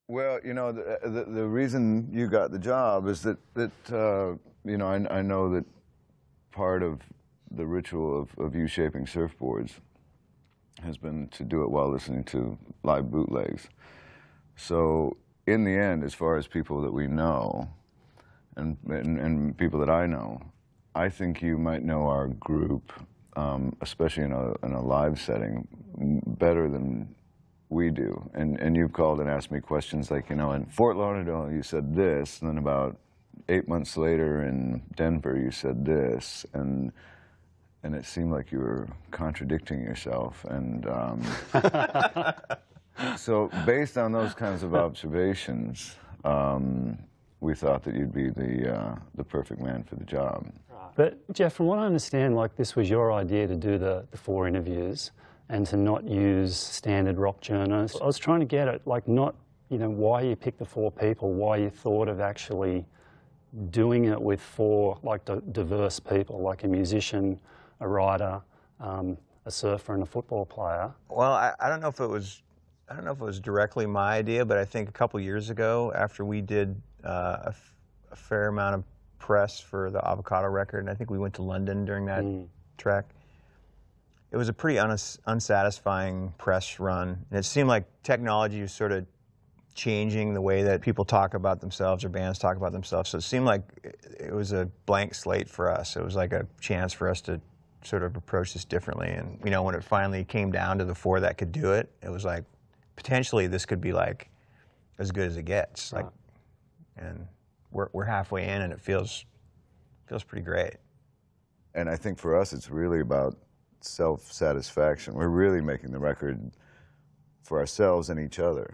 Well, you know, the reason you got the job is that you know, I know that part of the ritual of you shaping surfboards has been to do it while listening to live bootlegs. So in the end, as far as people that we know and people that I know, I think you might know our group, especially in a live setting, better than we do. And you've called and asked me questions like, you know, in Fort Lauderdale you said this, and then about 8 months later in Denver you said this, and it seemed like you were contradicting yourself. And so based on those kinds of observations, we thought that you'd be the perfect man for the job. But Jeff, from what I understand, like this was your idea to do the 4 interviews and to not use standard rock journos. I was trying to get at, like, not, you know, why you picked the 4 people, why you thought of actually doing it with 4, like, diverse people, like a musician, a writer, a surfer, and a football player. Well, I don't know if it was directly my idea, but I think a couple years ago, after we did a fair amount of press for the Avocado record, and I think we went to London during that trek. It was a pretty unsatisfying press run, and it seemed like technology was sort of changing the way that people talk about themselves or bands talk about themselves. So it seemed like it was a blank slate for us. It was like a chance for us to sort of approach this differently. And you know, when it finally came down to the 4 that could do it, it was like potentially this could be like as good as it gets. Like, and we're halfway in, and it feels pretty great. And I think for us, it's really about self-satisfaction. We're really making the record for ourselves and each other.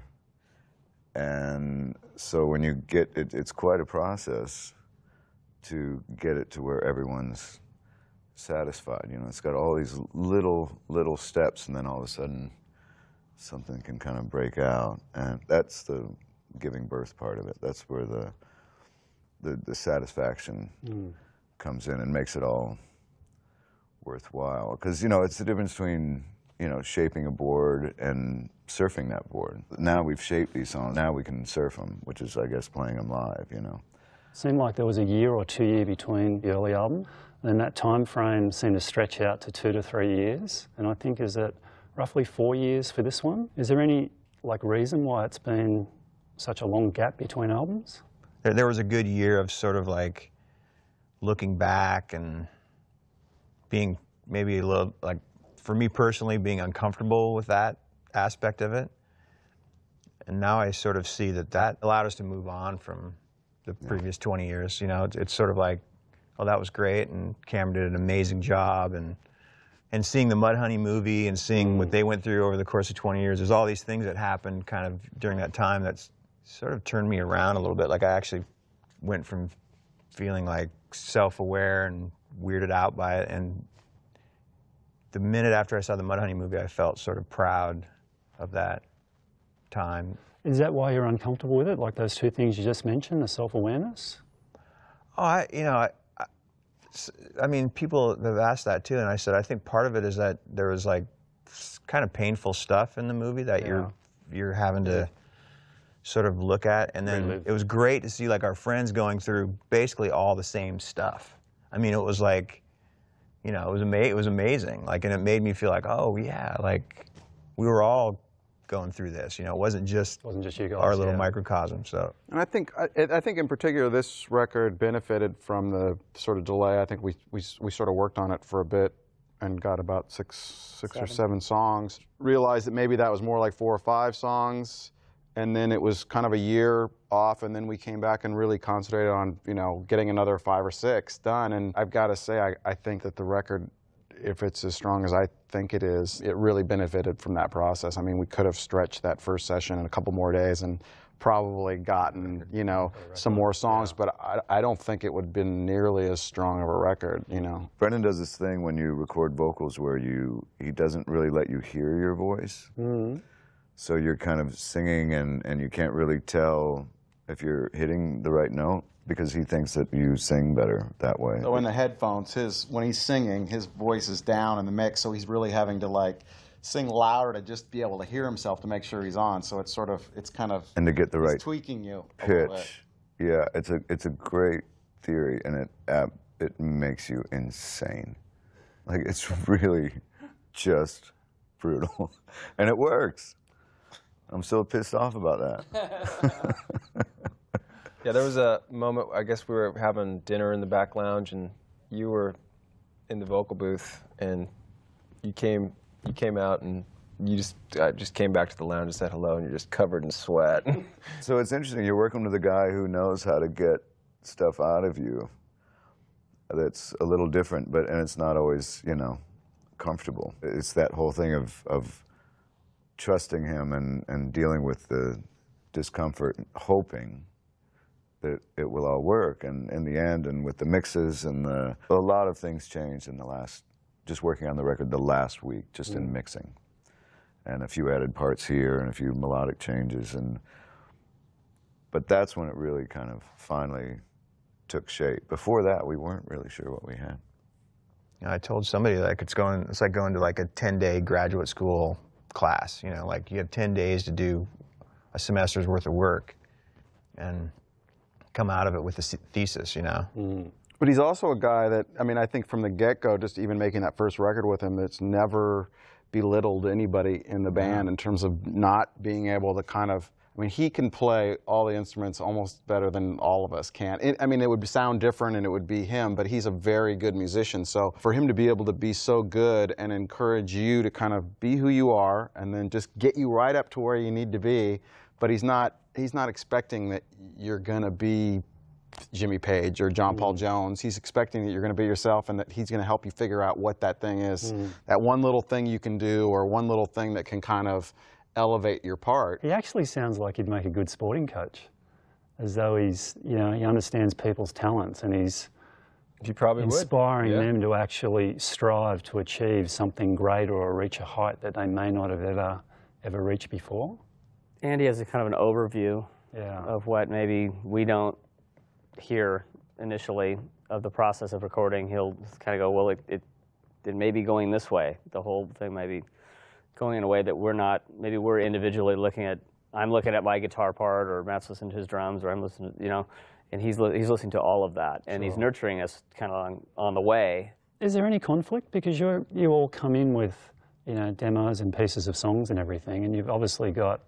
And so when you get it, it's quite a process to get it to where everyone's satisfied. You know, it's got all these little steps, and then all of a sudden something can kind of break out. And that's the giving birth part of it. That's where the satisfaction comes in and makes it all worthwhile. Because, you know, it's the difference between, you know, shaping a board and surfing that board. Now we've shaped these songs, now we can surf them, which is, I guess, playing them live, you know. Seemed like there was a year or 2 years between the early album, and that time frame seemed to stretch out to 2 to 3 years. And I think, is it roughly 4 years for this one? Is there any, like, reason why it's been such a long gap between albums? There was a good year of sort of like looking back and being maybe a little, like, for me personally, being uncomfortable with that aspect of it. And now I sort of see that allowed us to move on from the previous 20 years. You know, it's sort of like, oh, that was great, and Cameron did an amazing job, and seeing the Mudhoney movie and seeing what they went through over the course of 20 years, there's all these things that happened kind of during that time that's sort of turned me around a little bit. Like, I actually went from feeling like self-aware and weirded out by it, and the minute after I saw the Mudhoney movie, I felt sort of proud of that time. Is that why you're uncomfortable with it? Like those 2 things you just mentioned, the self-awareness? Oh, you know, I mean, people have asked that too, and I said, I think part of it is that there was like kind of painful stuff in the movie that you're having to sort of look at, and then it was great to see like our friends going through basically all the same stuff. I mean, it was like, you know, it was amazing. Like, and it made me feel like, oh yeah, like we were all going through this. You know, it wasn't just you guys, our little microcosm. So, and I think in particular this record benefited from the sort of delay. I think we sort of worked on it for a bit and got about six or seven songs. Realized that maybe that was more like 4 or 5 songs. And then it was kind of a year off, and then we came back and really concentrated on, you know, getting another 5 or 6 done. And I've got to say, I think that the record, if it's as strong as I think it is, it really benefited from that process. I mean, we could have stretched that first session in a couple more days and probably gotten, you know, some more songs, but I don't think it would have been nearly as strong of a record, you know. Brendan does this thing when you record vocals where he doesn't really let you hear your voice. So you're kind of singing and you can't really tell if you're hitting the right note because he thinks that you sing better that way. So in the headphones, when he's singing, his voice is down in the mix, so he's really having to like sing louder to just be able to hear himself to make sure he's on. So it's sort of, it's kind of, and to get the right tweaking you a little bit. pitch. Yeah, it's a great theory, and it makes you insane. Like, it's really just brutal, and it works. I'm so pissed off about that. Yeah, there was a moment, I guess we were having dinner in the back lounge, and you were in the vocal booth, and you came out, and you just came back to the lounge and said hello, and you're just covered in sweat. So it's interesting. You're working with a guy who knows how to get stuff out of you that's a little different, and it's not always, you know, comfortable. It's that whole thing of trusting him and dealing with the discomfort, hoping that it will all work. And in the end, and with the mixes and a lot of things changed in just working on the record the last week, just in mixing. And a few added parts here and a few melodic changes. But that's when it really kind of finally took shape. Before that, we weren't really sure what we had. You know, I told somebody, like, it's like going to like a 10-day graduate school class. You know, like you have 10 days to do a semester's worth of work and come out of it with a thesis, you know. But he's also a guy that, I mean, I think from the get-go, just even making that first record with him, that's never belittled anybody in the band in terms of not being able to kind of, I mean, he can play all the instruments almost better than all of us can. I mean, it would sound different and it would be him, but he's a very good musician. So for him to be able to be so good and encourage you to kind of be who you are and then just get you right up to where you need to be, but he's not expecting that you're going to be Jimmy Page or John Paul Jones. He's expecting that you're going to be yourself and that he's going to help you figure out what that thing is. That one little thing you can do or one little thing that can kind of elevate your part. He actually sounds like he'd make a good sporting coach, as though he's, you know, he understands people's talents and he's inspiring them to actually strive to achieve something greater or reach a height that they may not have ever reached before. And he has a kind of an overview of what maybe we don't hear initially of the process of recording. He'll kind of go, well, it may be going this way. The whole thing may be going in a way that we're not, maybe we're individually looking at, I'm looking at my guitar part, or Matt's listening to his drums, or I'm listening, you know, and he's listening to all of that, and he's nurturing us kind of on the way. Is there any conflict? Because you all come in with, you know, demos and pieces of songs and everything, and you've obviously got,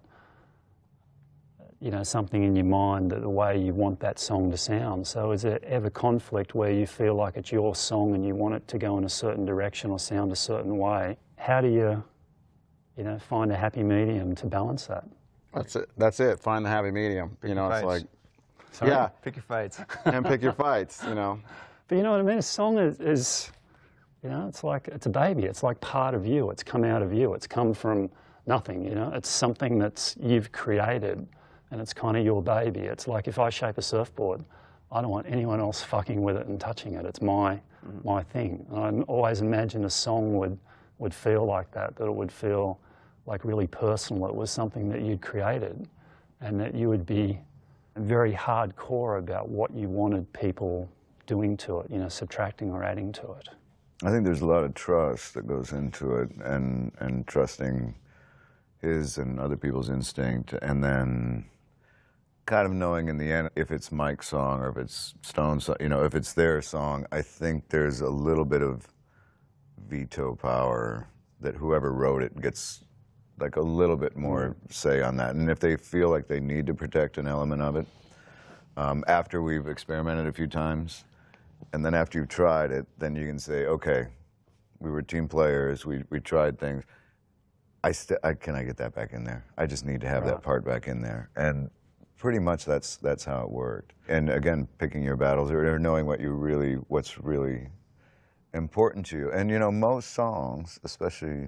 you know, something in your mind, the way you want that song to sound. So is there ever conflict where you feel like it's your song and you want it to go in a certain direction or sound a certain way? How do you know, find a happy medium to balance that? That's it. Find the happy medium. You know, it's like, yeah, Pick your fights. and pick your fights. You know. But you know what I mean? A song is, you know, it's like, it's a baby. It's like part of you. It's come out of you. It's come from nothing, you know. It's something that's you've created, and it's kind of your baby. It's like if I shape a surfboard, I don't want anyone else fucking with it and touching it. It's my thing. And I always imagined a song would feel like that it would feel like really personal. It was something that you'd created, and that you would be very hardcore about what you wanted people doing to it, you know, subtracting or adding to it. I think there's a lot of trust that goes into it, and trusting his and other people's instinct, and then kind of knowing in the end if it's Mike's song or if it's Stone's, you know, if it's their song. I think there's a little bit of veto power that whoever wrote it gets like a little bit more say on that. And if they feel like they need to protect an element of it, after we've experimented a few times, and then after you've tried it, then you can say, okay, we were team players, we tried things. Can I get that back in there? I just need to have that part back in there. And pretty much that's how it worked. And again, picking your battles or knowing what's really important to you. And you know, most songs, especially,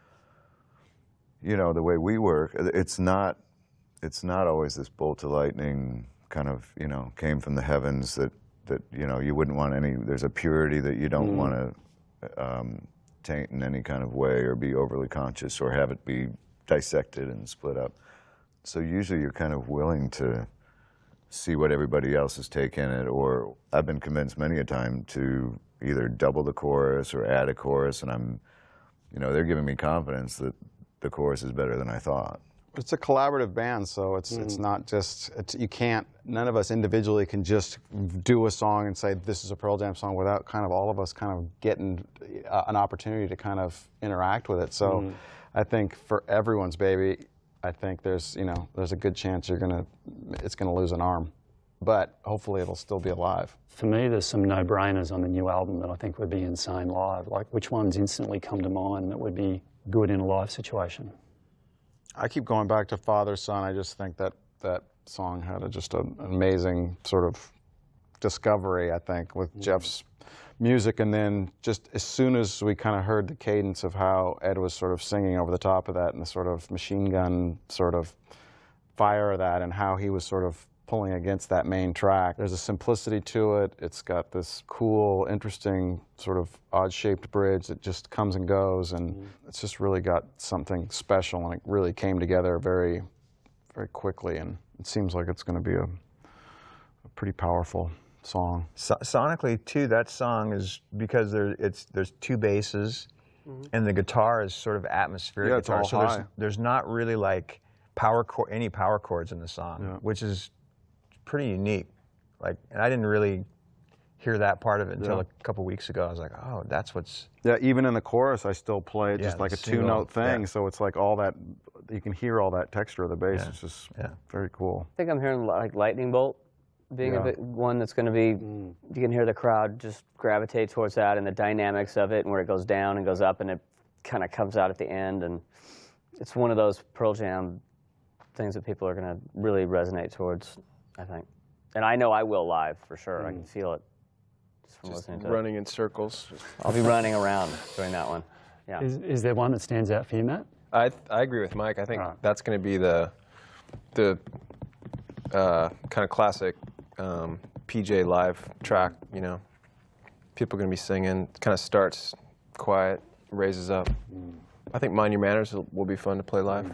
you know, the way we work, it's not always this bolt of lightning kind of, you know, came from the heavens that you know, you wouldn't want any, there's a purity that you don't want to taint in any kind of way or be overly conscious or have it be dissected and split up. So usually you're kind of willing to see what everybody else has taken it, or I've been convinced many a time to either double the chorus or add a chorus, and I'm, you know, they're giving me confidence that the chorus is better than I thought. It's a collaborative band, so it's not just, you can't, none of us individually can just do a song and say this is a Pearl Jam song without kind of all of us kind of getting an opportunity to kind of interact with it. So I think for everyone's baby, I think there's, you know, there's a good chance it's gonna lose an arm, but hopefully it'll still be alive. For me, there's some no-brainers on the new album that I think would be insane live. Like, which ones instantly come to mind that would be good in a live situation? I keep going back to Father, Son. I just think that that song had just an amazing sort of discovery, I think, with Jeff's music. And then just as soon as we kind of heard the cadence of how Ed was sort of singing over the top of that and the sort of machine gun sort of fire of that and how he was sort of pulling against that main track, there's a simplicity to it. It's got this cool, interesting, sort of odd-shaped bridge that just comes and goes, and it's just really got something special, and it really came together very, very quickly, and it seems like it's going to be a pretty powerful song. Sonically, too, that song is, because there's two basses, and the guitar is sort of atmospheric guitar, all so high. there's not really like any power chords in the song, which is pretty unique. Like, and I didn't really hear that part of it until a couple weeks ago. I was like, oh, that's what's... Yeah, even in the chorus, I still play it just like a two-note thing, so it's like all that, you can hear all that texture of the bass. It's just very cool. I think I'm hearing like Lightning Bolt being one that's going to be, you can hear the crowd just gravitate towards that and the dynamics of it and where it goes down and goes up and it kind of comes out at the end, and it's one of those Pearl Jam things that people are going to really resonate towards, I think. And I know I will live, for sure. I can feel it just from listening to it. Running in circles. I'll be running around during that one. Yeah. Is there one that stands out for you, Matt? I agree with Mike. I think that's going to be the kind of classic PJ live track, you know. People are going to be singing. Kind of starts quiet, raises up. I think Mind Your Manners will be fun to play live.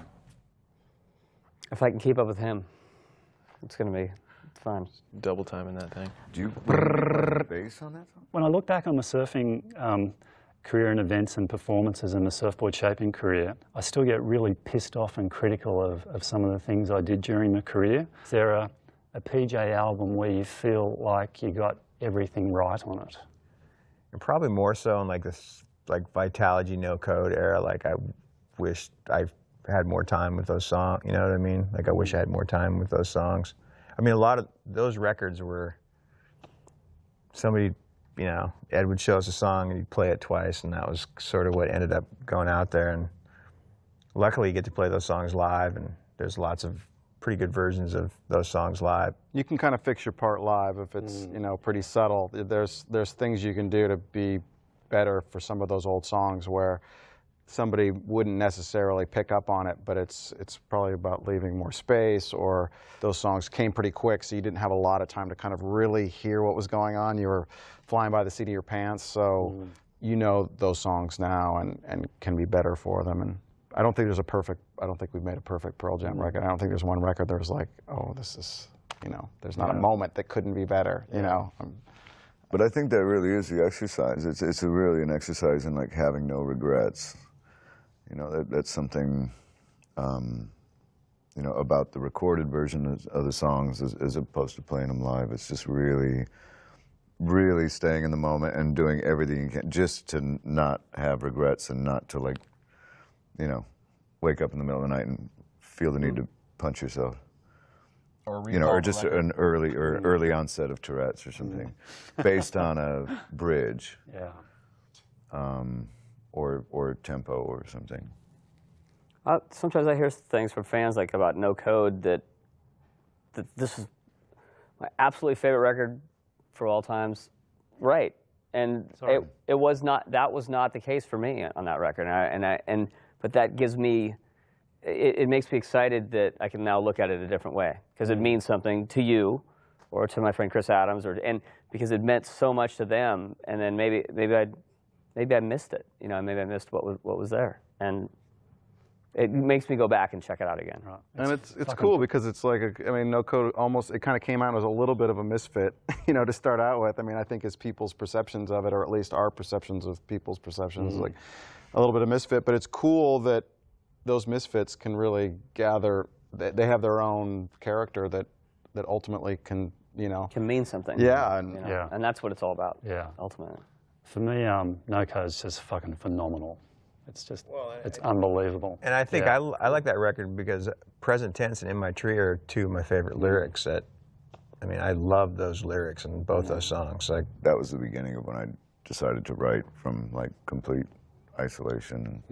If I can keep up with him, it's going to be fun. Double time in that thing. Do you play bass on that song? When I look back on my surfing career and events and performances and the surfboard shaping career, I still get really pissed off and critical of some of the things I did during my career. Is there a PJ album where you feel like you got everything right on it? And probably more so in like this, like Vitalogy, No Code era. Like, I wish I had more time with those songs, you know what I mean? Like, I wish I had more time with those songs. I mean, a lot of those records were, somebody, you know, Ed would show us a song and he'd play it twice, and that was sort of what ended up going out there. And luckily you get to play those songs live, and there's lots of pretty good versions of those songs live. You can kind of fix your part live if it's, you know, pretty subtle. There's things you can do to be better for some of those old songs where somebody wouldn't necessarily pick up on it, but it's probably about leaving more space, or those songs came pretty quick, so you didn't have a lot of time to kind of really hear what was going on. You were flying by the seat of your pants, so you know those songs now and can be better for them. And I don't think we've made a perfect Pearl Jam record. I don't think there's one record that was like, oh, this is, you know, there's not a moment that couldn't be better, you know. But I think that really is the exercise. It's really an exercise in like having no regrets. You know, that's something, you know, about the recorded version of the songs as opposed to playing them live. It's just really, really staying in the moment and doing everything you can just to not have regrets and not to, like, you know, wake up in the middle of the night and feel the need to punch yourself. Or you know, or just an early onset of Tourette's or something, based on a bridge. Yeah. Or tempo or something. Sometimes I hear things from fans like about No Code that this is my absolutely favorite record for all times. Right, and it was not. That was not the case for me on that record. But that gives me. It makes me excited that I can now look at it a different way, because it means something to you, or to my friend Chris Adams, and because it meant so much to them, and then maybe I missed it. You know, maybe I missed what was there, and it makes me go back and check it out again. Right. And it's cool because it's like, I mean, No Code almost, it kind of came out as a little bit of a misfit, you know, to start out with. I mean, I think as people's perceptions of it, or at least our perceptions of people's perceptions, like, a little bit of misfit, but it's cool that those misfits can really gather. They have their own character that ultimately can, you know, Can mean something. yeah, and You know? Yeah. And that's what it's all about. Yeah. Ultimately. For me, NoCo is just fucking phenomenal. It's just, it's unbelievable. And I think Yeah. I like that record because Present Tense and In My Tree are two of my favorite lyrics. That, I mean, I love those lyrics in both those songs. Like, That was the beginning of when I decided to write from like complete isolation.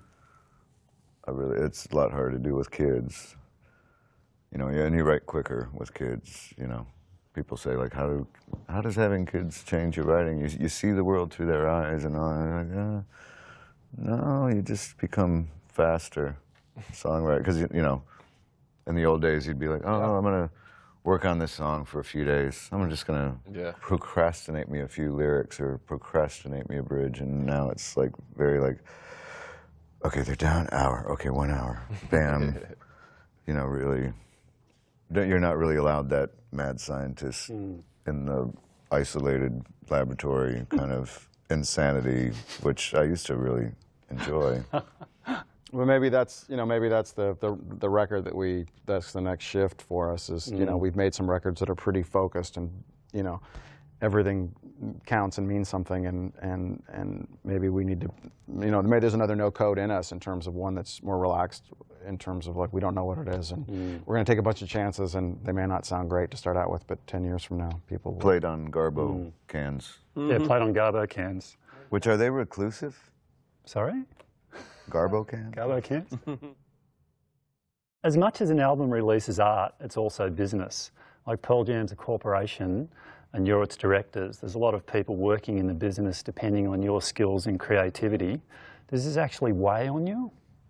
It's a lot harder to do with kids. You know, yeah, and you write quicker with kids, you know. People say, like, how does having kids change your writing? You see the world through their eyes and all. And you're like, no, you just become faster songwriter. Because, you know, in the old days, you'd be like, oh, I'm going to work on this song for a few days. I'm just going to procrastinate me a few lyrics or procrastinate me a bridge. And now it's like very like, okay, they're down, hour. Okay, 1 hour. Bam. You know, really, you're not really allowed that mad scientist in the isolated laboratory kind of insanity, which I used to really enjoy. Well, maybe that's, you know, maybe that's the record that's the next shift for us is, you know, we've made some records that are pretty focused and, you know, everything counts and means something, and maybe we need to, you know, maybe there's another No Code in us in terms of one that's more relaxed in terms of like we don't know what it is, and we're going to take a bunch of chances, and they may not sound great to start out with, but 10 years from now, people will. Played on Garbo cans. Yeah, played on Garbo cans. Which, are they reclusive? Sorry? Garbo cans? Garbo cans? As much as an album release is art, it's also business. Like Pearl Jam's a corporation and you're its directors. There's a lot of people working in the business depending on your skills and creativity. Does this actually weigh on you?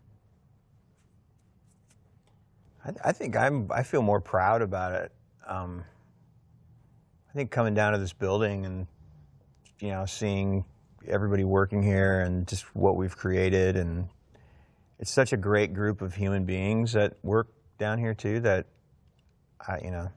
I think I feel more proud about it. I think coming down to this building and, you know, seeing everybody working here and just what we've created, and it's such a great group of human beings that work down here too that, you know,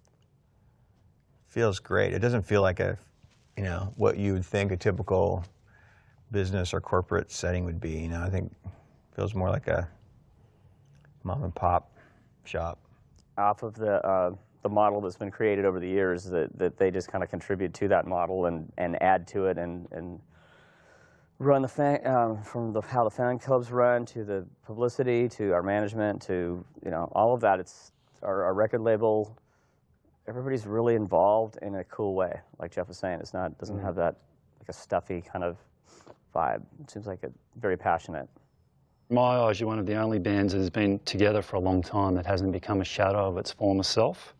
feels great. It doesn't feel like you know, what you would think a typical business or corporate setting would be. You know, I think it feels more like a mom and pop shop. Off of the model that's been created over the years, that they just kind of contribute to that model and add to it and run the fan, from how the fan clubs run to the publicity to our management to, you know, all of that. It's our record label. Everybody's really involved in a cool way. Like Jeff was saying, it's not doesn't have that like a stuffy kind of vibe. It seems like very passionate. In my eyes, you're one of the only bands that has been together for a long time that hasn't become a shadow of its former self.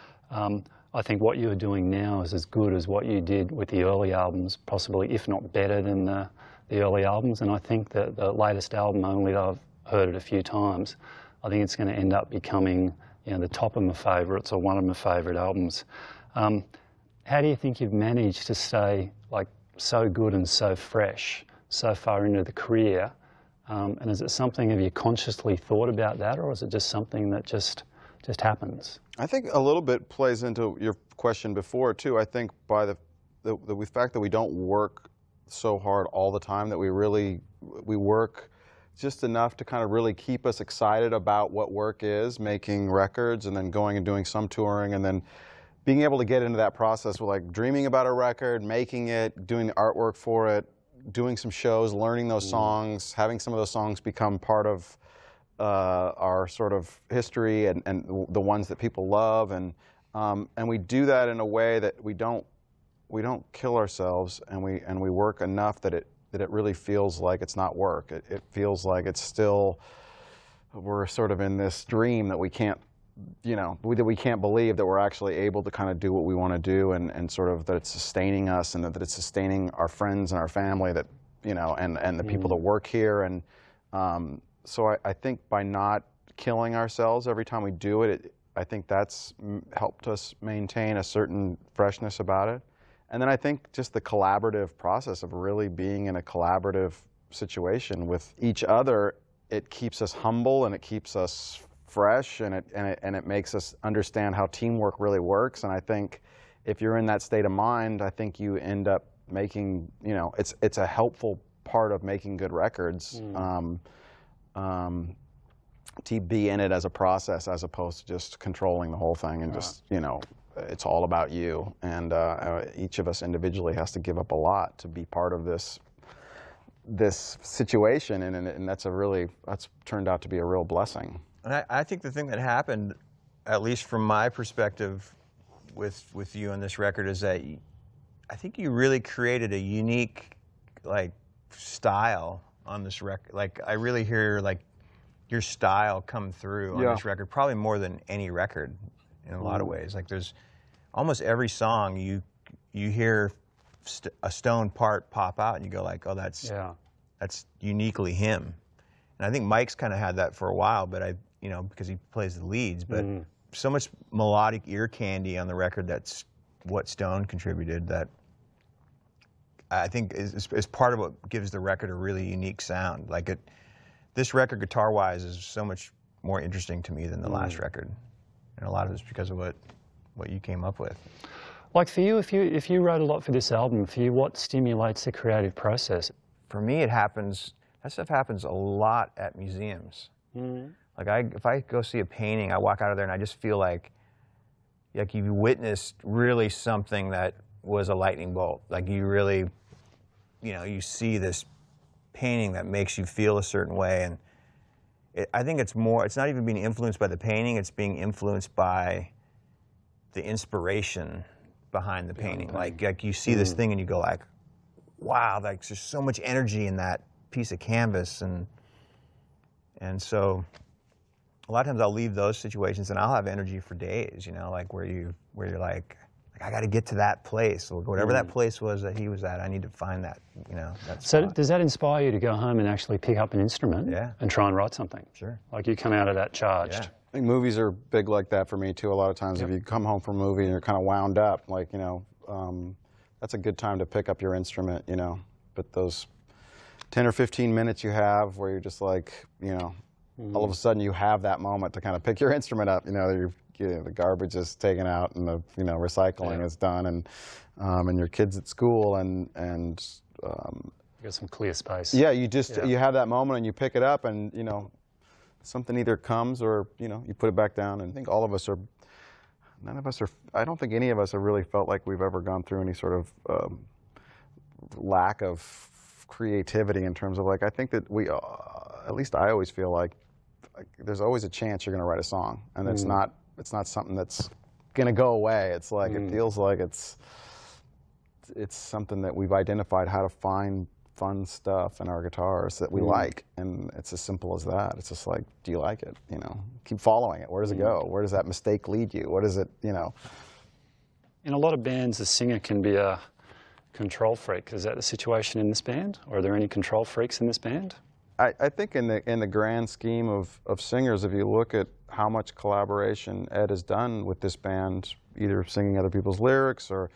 I think what you're doing now is as good as what you did with the early albums, possibly if not better than the early albums. And I think that the latest album, only though I've heard it a few times, I think it's going to end up becoming, you know, the top of my favourites or one of my favourite albums. How do you think you've managed to stay like so good and so fresh so far into the career? And is it something, have you consciously thought about that, or is it just something that just happens? I think a little bit plays into your question before too. I think by the fact that we don't work so hard all the time, that we work just enough to kind of really keep us excited about what work is, making records and then going and doing some touring and then being able to get into that process with like dreaming about a record, making it, doing the artwork for it, doing some shows, learning those songs, having some of those songs become part of our sort of history and the ones that people love, and we do that in a way that we don't kill ourselves, and we work enough that it really feels like it's not work. It feels like it's still, we're sort of in this dream that we can't, you know, that we can't believe that we're actually able to kind of do what we want to do, and sort of that it's sustaining us, and that it's sustaining our friends and our family, that, you know, and the people that work here. And so I think by not killing ourselves every time we do it, I think that's helped us maintain a certain freshness about it. And then I think just the collaborative process of really being in a collaborative situation with each other, it keeps us humble and it keeps us fresh, and it makes us understand how teamwork really works. And I think if you're in that state of mind, I think you end up making, you know, it's a helpful part of making good records. To be in it as a process as opposed to just controlling the whole thing and just, you know, it's all about you. And each of us individually has to give up a lot to be part of this situation, and that's turned out to be a real blessing. And I think the thing that happened, at least from my perspective with you on this record, is that I think you really created a unique, like, style on this record. Like, I really hear, like, your style come through on this record, probably more than any record in a lot of ways. Like, there's almost every song you hear a Stone part pop out and you go like, oh, that's uniquely him. And I think Mike's kind of had that for a while, but you know, because he plays the leads, but so much melodic ear candy on the record. That's what Stone contributed, that I think is part of what gives the record a really unique sound. Like, this record, guitar-wise, is so much more interesting to me than the last record, and a lot of it's because of what you came up with. Like, for you, if you wrote a lot for this album, for you, what stimulates the creative process? For me, that stuff happens a lot at museums. Like, if I go see a painting, I walk out of there and I just feel like you witnessed really something that was a lightning bolt. Like, you really, you know, you see this painting that makes you feel a certain way, and I think it's not even being influenced by the painting, it's being influenced by the inspiration behind the painting. Like you see this thing and you go like, wow, like, there's so much energy in that piece of canvas, and so a lot of times I'll leave those situations and I'll have energy for days, you know, like where you're like I got to get to that place, or whatever that place was that he was at. I need to find that, you know. So does that inspire you to go home and actually pick up an instrument and try and write something? Sure. Like, you come out of that charged. I think movies are big like that for me too. A lot of times, if you come home from a movie and you're kind of wound up, like, you know, that's a good time to pick up your instrument, you know. But those 10 or 15 minutes you have where you're just like, you know, all of a sudden you have that moment to kind of pick your instrument up. You know, the garbage is taken out and the, you know, recycling is done, and your kids at school, and you got some clear space. Yeah, you just you have that moment and you pick it up, and, you know, something either comes or, you know, you put it back down. And I think all of us are. None of us are. I don't think any of us have really felt like we've ever gone through any sort of lack of creativity in terms of, like, I think that we, at least I always feel like there's always a chance you're going to write a song, and it's not something that's going to go away. It's like it feels like it's something that we've identified how to find fun stuff in our guitars that we like, and it's as simple as that. It's just like, do you like it? You know, keep following it. Where does it go? Where does that mistake lead you? What is it? You know. In a lot of bands, the singer can be a control freak. Is that the situation in this band, or are there any control freaks in this band? I think in the grand scheme of singers, if you look at how much collaboration Ed has done with this band, either singing other people's lyrics or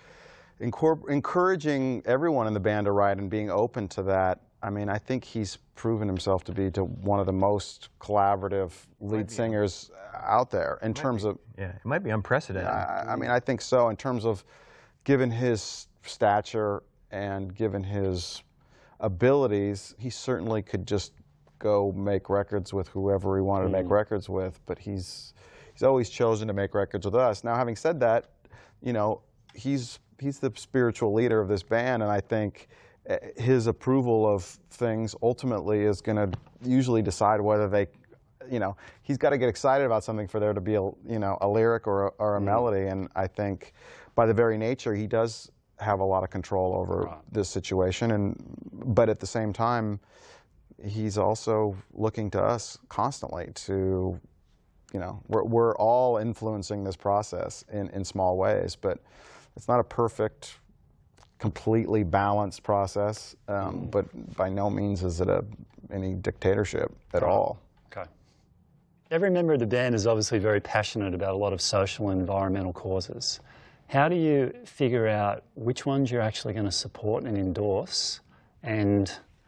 encouraging everyone in the band to write and being open to that, I mean, I think he's proven himself to be one of the most collaborative lead singers out there in terms of... Yeah, it might be unprecedented. I mean, I think so, in terms of, given his stature and given his abilities, he certainly could just go make records with whoever he wanted to make records with, but he's always chosen to make records with us. Now, having said that, you know, he's the spiritual leader of this band, and I think his approval of things ultimately is going to usually decide whether they, you know, he's got to get excited about something for there to be a, you know, a lyric or a melody, and I think by the very nature he does have a lot of control over this situation, but at the same time, he's also looking to us constantly to, you know, we're all influencing this process in small ways, but it's not a perfect, completely balanced process, but by no means is it any dictatorship at all. Okay. Every member of the band is obviously very passionate about a lot of social and environmental causes. How do you figure out which ones you're actually going to support and endorse, and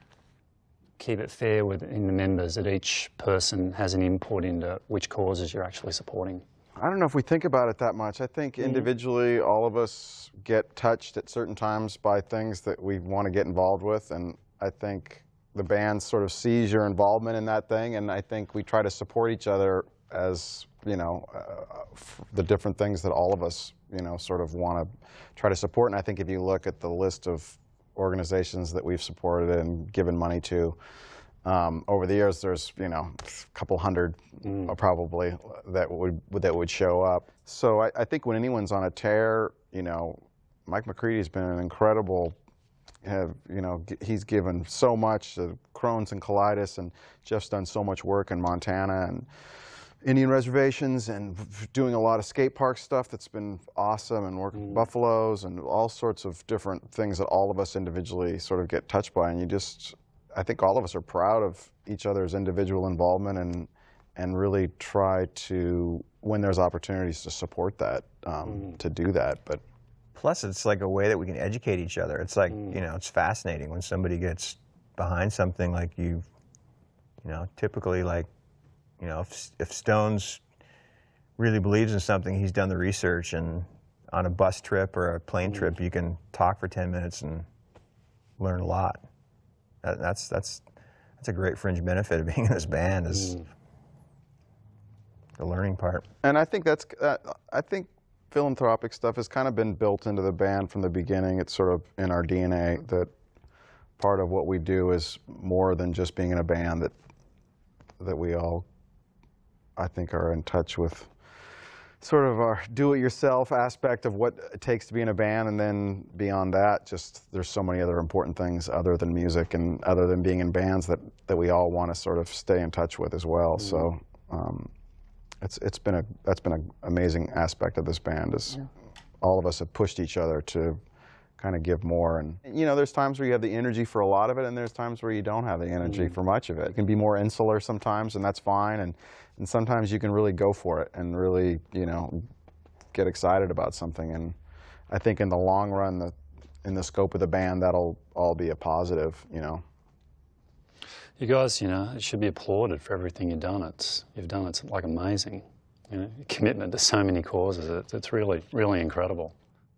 keep it fair within the members, that each person has an input into which causes you're actually supporting? I don't know if we think about it that much. I think individually, all of us get touched at certain times by things that we want to get involved with, and I think the band sort of sees your involvement in that thing, and I think we try to support each other as, you know, the different things that all of us, you know, sort of want to try to support. And I think if you look at the list of organizations that we've supported and given money to over the years, there's, you know, a couple hundred probably that would show up. So I think when anyone's on a tear, you know, Mike McCready's been an incredible. You know, he's given so much to Crohn's and colitis, and Jeff's done so much work in Montana and Indian reservations and doing a lot of skate park stuff that's been awesome, and working with buffaloes and all sorts of different things that all of us individually sort of get touched by. And you just, I think all of us are proud of each other's individual involvement and really try to, when there's opportunities, to support that, to do that. But plus, it's like a way that we can educate each other. It's like, you know, it's fascinating when somebody gets behind something like you know, typically, like, you know, if Stones really believes in something, he's done the research, and on a bus trip or a plane trip, you can talk for 10 minutes and learn a lot. That's a great fringe benefit of being in this band, is the learning part. And I think I think philanthropic stuff has kind of been built into the band from the beginning. It's sort of in our DNA that part of what we do is more than just being in a band, that we all, I think, are in touch with sort of our do-it-yourself aspect of what it takes to be in a band, and then beyond that, just there's so many other important things other than music and other than being in bands that we all want to sort of stay in touch with as well. So that's been an amazing aspect of this band, is all of us have pushed each other to kind of give more. And, you know, there's times where you have the energy for a lot of it, and there's times where you don't have the energy for much of it. You can be more insular sometimes, and that's fine. And sometimes you can really go for it and really, you know, get excited about something. And I think in the long run, in the scope of the band, that'll all be a positive, you know. You guys, you know, it should be applauded for everything you've done. You've done it's like amazing. You know, commitment to so many causes. It's really, really incredible.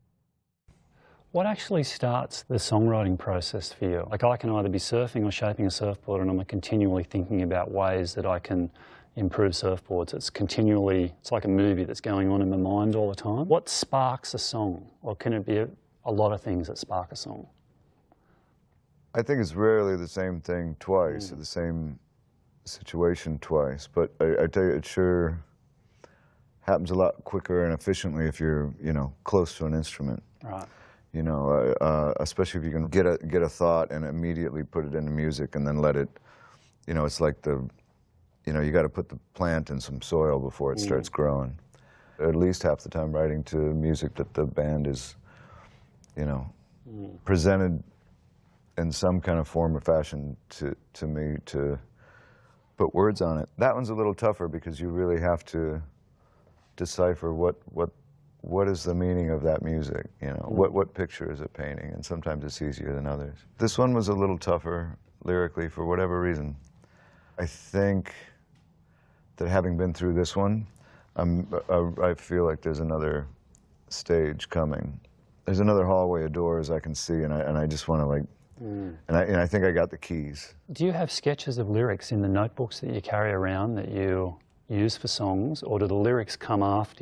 What actually starts the songwriting process for you? Like, I can either be surfing or shaping a surfboard, and I'm continually thinking about ways that I can improve surfboards. It's like a movie that's going on in my mind all the time. What sparks a song? Or can it be a lot of things that spark a song? I think it's rarely the same thing twice, or the same situation twice. But I tell you, it sure happens a lot quicker and efficiently if you're, you know, close to an instrument. Right. You know, especially if you can get a thought and immediately put it into music, and then let it, you know, it's like you know, you got to put the plant in some soil before it starts growing. At least half the time writing to music that the band is, you know, presented in some kind of form or fashion to me to put words on it. That one's a little tougher because you really have to decipher what is the meaning of that music, you know, what picture is it painting, and sometimes it's easier than others. This one was a little tougher lyrically for whatever reason. I think that having been through this one, I feel like there's another stage coming. There's another hallway of doors I can see, and I just want to, like, and I think I got the keys. Do you have sketches of lyrics in the notebooks that you carry around that you use for songs, or do the lyrics come after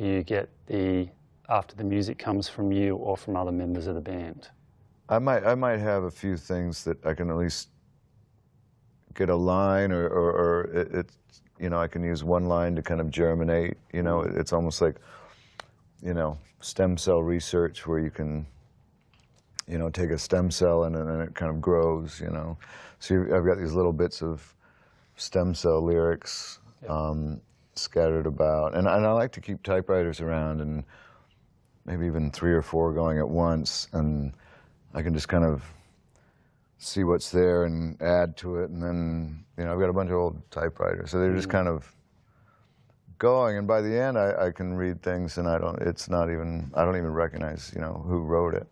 the music comes from you or from other members of the band? I might have a few things that I can at least get a line, or it's, you know, I can use one line to kind of germinate. You know, it's almost like, you know, stem cell research, where you can, you know, take a stem cell and then it kind of grows, you know. So I've got these little bits of stem cell lyrics scattered about. And I like to keep typewriters around, and maybe even 3 or 4 going at once, and I can just kind of see what's there and add to it. And then, you know, I've got a bunch of old typewriters, so they're just kind of going, and by the end I can read things and I don't even recognize, you know, who wrote it.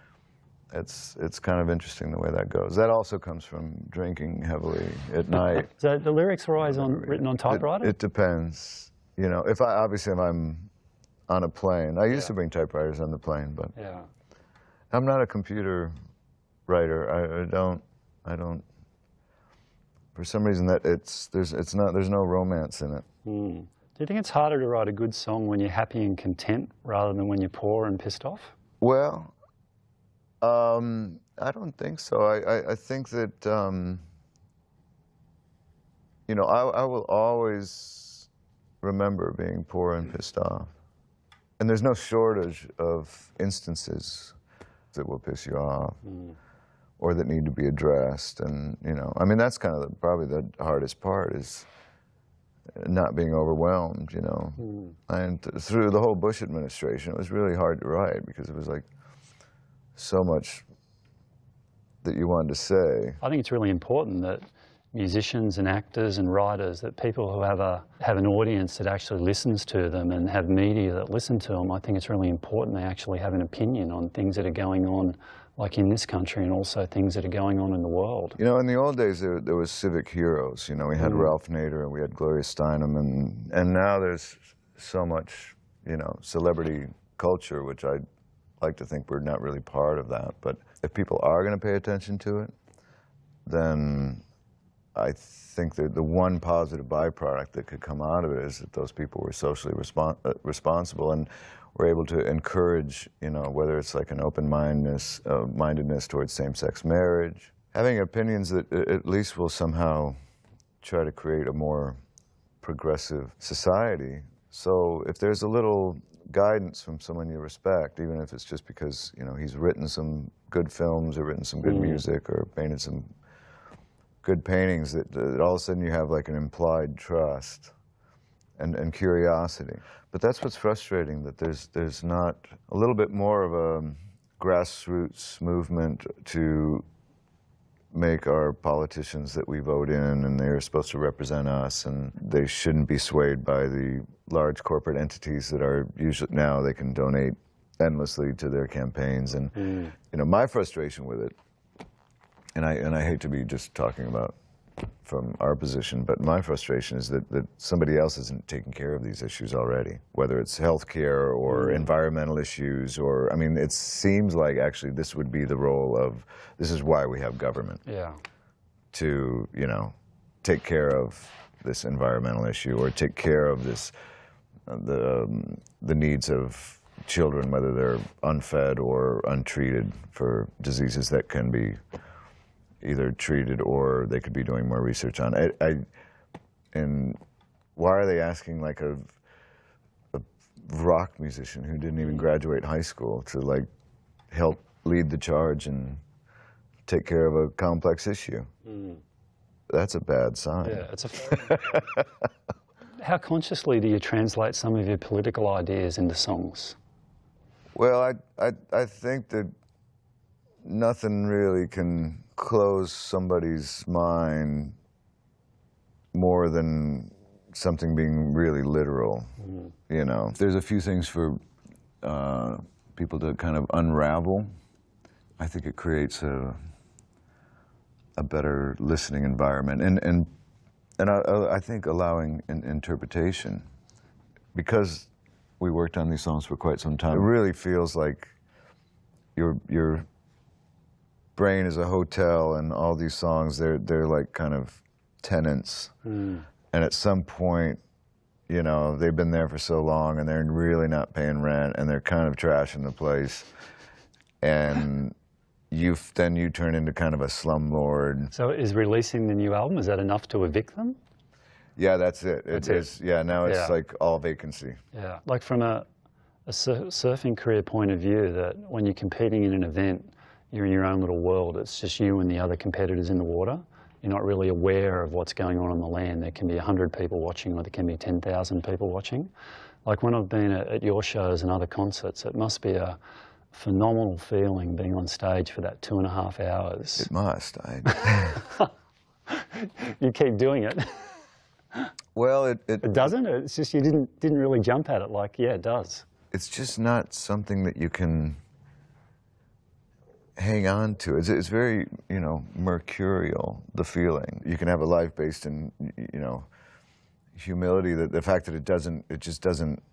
It's kind of interesting the way that goes. That also comes from drinking heavily at night. So the lyrics are always written on typewriter? It depends. You know, if I'm on a plane. I used to bring typewriters on the plane, but I'm not a computer writer. I don't I don't. For some reason, there's no romance in it. Do you think it's harder to write a good song when you're happy and content rather than when you're poor and pissed off? Well, I don't think so. I think that, you know, I will always remember being poor and pissed off. And there's no shortage of instances that will piss you off or that need to be addressed. And, you know, I mean, that's kind of probably the hardest part is not being overwhelmed, you know. And through the whole Bush administration, it was really hard to write because it was like so much that you wanted to say. I think it's really important that musicians and actors and writers, that people who have an audience that actually listens to them and have media that listen to them, I think it's really important they actually have an opinion on things that are going on, like in this country, and also things that are going on in the world. You know, in the old days, there was civic heroes. You know, we had Ralph Nader and we had Gloria Steinem, and now there's so much, you know, celebrity culture, which I like to think we're not really part of that. But if people are going to pay attention to it, then I think that the one positive byproduct that could come out of it is that those people were socially responsible and were able to encourage, you know, whether it's like an open-mindedness towards same-sex marriage, having opinions that at least will somehow try to create a more progressive society. So if there's a little guidance from someone you respect, even if it's just because, you know, he's written some good films or written some good music or painted some good paintings, that all of a sudden you have like an implied trust and curiosity. But that's what's frustrating, that there's not a little bit more of a grassroots movement to make our politicians that we vote in, and they're supposed to represent us, and they shouldn't be swayed by the large corporate entities that are usually, now they can donate endlessly to their campaigns. And you know, my frustration with it, and I hate to be just talking about from our position, but my frustration is that somebody else isn't taking care of these issues already, whether it's healthcare or environmental issues, or, I mean, it seems like actually this would be the role of, this is why we have government. Yeah. To, you know, take care of this environmental issue or take care of this, the needs of children, whether they're unfed or untreated for diseases that can be either treated or they could be doing more research on. And why are they asking like a rock musician who didn't even graduate high school to like help lead the charge and take care of a complex issue? That's a bad sign. Yeah, it's a. How consciously do you translate some of your political ideas into songs? Well, I think that nothing really can close somebody's mind more than something being really literal, you know. There's a few things for people to kind of unravel. I think it creates a better listening environment, and I think allowing interpretation, because we worked on these songs for quite some time. It really feels like your brain is a hotel, and all these songs, they're like kind of tenants. And at some point, you know, they've been there for so long and they're really not paying rent and they're kind of trashing the place. And then you turn into kind of a slumlord. So is releasing the new album, is that enough to evict them? Yeah, that's it. It is. Yeah, now it's like all vacancy. Yeah, like from a surfing career point of view, that when you're competing in an event, you're in your own little world. It's just you and the other competitors in the water. You're not really aware of what's going on the land. There can be 100 people watching, or there can be 10,000 people watching. Like when I've been at your shows and other concerts, it must be a phenomenal feeling being on stage for that 2.5 hours. It must. You keep doing it. Well, it doesn't. It's just you didn't really jump at it like, yeah, it does. It's just not something that you can hang on to. It's very, you know, mercurial, the feeling. You can have a life based in, you know, humility, that the fact that it just doesn't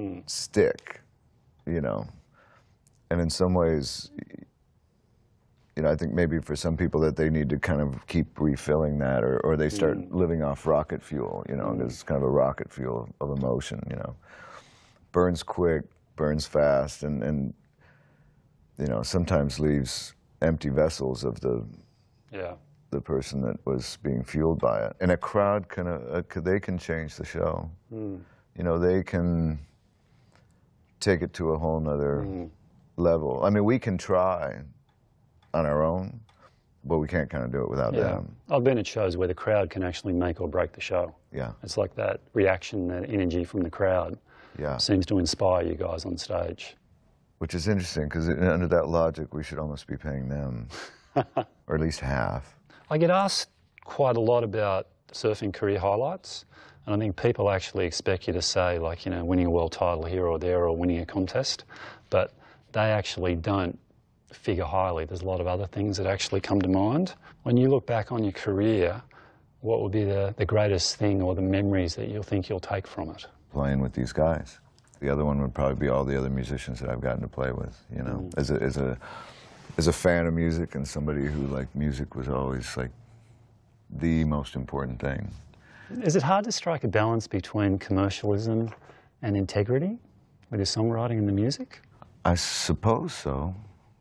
stick, you know. And in some ways, you know, I think maybe for some people that they need to kind of keep refilling that, or they start living off rocket fuel, you know, there's kind of a rocket fuel of emotion, you know. Burns quick, burns fast, and you know, sometimes leaves empty vessels of the person that was being fueled by it. And a crowd they can change the show. You know, they can take it to a whole nother level. I mean, we can try on our own, but we can't kind of do it without them. I've been at shows where the crowd can actually make or break the show. Yeah. It's like that reaction, that energy from the crowd seems to inspire you guys on stage. Which is interesting, because under that logic, we should almost be paying them, or at least half. I get asked quite a lot about surfing career highlights, and I think people actually expect you to say, like, you know, winning a world title here or there, or winning a contest, but they actually don't figure highly. There's a lot of other things that actually come to mind. When you look back on your career, what would be the greatest thing or the memories that you'll think you'll take from it? Playing with these guys. The other one would probably be all the other musicians that I've gotten to play with, you know. As a fan of music and somebody who, like, music was always, like, the most important thing. Is it hard to strike a balance between commercialism and integrity with your songwriting and the music? I suppose so.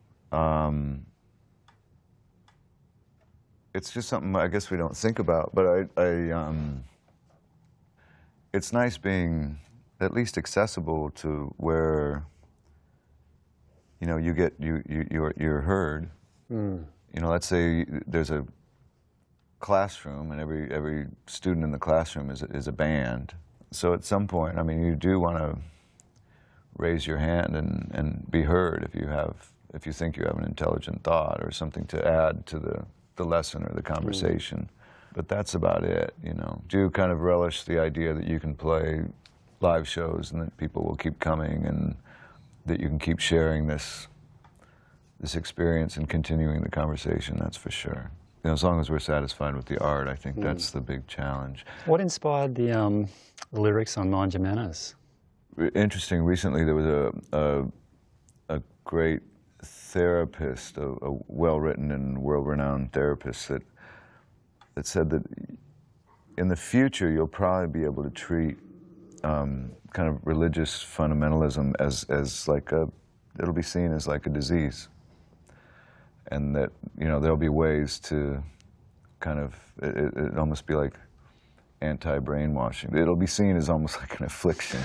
It's just something I guess we don't think about, but it's nice being at least accessible to where, you know, you're heard. You know, let's say there's a classroom and every student in the classroom is a band. So at some point, I mean, you do want to raise your hand and be heard if you think you have an intelligent thought or something to add to the lesson or the conversation. But that's about it, you know. Do kind of relish the idea that you can play live shows and that people will keep coming and that you can keep sharing this experience and continuing the conversation, that's for sure. You know, as long as we're satisfied with the art, I think that's the big challenge. What inspired the lyrics on Mind Your Manners? Interesting, recently there was a great therapist, a well-written and world-renowned therapist that said that in the future you'll probably be able to treat kind of religious fundamentalism as like it'll be seen as like a disease. And that, you know, there'll be ways to kind of, it almost be like anti-brainwashing. It'll be seen as almost like an affliction.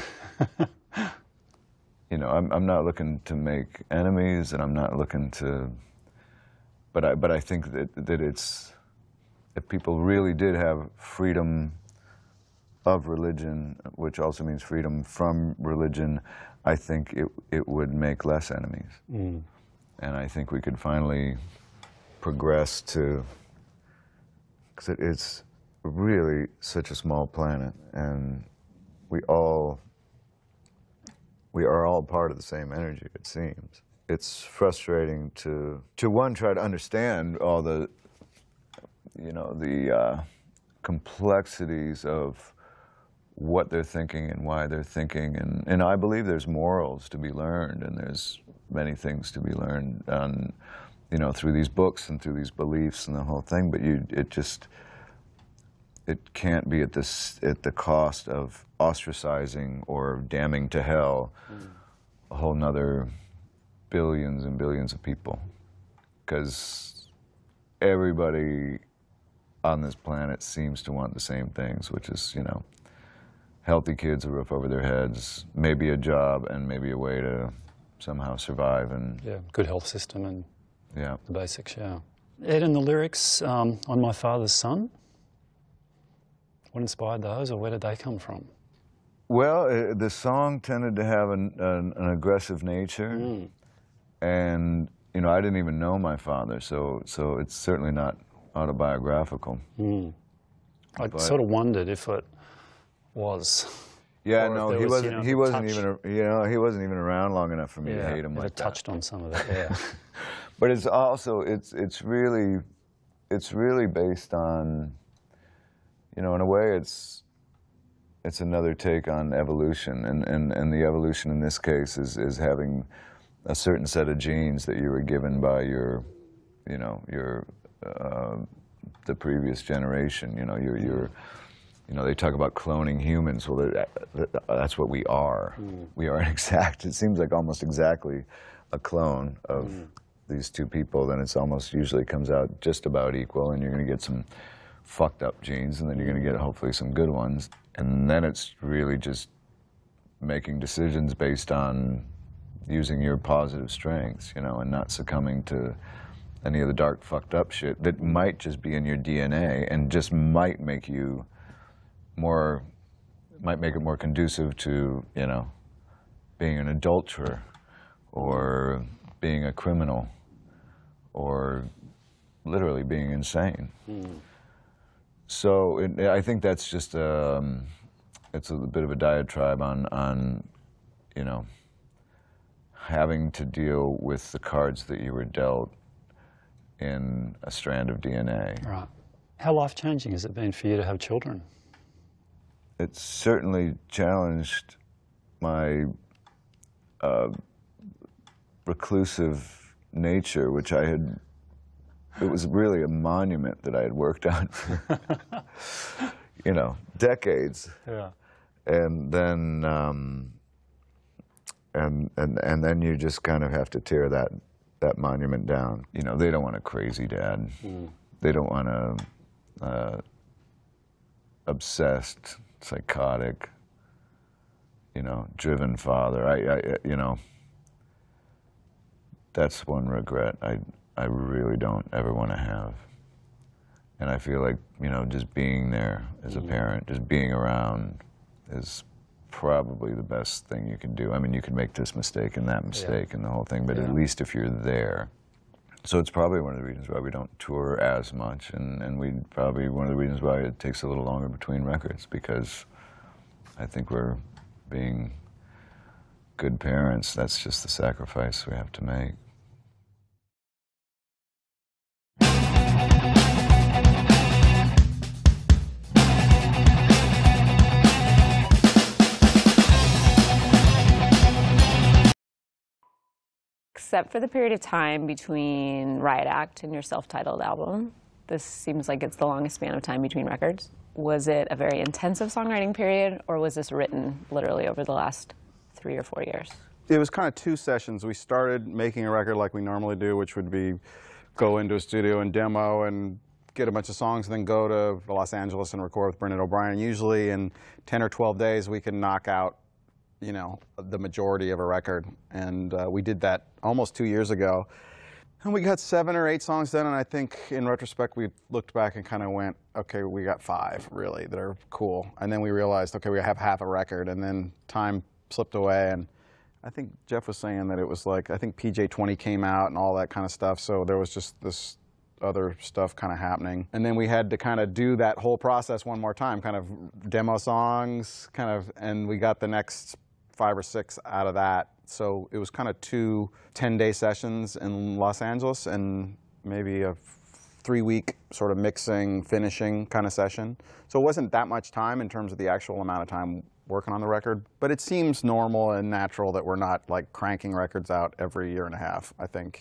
You know, I'm not looking to make enemies, and I'm not looking to, but I think that it's, if people really did have freedom of religion, which also means freedom from religion, I think it would make less enemies. And I think we could finally progress to, because it's really such a small planet, and we are all part of the same energy, it seems. It's frustrating to one, try to understand all the, you know, the complexities of what they're thinking and why they're thinking, and I believe there's morals to be learned, and there's many things to be learned on, you know, through these books and through these beliefs and the whole thing, but it can't be at the cost of ostracizing or damning to hell a whole nother billions and billions of people, because everybody on this planet seems to want the same things, which is, you know, healthy kids, a roof over their heads, maybe a job, and maybe a way to somehow survive. And good health system and the basics. Ed, and the lyrics on My Father's Son, what inspired those, or where did they come from? Well, the song tended to have an aggressive nature, and, you know, I didn't even know my father, so it's certainly not autobiographical. I sort of wondered if it was. Yeah, no, he wasn't even around long enough for me to hate him like that. It touched on some of it, But it's also, it's really based on, you know, in a way it's another take on evolution, and the evolution in this case is having a certain set of genes that you were given by your you know, the previous generation. You know, you know, they talk about cloning humans. Well, that's what we are. We are it seems like almost exactly a clone of these two people. Then it's almost usually comes out just about equal, and you're going to get some fucked up genes, and then you're going to get hopefully some good ones. And then it's really just making decisions based on using your positive strengths, you know, and not succumbing to any of the dark, fucked up shit that might just be in your DNA and just might make you might make it more conducive to, you know, being an adulterer or being a criminal or literally being insane. So I think that's just it's a bit of a diatribe on, you know, having to deal with the cards that you were dealt in a strand of DNA. Right. How life-changing has it been for you to have children? It's certainly challenged my reclusive nature, which it was really a monument that I had worked on for, you know, decades. Yeah. And then, and then you just kind of have to tear that monument down. You know, they don't want a crazy dad. They don't want a obsessed, psychotic, you know, driven father. I you know, that's one regret I really don't ever want to have. And I feel like, you know, just being there as a parent, just being around is probably the best thing you can do. I mean, you can make this mistake and that mistake and the whole thing, but at least if you're there. So it's probably one of the reasons why we don't tour as much, and probably one of the reasons why it takes a little longer between records, because I think we're being good parents. That's just the sacrifice we have to make. Except for the period of time between Riot Act and your self-titled album, this seems like it's the longest span of time between records. Was it a very intensive songwriting period, or was this written literally over the last 3 or 4 years? It was kind of 2 sessions. We started making a record like we normally do, which would be go into a studio and demo and get a bunch of songs, and then go to Los Angeles and record with Brendan O'Brien. Usually in 10 or 12 days we can knock out, you know, the majority of a record. And we did that almost 2 years ago. And we got 7 or 8 songs done, and I think in retrospect we looked back and kind of went, okay, we got 5 really that are cool. And then we realized, okay, we have half a record, and then time slipped away. And I think Jeff was saying that it was like, I think PJ20 came out and all that kind of stuff, so there was just this other stuff kind of happening. And then we had to kind of do that whole process one more time, kind of demo songs, kind of, and we got the next 5 or 6 out of that. So it was kind of 2 10-day sessions in Los Angeles and maybe a 3-week sort of mixing, finishing kind of session. So it wasn't that much time in terms of the actual amount of time working on the record, but it seems normal and natural that we're not like cranking records out every 1.5 years.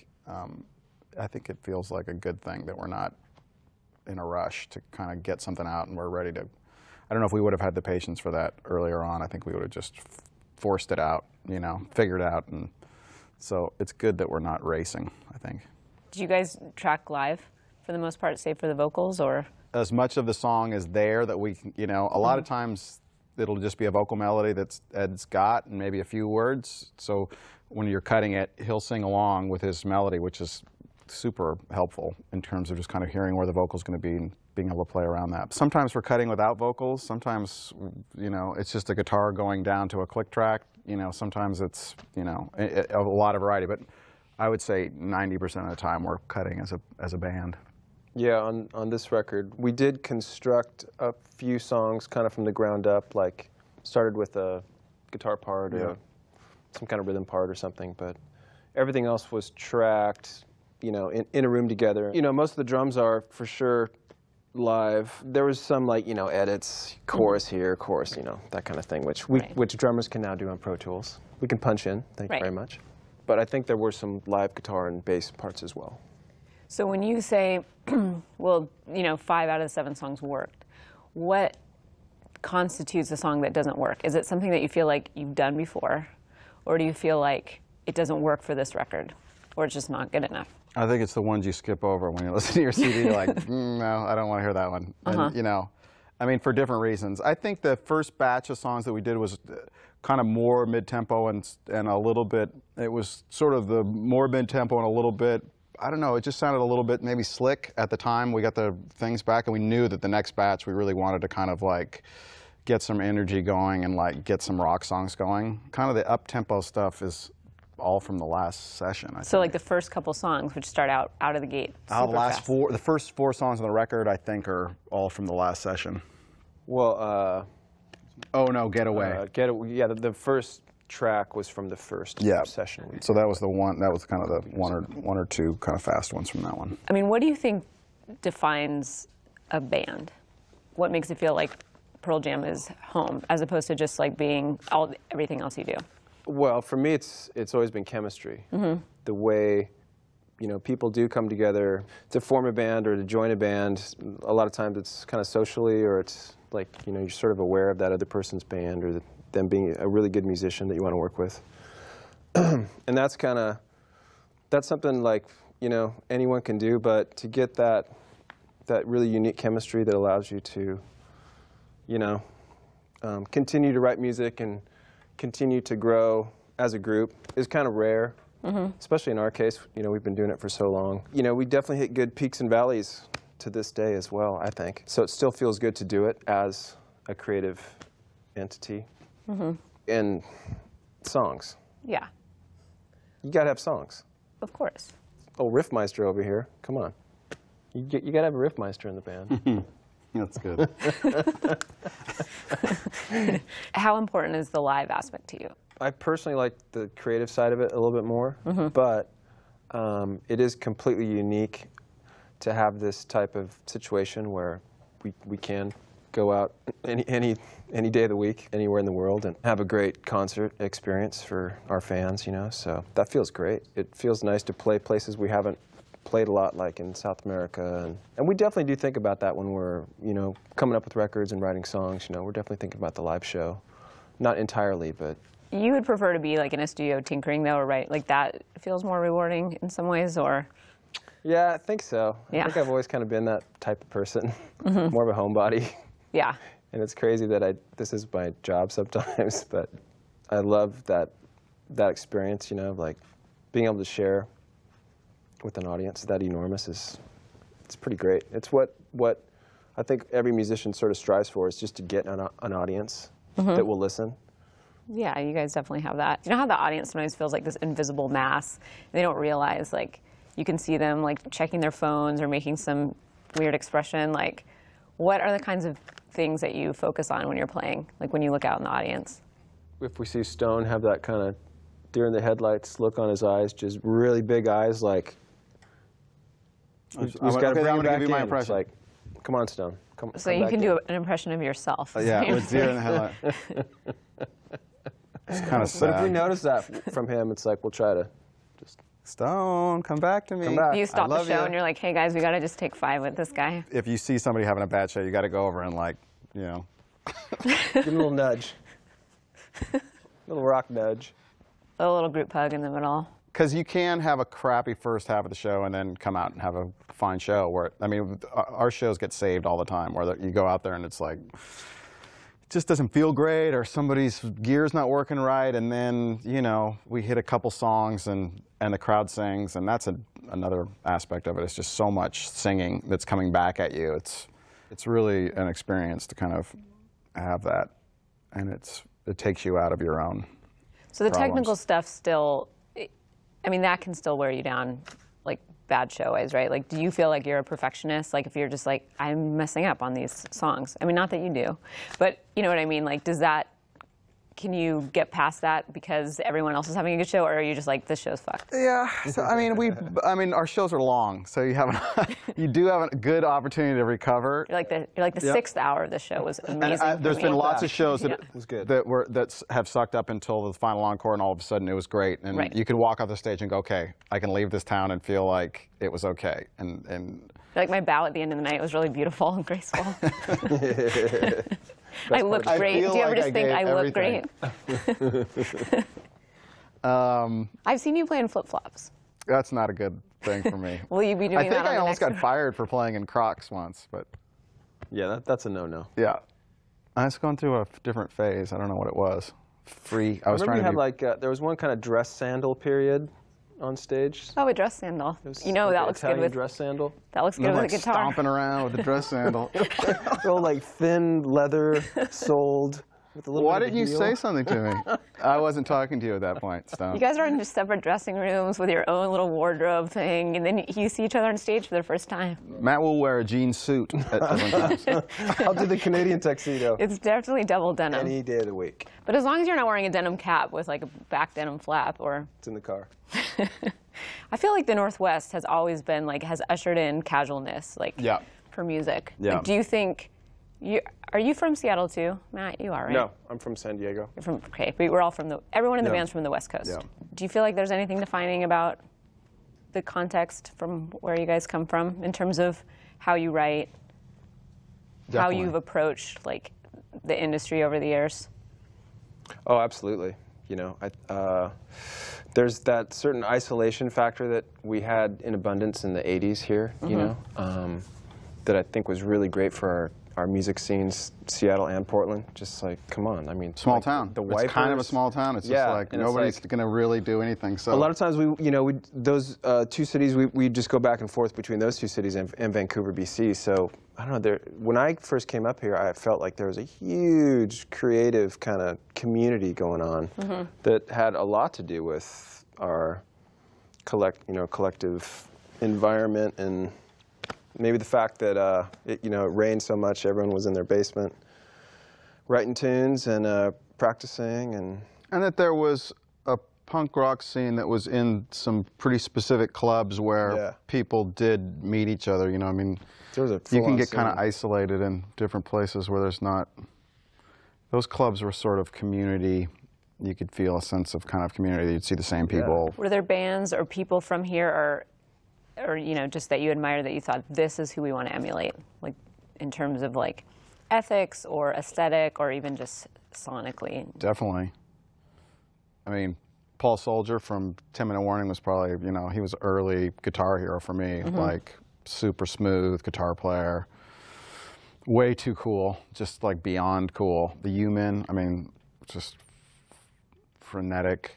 I think it feels like a good thing that we're not in a rush to kind of get something out and we're ready to. I don't know if we would have had the patience for that earlier on. I think we would have just forced it out, you know, figured it out. And so it's good that we're not racing, I think. Did you guys track live for the most part, save for the vocals, or? As much of the song is there that we can, you know, a lot of times it'll just be a vocal melody that's Ed's got and maybe a few words. So when you're cutting it, he'll sing along with his melody, which is super helpful in terms of just kind of hearing where the vocal's going to be and being able to play around that. Sometimes we're cutting without vocals. Sometimes, you know, it's just a guitar going down to a click track. You know, sometimes it's, you know, a lot of variety. But I would say 90% of the time we're cutting as a band. Yeah, on this record, we did construct a few songs kind of from the ground up, like started with a guitar part or some kind of rhythm part or something, but everything else was tracked, you know, in a room together. You know, most of the drums are for sure live. There was some, like, you know, edits, chorus here, chorus, you know, that kind of thing, which drummers can now do on Pro Tools. We can punch in, thank you very much. But I think there were some live guitar and bass parts as well. So when you say, well, 5 out of the 7 songs worked, what constitutes a song that doesn't work? Is it something that you feel like you've done before, or do you feel like it doesn't work for this record, or it's just not good enough? I think it's the ones you skip over when you listen to your CD. You're like, no, I don't want to hear that one. And, I mean, for different reasons. I think the first batch of songs that we did was kind of more mid-tempo and a little bit, it was sort of the more mid-tempo and a little bit, I don't know, it just sounded a little bit maybe slick at the time. We got the things back and we knew that the next batch we really wanted to kind of like get some energy going and like get some rock songs going. Kind of the up-tempo stuff is all from the last session, I think. Like the first couple songs, which start out of the gate super fast. The first 4 songs on the record, I think, are all from the last session. Well, oh no, Get Away. Yeah, the first track was from the first session. So that was the one. That was kind of the one or two kind of fast ones from that one. I mean, what do you think defines a band? What makes it feel like Pearl Jam is home, as opposed to just like being everything else you do? Well, for me, it's always been chemistry. The way, people do come together to form a band or to join a band. A lot of times it's kind of socially, or it's like, you're sort of aware of that other person's band or them being a really good musician that you want to work with. And that's something like, anyone can do, but to get that really unique chemistry that allows you to, continue to write music and continue to grow as a group is kind of rare, especially in our case. We've been doing it for so long. We definitely hit good peaks and valleys to this day as well, I think. So it still feels good to do it as a creative entity. And songs. Yeah. You gotta have songs. Of course. Oh, Riffmeister over here. Come on. You gotta have a Riffmeister in the band. That's good. How important is the live aspect to you? I personally like the creative side of it a little bit more, but it is completely unique to have this type of situation where we can go out any day of the week, anywhere in the world, and have a great concert experience for our fans, so that feels great. It feels nice to play places we haven't played a lot, like in South America, and we definitely do think about that when we're, coming up with records and writing songs. We're definitely thinking about the live show. Not entirely, but... You would prefer to be like in a studio tinkering, though, right? Like that feels more rewarding in some ways, or... Yeah, I think so. Yeah. I think I've always kind of been that type of person, more of a homebody. Yeah. And it's crazy that this is my job sometimes, but I love that experience, like being able to share with an audience that enormous it's pretty great. It's what I think every musician sort of strives for, is just to get an audience that will listen. Yeah, you guys definitely have that. You know how the audience sometimes feels like this invisible mass, and they don't realize, like, you can see them like checking their phones or making some weird expression. Like, what are the kinds of things that you focus on when you're playing, like when you look out in the audience? If we see Stone have that kind of deer in the headlights look on his eyes, just really big eyes, like, he's got to bring him back in. My impression. It's like, come on, Stone. Come you can do an impression of yourself. Yeah, with deer in the headlight. It's kind of sad. But if we notice that from him, it's like, we'll try to just... Stone, come back to me. Come back. You stop the show and you're like, hey guys, we got to just take 5 with this guy. If you see somebody having a bad show, you got to go over and like, give him a little nudge. A little rock nudge. A little group hug in the middle. Because you can have a crappy first half of the show and then come out and have a fine show. Where, I mean, our shows get saved all the time, where you go out there and it's like, it just doesn't feel great, or somebody's gear's not working right, and then, we hit a couple songs and the crowd sings, and that's another aspect of it. It's just so much singing that's coming back at you. It's really an experience to kind of have that, and it takes you out of your own So the problems. technical stuff still, I mean, that can still wear you down, like bad show-wise, right? Like, do you feel like you're a perfectionist? Like, if you're just like, I'm messing up on these songs. I mean, not that you do, but you know what I mean? Like, does that can you get past that because everyone else is having a good show, or are you just like, this show's fucked? Yeah, so, I mean, our shows are long, so you do have a good opportunity to recover. You're like the 6th hour of the show was amazing. And there's been lots of shows that was good. that have sucked up until the final encore, and all of a sudden it was great. And you can walk off the stage and go, okay, I can leave this town and feel like it was okay. And like my bow at the end of the night was really beautiful and graceful. I looked great. Do you ever just think I look great? I've seen you play in flip-flops. That's not a good thing for me. Will you be doing that? I think I almost got fired for playing in Crocs once, but Yeah, that's a no-no. yeah, I was going through a different phase. I don't know what it was. I was Remember trying you to had do, like there was one kind of dress sandal period on stage. Oh, a dress sandal. It was You know, like that an looks Italian good with dress sandal. that looks good I'm with like a guitar. stomping around with the dress sandal. So like thin leather soled with a little Why bit of a didn't you heel. say something to me? I wasn't talking to you at that point, Stone. You guys are in just separate dressing rooms with your own little wardrobe thing, and then you see each other on stage for the first time. Matt will wear a jean suit at different times. I'll do the Canadian tuxedo It's definitely double denim. any day of the week. But as long as you're not wearing a denim cap with like a back denim flap, or It's in the car. I feel like the Northwest has always been like has ushered in casualness, like Yeah. for music. Yeah. Like, do you think are you from Seattle too, Matt? You are, right? No, I'm from San Diego. You're from okay. We're all from everyone in the Yeah. band's from the West Coast. Yeah. Do you feel like there's anything defining about the context from where you guys come from in terms of how you write, how Definitely. you've approached like the industry over the years? Oh, absolutely. You know, there's that certain isolation factor that we had in abundance in the 80s here, you know, that I think was really great for our music scenes, Seattle and Portland. Just like, come on, I mean. Small like, town. The It's kind of a Wipers. small town. It's Yeah, just like and it's nobody's like- going to really do anything. So A lot of times those two cities, we just go back and forth between those two cities and Vancouver, BC. So I don't know. When I first came up here, I felt like there was a huge creative kind of community going on that had a lot to do with our collective environment, and maybe the fact that it rained so much, everyone was in their basement writing tunes and practicing and. And that there was a punk rock scene that was in some pretty specific clubs where Yeah. people did meet each other. You know, I mean, There was a you can full-on get kind of scene. isolated in different places where there's not. Those clubs were sort of community. You could feel a sense of kind of community. You'd see the same people. Were there bands or people from here, or just that you admire that you thought this is who we want to emulate, like in terms of like ethics or aesthetic or even just sonically? Definitely. I mean, Paul Soldier from 10 Minute Warning was probably, he was early guitar hero for me. Like, super smooth guitar player. Way too cool, just like beyond cool. The U-Men, I mean, just frenetic,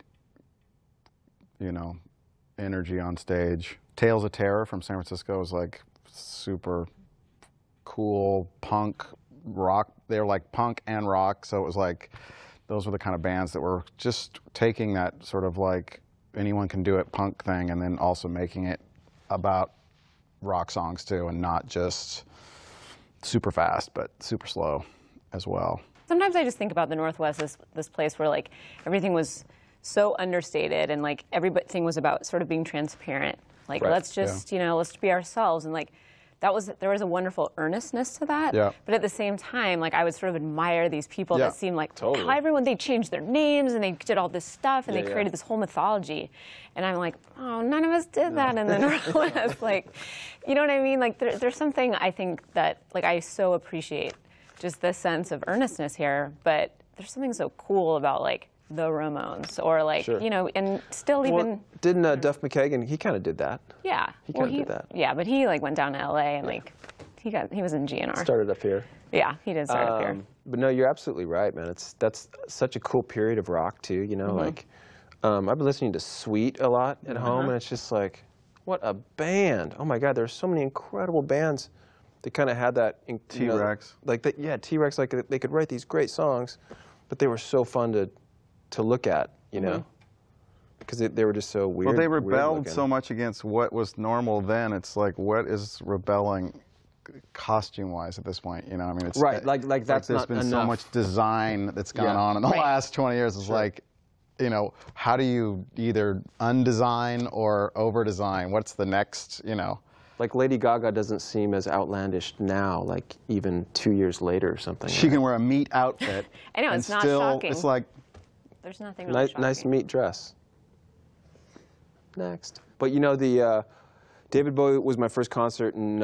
energy on stage. Tales of Terror from San Francisco was like super cool punk rock. They were like punk and rock, so it was like those were the kind of bands that were just taking that sort of like anyone can do it punk thing and then also making it about rock songs too, and not just super fast but super slow as well. Sometimes I just think about the Northwest as this place where like everything was so understated and like everything was about sort of being transparent. Like Right. let's just let's be ourselves, and like there was a wonderful earnestness to that. Yeah. But at the same time, like I would sort of admire these people Yeah, that seemed like totally. how everyone they changed their names and they did all this stuff and Yeah, they yeah. created this whole mythology. And I'm like, oh, none of us did that in the Northwest. Like, you know what I mean? Like there's something I think that like I so appreciate just this sense of earnestness here, but there's something so cool about like the Ramones or like Sure. and still even Well, didn't Duff McKagan? He kind of did that. yeah. he kinda did that. Yeah, but he like went down to LA and like he was in GNR. Started up here. Yeah, he did start up here. But no, you're absolutely right, man. That's such a cool period of rock too. Like I've been listening to Sweet a lot at home, and it's just like, what a band! Oh my God, there's so many incredible bands that kind of had that. T-Rex. Like that, yeah, T-Rex. Like they could write these great songs, but they were so fun to look at, because they were just so weird. Well, they weird rebelled looking. so much against what was normal then. It's like, what is rebelling costume-wise at this point. You know, I mean, it's Right, like that's there's not been so enough. much design that's gone on in the last 20 years. It's like, you know, how do you either undesign or over-design? What's the next, you know? Like Lady Gaga doesn't seem as outlandish now, like even 2 years later or something. She can wear a meat outfit. I know, and it's not still, shocking. It's like, There's nothing really shocking. Nice meat dress. Next. But you know, the David Bowie was my first concert in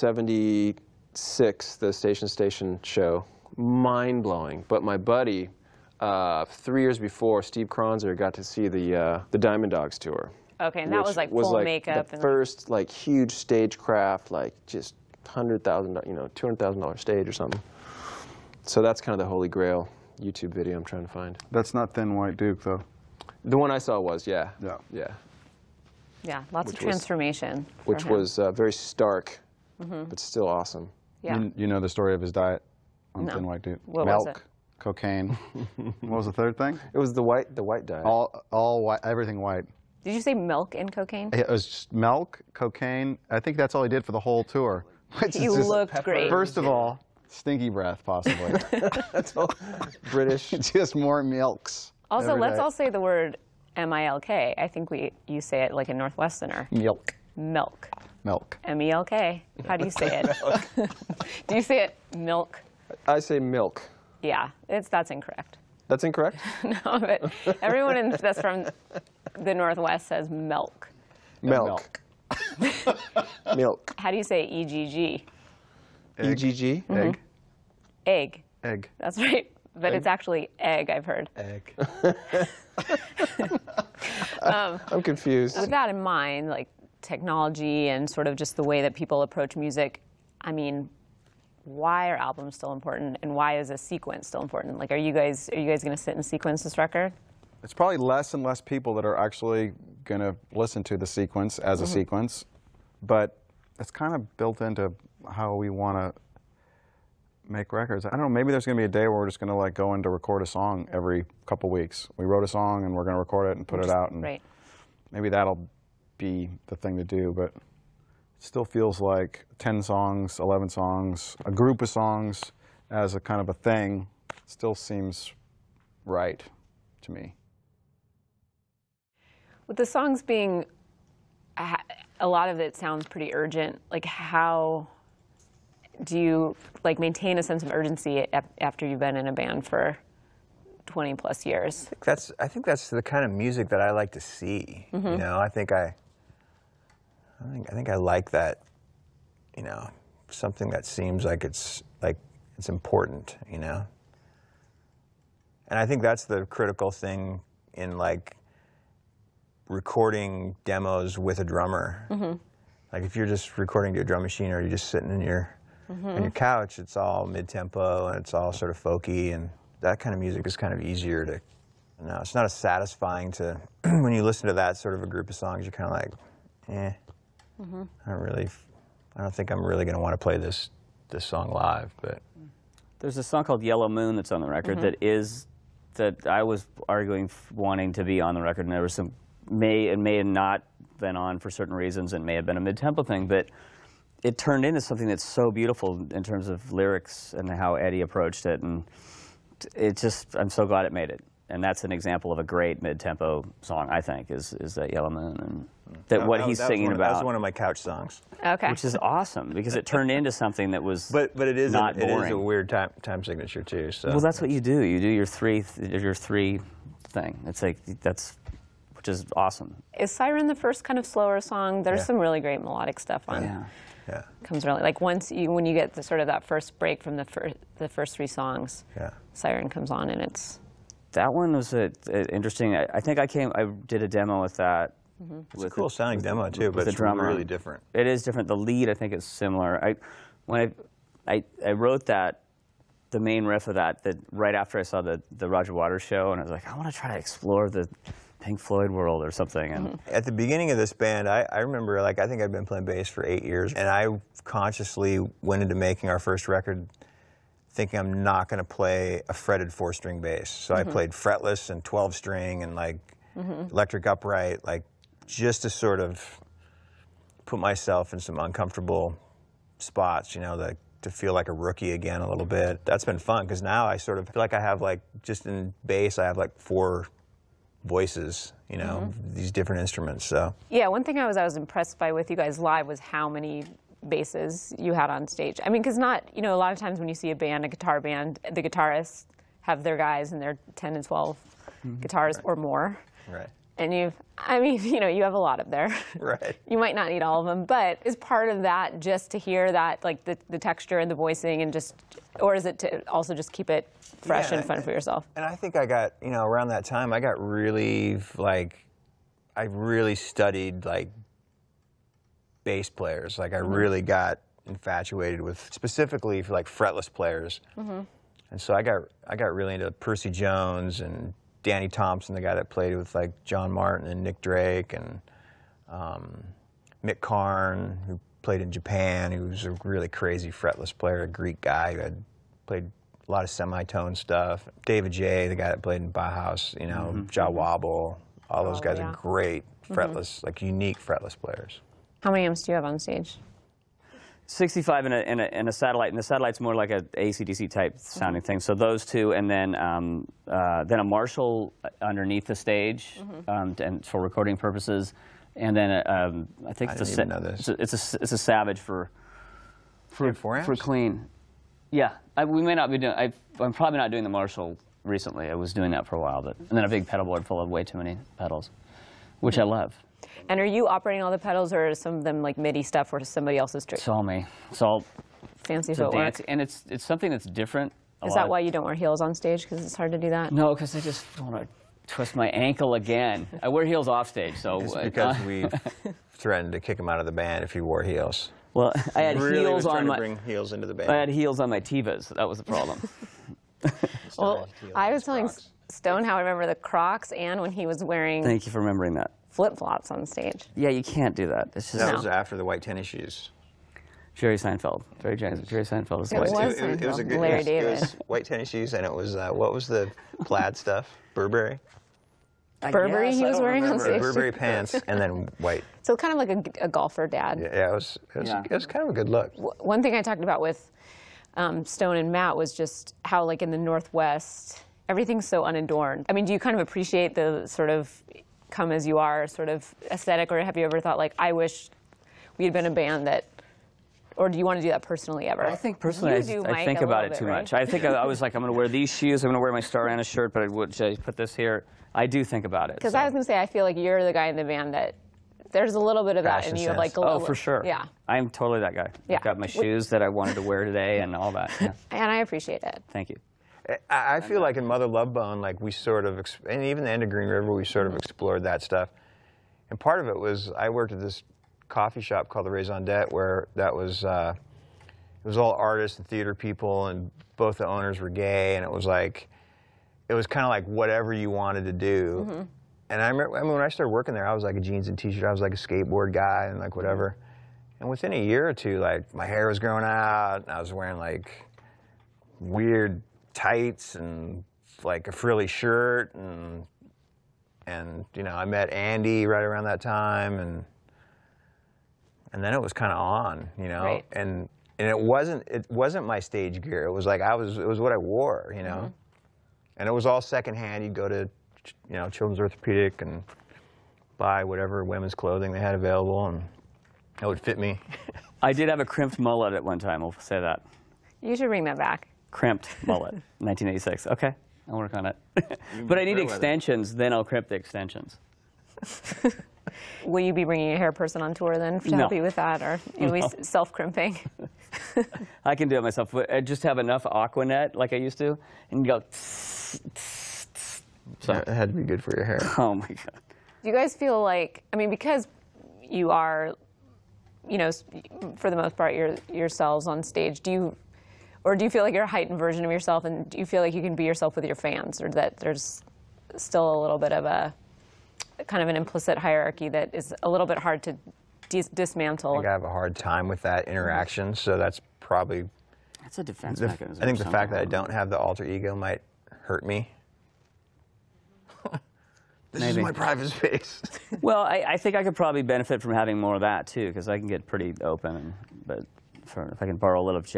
'76, the Station show. Mind-blowing. But my buddy, 3 years before, Steve Kronzer got to see the Diamond Dogs tour. Okay, and that was like full makeup. The first like huge stagecraft, like just $100,000, you know, $200,000 stage or something. So that's kind of the holy grail YouTube video I'm trying to find. that's not Thin White Duke, though. The one I saw was, yeah. Yeah. Yeah. Yeah, lots of Which was- transformation. for Which him. was very stark, but still awesome. Yeah. You know the story of his diet on No. Thin White Duke? What was Milk, it? cocaine. What was the third thing? It was the white diet. All white, everything white. Did you say milk and cocaine? It was just milk, cocaine. I think that's all he did for the whole tour. Which He is just, looked great. First of all, stinky breath, possibly. That's all British. Just more milks. Also, every let's day. all say the word M-I-L-K. I think you say it like a Northwesterner. Milk. Milk. Milk. M-E-L-K. How do you say it? Do you say it milk? I say milk. Yeah, that's incorrect. That's incorrect? No, but everyone that's from the Northwest says milk. Milk. Milk. How do you say E-G-G? E-G-G? Egg. Egg. Egg. That's right. But it's actually egg, I've heard. Egg. I'm confused. With that in mind, like technology and sort of just the way that people approach music, I mean, why are albums still important, and why is a sequence still important? Like, are you guys going to sit and sequence this record? It's probably less and less people that are actually going to listen to the sequence as a sequence, but it's kind of built into how we want to make records. I don't know, maybe there's going to be a day where we're just going to like go in to record a song every couple weeks. We wrote a song and we're going to record it and put it out, and Right. maybe that'll be the thing to do, but it still feels like 10 songs, 11 songs, a group of songs as a kind of a thing still seems right to me. With the songs being, a lot of it sounds pretty urgent. Like, how do you like maintain a sense of urgency after you've been in a band for 20 plus years? I think that's the kind of music that I like to see. You know, I think I like that. You know, something that seems like it's important. You know, and I think that's the critical thing in like recording demos with a drummer. Like if you're just recording to a drum machine or you're just sitting in your on your couch, it's all mid-tempo and it's all sort of folky, and that kind of music is kind of easier to, you know, it's not as satisfying to, when you listen to that sort of a group of songs, you're kind of like, I don't think I'm really going to want to play this song live, but. There's a song called Yellow Moon that's on the record that I was arguing wanting to be on the record, and there was some, may have not been on for certain reasons and may have been a mid-tempo thing, but it turned into something that's so beautiful in terms of lyrics and how Eddie approached it, and it just, I'm so glad it made it. And that's an example of a great mid-tempo song, I think, is that Yellow Moon, and that what he's singing about. That was one of my couch songs. Okay. Which is awesome, because it turned into something that was But it is not it boring. is a weird time signature too. So Well, that's what you do. You do your three thing. It's like, which is awesome. Is Siren the first kind of slower song? There's Yeah. some really great melodic stuff on. Yeah. Comes really like when you get the sort of that first break from the first three songs. Yeah. Siren comes on and it's. That one was interesting. I think I did a demo with that. It's a cool sounding demo too, but with the it's drummer. really different. It is different. The lead, I think, is similar. When I wrote that, the main riff of that right after I saw the Roger Waters show, and I was like, I want to try to explore the Pink Floyd world or something. And At the beginning of this band, I remember, like, I think I'd been playing bass for 8 years, and I consciously went into making our first record thinking I'm not going to play a fretted 4-string bass. So I played fretless and 12-string and like electric upright, like just to sort of put myself in some uncomfortable spots, you know, to feel like a rookie again a little bit. That's been fun because now I sort of feel like I have like, just in bass, I have like 4 voices, you know, these different instruments. So yeah, one thing I was impressed by with you guys live was how many basses you had on stage. I mean, because not, you know, a lot of times when you see a band, a guitar band, the guitarists have their guys and they're 10 and 12 guitars or more. Right. And I mean, you know, you have a lot up there. Right. You might not need all of them, but is part of that just to hear that, like the texture and the voicing and just, or is it to also just keep it fresh and fun for yourself? And I think I got, you know, around that time, I got really, like, I really studied, like, bass players. Like, I really got infatuated with, specifically for, like, fretless players. And so I got really into Percy Jones and Danny Thompson, the guy that played with like John Martin and Nick Drake, and Mick Karn, who played in Japan, who was a really crazy fretless player, a Greek guy who had played a lot of semitone stuff. David J., the guy that played in Bauhaus, you know, Ja Wobble, all those guys are great fretless, like unique fretless players. How many amps do you have on stage? 65 in a satellite, and the satellite's more like a AC/DC type sounding thing. So those 2, and then a Marshall underneath the stage, and for recording purposes, and then I think it's a Savage for clean. Yeah, we may not be doing. I'm probably not doing the Marshall recently. I was doing that for a while, and then a big pedal board full of way too many pedals, which I love. And are you operating all the pedals, or are some of them like MIDI stuff or somebody else's trick? It's all me. It's all fancy footwork. And it's something that's different. Is that why you don't wear heels on stage? Because it's hard to do that? No, because I just want to twist my ankle again. I wear heels off stage, so. It's because we threatened to kick him out of the band if he wore heels. Well, I had heels on my. Bring heels into the band. I had heels on my Tevas. That was the problem. Well, I was telling Stone how I remember the Crocs, and when he was wearing. Thank you for remembering that. Flip-flops on stage. Yeah, you can't do that. It's just that was after the white tennis shoes. Jerry Seinfeld. Jerry Seinfeld was white. It was a good. Larry David. It was white tennis shoes, and it was what was the plaid stuff? Burberry. Burberry he was wearing on stage. Burberry pants and then white. So kind of like a golfer dad. Yeah, it was kind of a good look. One thing I talked about with Stone and Matt was just how, like in the Northwest, everything's so unadorned. I mean, do you kind of appreciate the sort of come as you are sort of aesthetic, or have you ever thought like, I wish we had been a band that, or do you want to do that personally ever? I think personally, I think about it too much. I think I was like, I'm going to wear these shoes, I'm going to wear my Starana shirt, but should I put this here? I do think about it. Because I was going to say, I feel like you're the guy in the band that there's a little bit of that, and you have like oh, for sure. Yeah. I'm totally that guy. Yeah. I've got my shoes that I wanted to wear today and all that. Yeah. And I appreciate it. Thank you. I feel like in Mother Love Bone, like we sort of, and even the end of Green River, we sort of explored that stuff. And part of it was I worked at this coffee shop called the Raison d'Etre, where that was it was all artists and theater people, and both the owners were gay, and it was like it was kind of like whatever you wanted to do. And I remember, when I started working there, I was like a jeans and t-shirt. I was like a skateboard guy and like whatever. And within a year or two, like my hair was growing out, and I was wearing like weird tights and like a frilly shirt, and you know, I met Andy right around that time, and then it was kind of on, you know. Right. And it wasn't my stage gear. It was like it was what I wore, you know. And it was all secondhand. You'd go to, you know, Children's Orthopedic and buy whatever women's clothing they had available, and it would fit me. I did have a crimped mullet at one time, we'll say that. You should bring that back. Crimped mullet, 1986. Okay, I'll work on it. But I need extensions, then I'll crimp the extensions. Will you be bringing a hair person on tour then to help you with that, or you'll be self-crimping? I can do it myself. I just have enough Aquanet like I used to, and go. So it had to be good for your hair. Oh my God. Do you guys feel like, I mean, because you are, you know, for the most part, yourselves on stage, do you feel like you're a heightened version of yourself, and do you feel like you can be yourself with your fans, or that there's still a little bit of a kind of an implicit hierarchy that is a little bit hard to dismantle? I think I have a hard time with that interaction, so that's probably... That's a defense mechanism. I think the fact that I don't have the alter ego might hurt me. This is my private space. Well, I think I could probably benefit from having more of that, too, because I can get pretty open. But if I can borrow a little of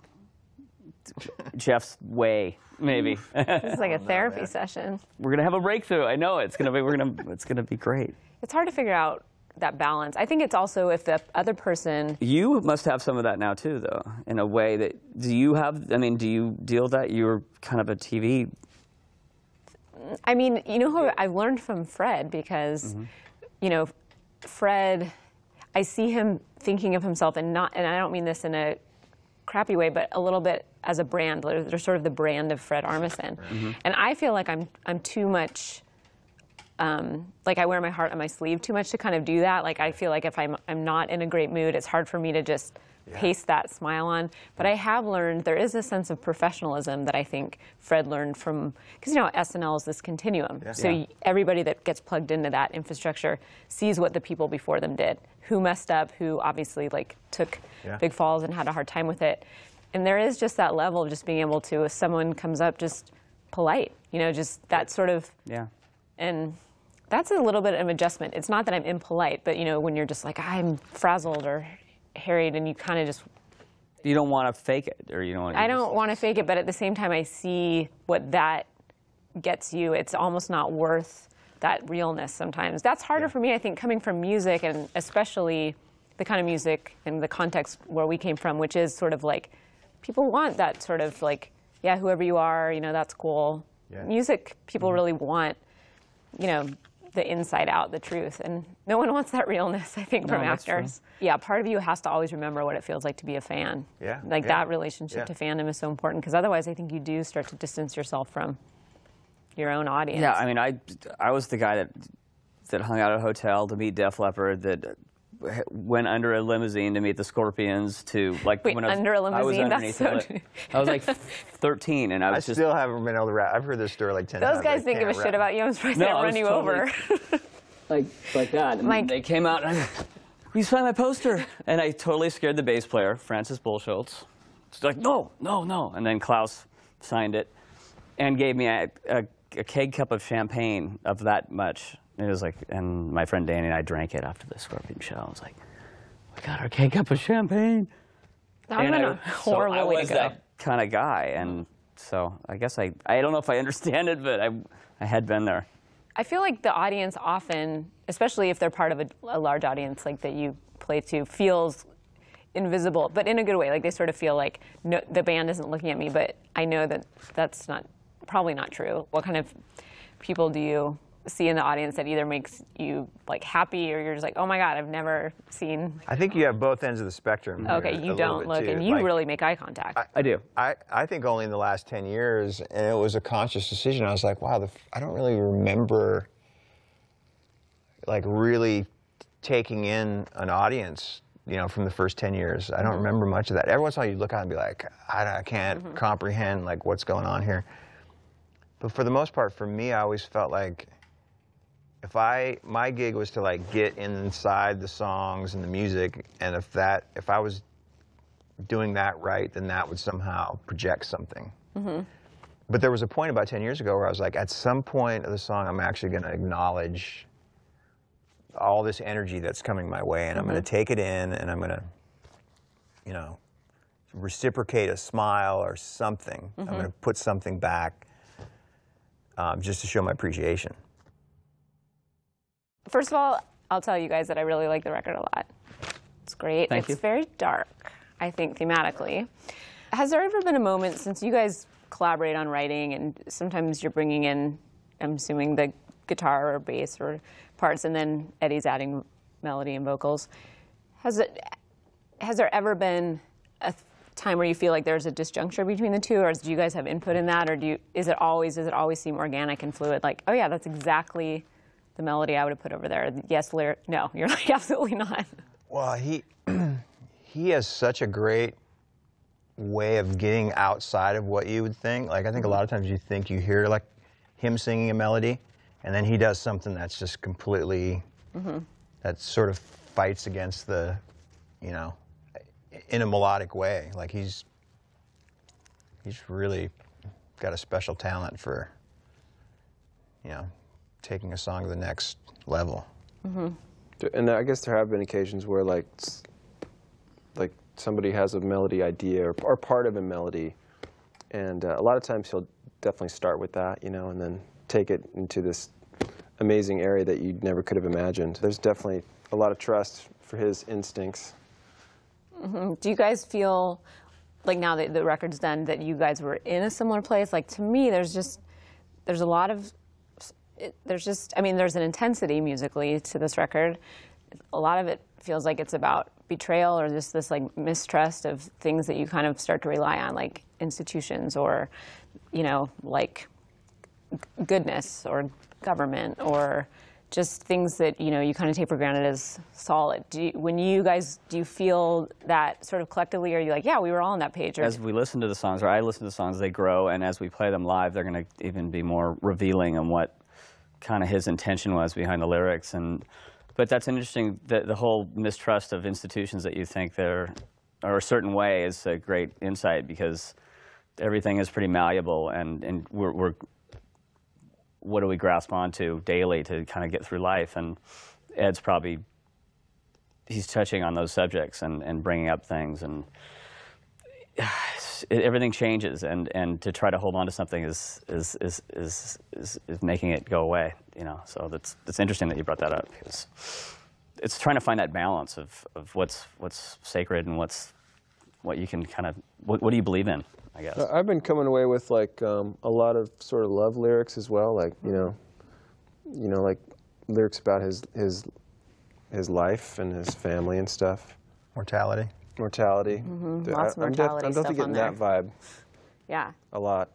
Jeff's way, maybe. This is like a therapy session. We're gonna have a breakthrough. I know it's gonna be great. It's hard to figure out that balance. I think it's also if the other person. You must have some of that now too, though, in a way that. Do you have? I mean, do you deal with that? You're kind of a TV. I mean, you know who I've learned from Fred because, you know, Fred, I see him thinking of himself and I don't mean this in a crappy way, but a little bit as a brand. They're sort of the brand of Fred Armisen. And I feel like I'm too much, like I wear my heart on my sleeve too much to kind of do that. Like I feel like if I'm not in a great mood, it's hard for me to just paste that smile on. But I have learned there is a sense of professionalism that I think Fred learned from, because you know SNL is this continuum. So everybody that gets plugged into that infrastructure sees what the people before them did, who messed up, who obviously like took big falls and had a hard time with it. And there is just that level of just being able to, if someone comes up, just polite, you know, just that sort of, and that's a little bit of adjustment. It's not that I'm impolite, but you know, when you're just like, I'm frazzled or harried and you kind of just. You don't want to fake it, or you don't want to. I don't want to fake it, but at the same time, I see what that gets you. It's almost not worth that realness sometimes. That's harder for me, I think, coming from music, and especially the kind of music and the context where we came from, which is sort of like, people want that sort of like, yeah, whoever you are, you know, that's cool. Music, people really want, you know, the inside out, the truth. And no one wants that realness, I think, from actors. Yeah, part of you has to always remember what it feels like to be a fan. Like that relationship to fandom is so important, because otherwise I think you do start to distance yourself from your own audience. Yeah, I mean, I was the guy that hung out at a hotel to meet Def Leppard, that went under a limousine to meet the Scorpions, to like. Wait, when under a limousine? That's so I was like 13, and I still haven't been able to rap. I've heard this story like 10 times. Those guys didn't give a shit about you. I'm surprised they didn't run you over. like that. And they came out, and will you sign my poster? And I totally scared the bass player, Francis Bullschultz. She's like, no. And then Klaus signed it and gave me a keg cup of champagne of that much. It was like, and my friend Danny and I drank it after the Scorpion show. I was like, we got our keg cup of champagne. That would have been a horrible way to go. I was that kind of guy, and so I guess I don't know if I understand it, but I had been there. I feel like the audience often, especially if they're part of a large audience like that you play to, feels invisible, but in a good way. Like they sort of feel like, no, the band isn't looking at me, but I know that that's probably not true. What kind of people do you see in the audience that either makes you like happy, or you're just like, oh my God, I've never seen? I think you have both ends of the spectrum. Okay, you don't look, and you really make eye contact. I do. I think only in the last 10 years, and it was a conscious decision. I was like, wow, I don't really remember like really taking in an audience, you know, from the first 10 years. I don't remember much of that. Every once in a while you'd look out and be like, I can't comprehend like what's going on here. But for the most part, for me, I always felt like my gig was to like get inside the songs and the music, and if I was doing that right, then that would somehow project something. But there was a point about 10 years ago where I was like, at some point of the song, I'm actually going to acknowledge all this energy that's coming my way, and I'm going to take it in, and I'm going to, you know, reciprocate a smile or something. I'm going to put something back just to show my appreciation. First of all, I'll tell you guys that I really like the record a lot. It's great. Thank you. It's very dark, I think, thematically. Has there ever been a moment, since you guys collaborate on writing, and sometimes you're bringing in, I'm assuming, the guitar or bass or parts, and then Eddie's adding melody and vocals. Has there ever been a time where you feel like there's a disjuncture between the two, or do you guys have input in that, or does it always seem organic and fluid? Like, oh yeah, that's exactly the melody I would have put over there. Yes, lyric. No, you're like, absolutely not. Well, he has such a great way of getting outside of what you would think. Like, I think a lot of times you think you hear like him singing a melody, and then he does something that's just completely, that sort of fights against the, you know, in a melodic way. Like he's really got a special talent for, you know, taking a song to the next level. And I guess there have been occasions where like somebody has a melody idea or part of a melody, and a lot of times he'll definitely start with that, you know, and then take it into this amazing area that you never could have imagined. There's definitely a lot of trust for his instincts. Mm-hmm. Do you guys feel like now that the record's done that you guys were in a similar place? Like, to me, there's a lot of, I mean, there's an intensity musically to this record. A lot of it feels like it's about betrayal or just this like mistrust of things that you kind of start to rely on, like institutions or, you know, like goodness or government or just things that, you know, you kind of take for granted as solid. When you guys, do you feel that sort of collectively, or are you like, yeah, we were all on that page? Or as we listen to the songs, or I listen to the songs, they grow, and as we play them live, they're going to even be more revealing on what kind of his intention was behind the lyrics. But that's interesting, the whole mistrust of institutions that you think they're, or a certain way, is a great insight, because everything is pretty malleable, and we're what do we grasp onto daily to kind of get through life? And Ed's probably, he's touching on those subjects and bringing up things, and everything changes, and to try to hold on to something is making it go away, you know. So that's interesting that you brought that up, because it's trying to find that balance of what's sacred and what you can kind of, what do you believe in, I guess. I've been coming away with like a lot of sort of love lyrics as well, like you know, like lyrics about his life and his family and stuff. Mortality. Mortality. Mm-hmm. Lots of mortality I'm definitely stuff on getting that vibe. Yeah. A lot.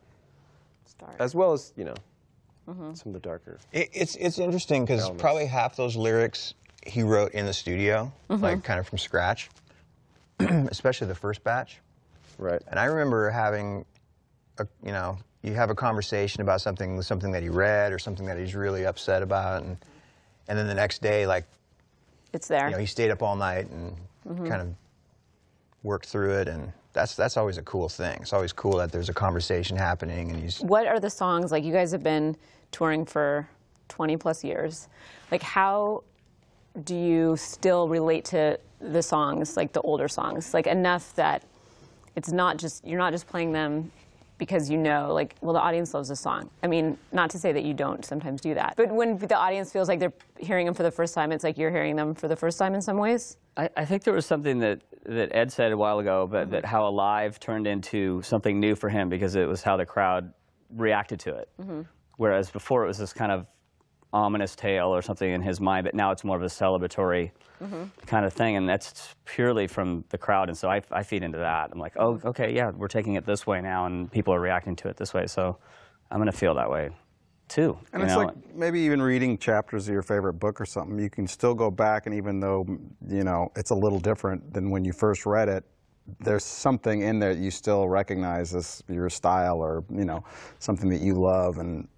As well as, you know, some of the darker. It's interesting because probably half those lyrics he wrote in the studio, like kind of from scratch, especially the first batch. Right. And I remember having, you know, you have a conversation about something that he read or something that he's really upset about, and then the next day, like, it's there. You know, he stayed up all night and kind of worked through it, and that's always a cool thing. It's always cool that there's a conversation happening, and he's. What are the songs, like, you guys have been touring for 20 plus years, like, how do you still relate to the songs, like the older songs, like enough that it's not just, you're not just playing them because you know, like, well, the audience loves this song. I mean, not to say that you don't sometimes do that, but when the audience feels like they're hearing them for the first time, it's like you're hearing them for the first time in some ways? I think there was something that Ed said a while ago, but that how Alive turned into something new for him because it was how the crowd reacted to it. Whereas before it was this kind of ominous tale or something in his mind, but now it's more of a celebratory kind of thing, and that's purely from the crowd, and so I feed into that. I'm like, oh, okay, yeah, we're taking it this way now, and people are reacting to it this way, so I'm going to feel that way too. And it's like maybe even reading chapters of your favorite book or something, you can still go back, and even though, you know, it's a little different than when you first read it, there's something in there that you still recognize as your style, or, you know, something that you love, and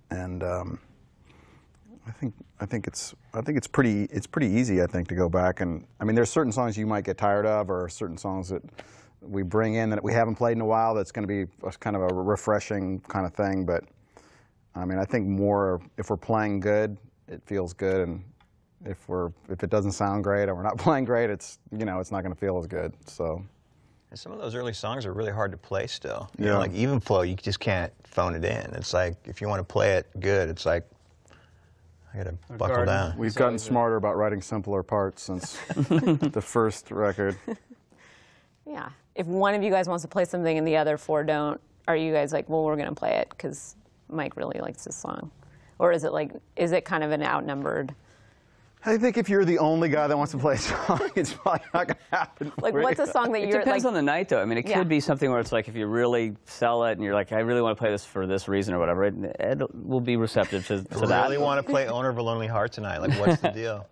I think it's pretty easy, I think, to go back, and I mean, there's certain songs you might get tired of, or certain songs that we bring in that we haven't played in a while that's going to be kind of a refreshing kind of thing. But I mean, I think more if we're playing good, it feels good, and if it doesn't sound great or we're not playing great, it's, you know, it's not going to feel as good. So. And some of those early songs are really hard to play still. You know, like Even Flow, you just can't phone it in. It's like if you want to play it good, it's like I got to buckle down. We've gotten smarter about writing simpler parts since the first record. Yeah. If one of you guys wants to play something and the other four don't, are you guys like, well, we're going to play it because Mike really likes this song? Or is it like, is it kind of an outnumbered? I think if you're the only guy that wants to play a song, it's probably not going to happen. Like, what's a song that it you're depends like, on the night, though. I mean, it could be something where it's like if you really sell it and you're like, I really want to play this for this reason or whatever, Ed will be receptive to that. I really want to play Owner of a Lonely Heart tonight. Like, what's the deal?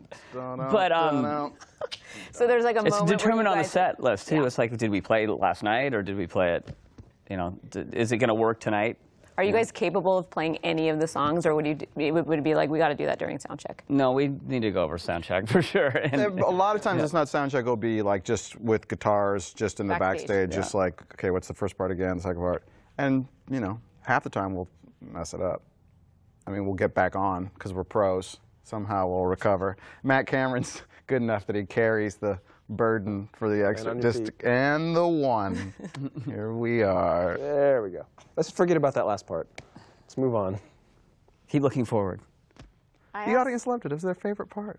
So there's like a moment. It's determined on the set list too. Yeah. It's like, did we play it last night or did we play it? You know, is it going to work tonight? Are you guys capable of playing any of the songs, or would it be like, we got to do that during sound check? No, we need to go over sound check for sure. And, a lot of times it's not sound check. It'll be like just with guitars, just in the backstage, just like, okay, what's the first part again, the second part, and you know, half the time we'll mess it up. I mean, we'll get back on because we're pros. Somehow we'll recover. Matt Cameron's good enough that he carries the burden for the extra. And on your Just feet. and the one. Here we are. There we go. Let's forget about that last part. Let's move on. Keep looking forward. The audience loved it. It was their favorite part.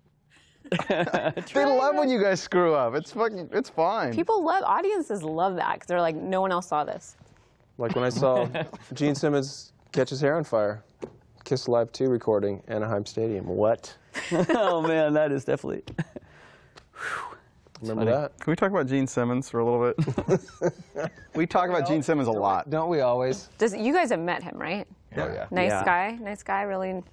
They love when you guys screw up. It's fine. Audiences love that because they're like, no one else saw this. Like when I saw Gene Simmons catch his hair on fire, Kiss Live 2 recording, Anaheim Stadium. What? Oh man, that is definitely. Remember that? Can we talk about Gene Simmons for a little bit? We talk about Gene Simmons a lot. Don't we always? You guys have met him, right? Oh, yeah. Nice guy, really.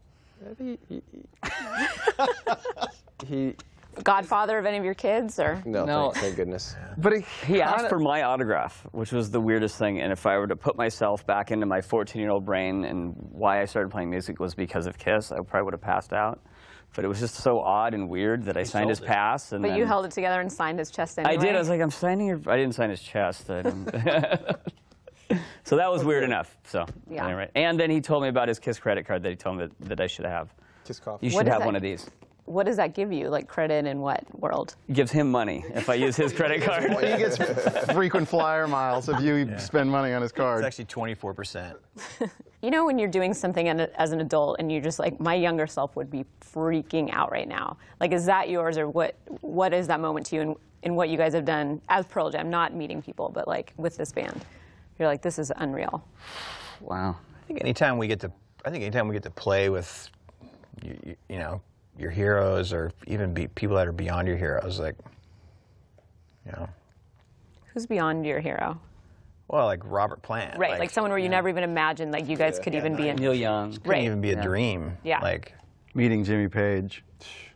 He Godfather of any of your kids, or? No. Thank goodness. But He asked for my autograph, which was the weirdest thing. And if I were to put myself back into my 14-year-old brain, and why I started playing music was because of Kiss, I probably would have passed out. But it was just so odd and weird that I signed his pass. And But then you held it together and signed his chest anyway. I did. I was like, I'm signing your. I didn't sign his chest. I didn't. So that was weird enough. So Yeah. anyway. And then he told me about his Kiss credit card that he told me that I should have. Kiss coffee. You What should is have that? one of these. What does that give you? Like credit in what world? It gives him money if I use his credit card. he gets frequent flyer miles if you spend money on his It's card. actually 24%. You know when you're doing something as an adult and you're just like, my younger self would be freaking out right now. Like, is that yours, or what is that moment to you in what you guys have done as Pearl Jam, not meeting people, but like with this band? You're like, this is unreal. Wow. I think anytime we get to play with, you know, your heroes, or even people that are beyond your heroes, like, you know. Who's beyond your hero? Well, like Robert Plant. Right, like someone where you never even imagined like you guys could even be in. Neil Young. Couldn't Right. even be a dream. Yeah. Like, Meeting Jimmy Page.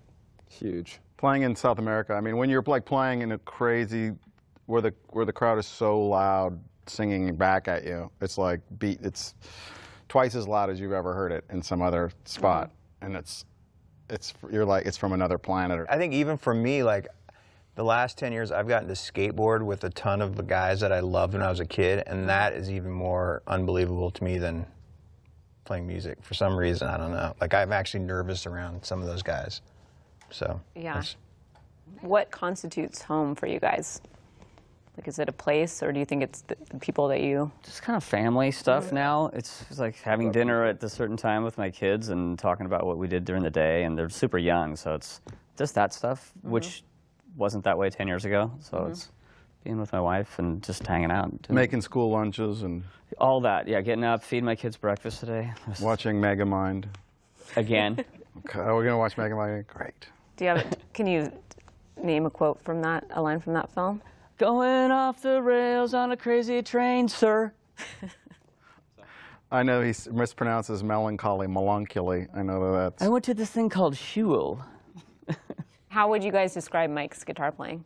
Huge. Playing in South America. I mean, when you're like playing in a crazy, where the crowd is so loud, singing back at you, it's like it's twice as loud as you've ever heard it in some other spot, and you're like it's from another planet. I think even for me, like, the last 10 years, I've gotten to skateboard with a ton of the guys that I loved when I was a kid, and that is even more unbelievable to me than playing music. For some reason, I don't know. Like, I'm actually nervous around some of those guys. So Yeah. that's- What constitutes home for you guys? Like, is it a place, or do you think it's the people that you? Just kind of family stuff now. It's like having dinner at a certain time with my kids and talking about what we did during the day, and they're super young, so it's just that stuff, which wasn't that way 10 years ago. So it's being with my wife and just hanging out. Making school lunches and All that, yeah, getting up, feeding my kids breakfast today. watching Megamind. Again. Okay, we're gonna watch Megamind. Great. Do you have? Can you name a quote from that? A line from that film? Going off the rails on a crazy train, sir. I know he mispronounces melancholy, melancholy. I know that's. I went to this thing called Shul. How would you guys describe Mike's guitar playing?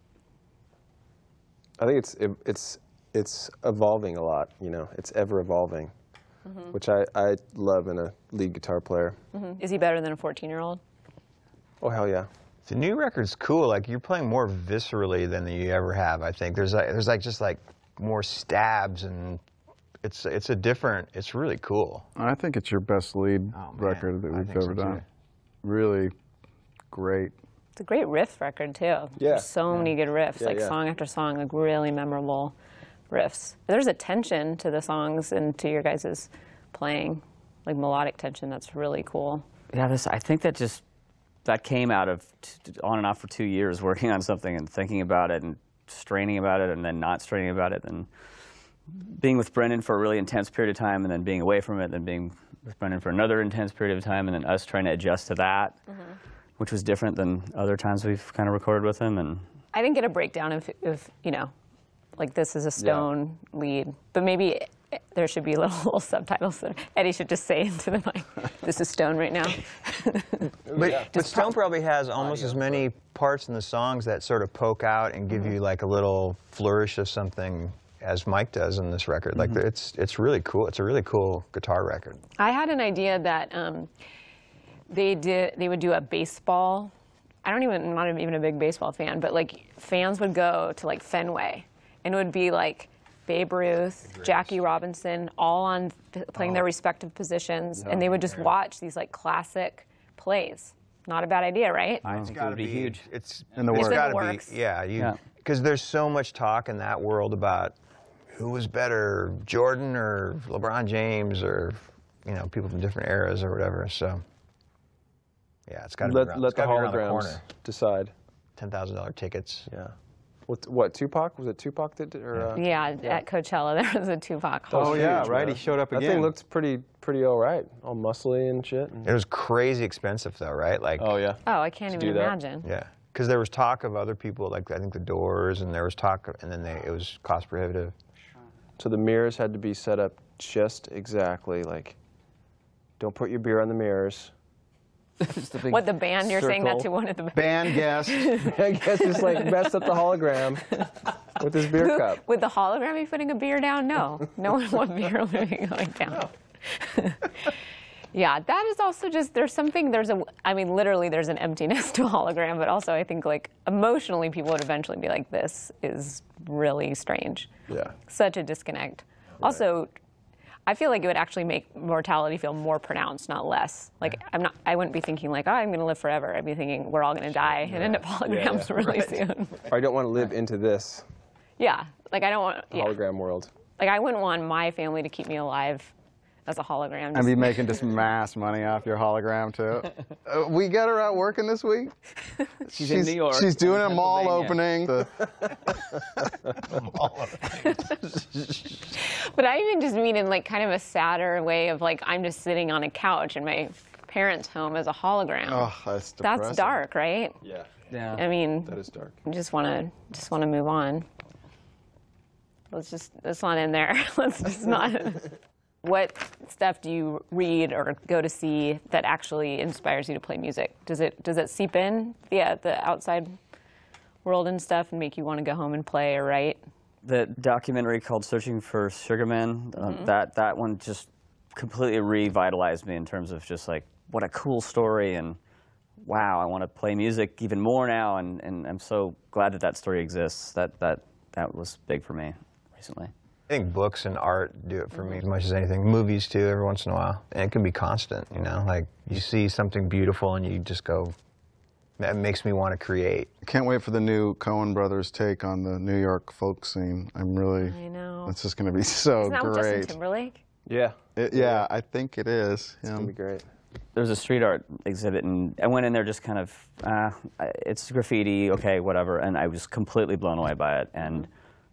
I think it's evolving a lot. You know, it's ever evolving, which I love in a lead guitar player. Is he better than a 14-year-old? Oh hell yeah. The new record's cool. Like, you're playing more viscerally than you ever have. I think there's just more stabs, and it's really cool. I think it's your best lead record that I we've think so, ever done. too. Really great. It's a great riff record too. Yeah. There's so many good riffs, Yeah, like yeah. song after song, like really memorable riffs. There's a tension to the songs and to your guys' playing, like melodic tension. That's really cool. Yeah, I think that came out of on and off for 2 years working on something and thinking about it and straining about it and then not straining about it, and being with Brendan for a really intense period of time and then being away from it, then being with Brendan for another intense period of time, and then us trying to adjust to that, which was different than other times we've kind of recorded with him. And I didn't get a breakdown of you know, like this is a Stone lead, but maybe there should be little subtitles that Eddie should just say into the mic. This is Stone right now. But Stone probably has almost as many parts in the songs that sort of poke out and give you like a little flourish of something as Mike does in this record. Like, it's really cool. It's a really cool guitar record. I had an idea that they would do a baseball. I'm not even a big baseball fan, but like fans would go to like Fenway, and it would be like Babe Ruth, Jackie Robinson, all on playing their respective positions, and they would just watch these like classic plays not a bad idea, right? I think it would be huge. It's In the it's works. gotta works. be, yeah. Because there's so much talk in that world about who was better, Jordan or LeBron James, or people from different eras or whatever. So yeah, it's got to be around, let the around the holograms corner. decide. $10,000 tickets. Yeah. What Tupac? Was it Tupac that did? Or, Yeah, at Coachella there was a Tupac Oh hologram. yeah, huge, right. man. He showed up That again. thing looked pretty all right, all muscly and shit. It was crazy expensive though, right? Like, Oh yeah. Oh, I can't To even do that? imagine. yeah, because there was talk of other people, like I think the Doors, and there was talk, and then it was cost prohibitive. So the mirrors had to be set up just exactly like. Don't put your beer on the mirrors. What, the band? You're saying that to circle. one of the Band guest. I guess it's like messed up the hologram with his beer cup. Would the hologram be putting a beer down? No. No one would beer would be going down. Yeah, that is also just, literally there's an emptiness to a hologram, but also I think like emotionally people would eventually be like, this is really strange. Yeah. Such a disconnect. Also, I feel like it would actually make mortality feel more pronounced, not less. Like I wouldn't be thinking like, oh, I'm going to live forever. I'd be thinking we're all going to die and end up holograms really soon. Or I don't want to live into this Yeah, like I don't want hologram world. Like I wouldn't want my family to keep me alive as a hologram. And be making just mass money off your hologram too. We got her out working this week. She's in New York. She's doing a mall Pennsylvania. opening. But I even just mean in like kind of a sadder way of like I'm just sitting on a couch in my parents' home as a hologram. Oh, that's depressing. That's dark, right? Yeah. Yeah. I mean, That is dark. I just want to move on. Let's not end there. Let's just not. What stuff do you read or go to see that actually inspires you to play music? Does it seep in the outside world and stuff and make you want to go home and play or write? The documentary called Searching for Sugar Man, that one just completely revitalized me in terms of just like, what a cool story, and wow, I want to play music even more now, and I'm so glad that story exists. That was big for me recently. I think books and art do it for me as much as anything. Movies too, every once in a while. And it can be constant, like you see something beautiful and you just go, that makes me want to create. Can't wait for the new Coen Brothers take on the New York folk scene. I know. It's just going to be so Isn't that with great. Justin Timberlake? Yeah. Yeah, I think it is. It's gonna be great. There was a street art exhibit, and I went in there just kind of, it's graffiti, okay, whatever, and I was completely blown away by it, and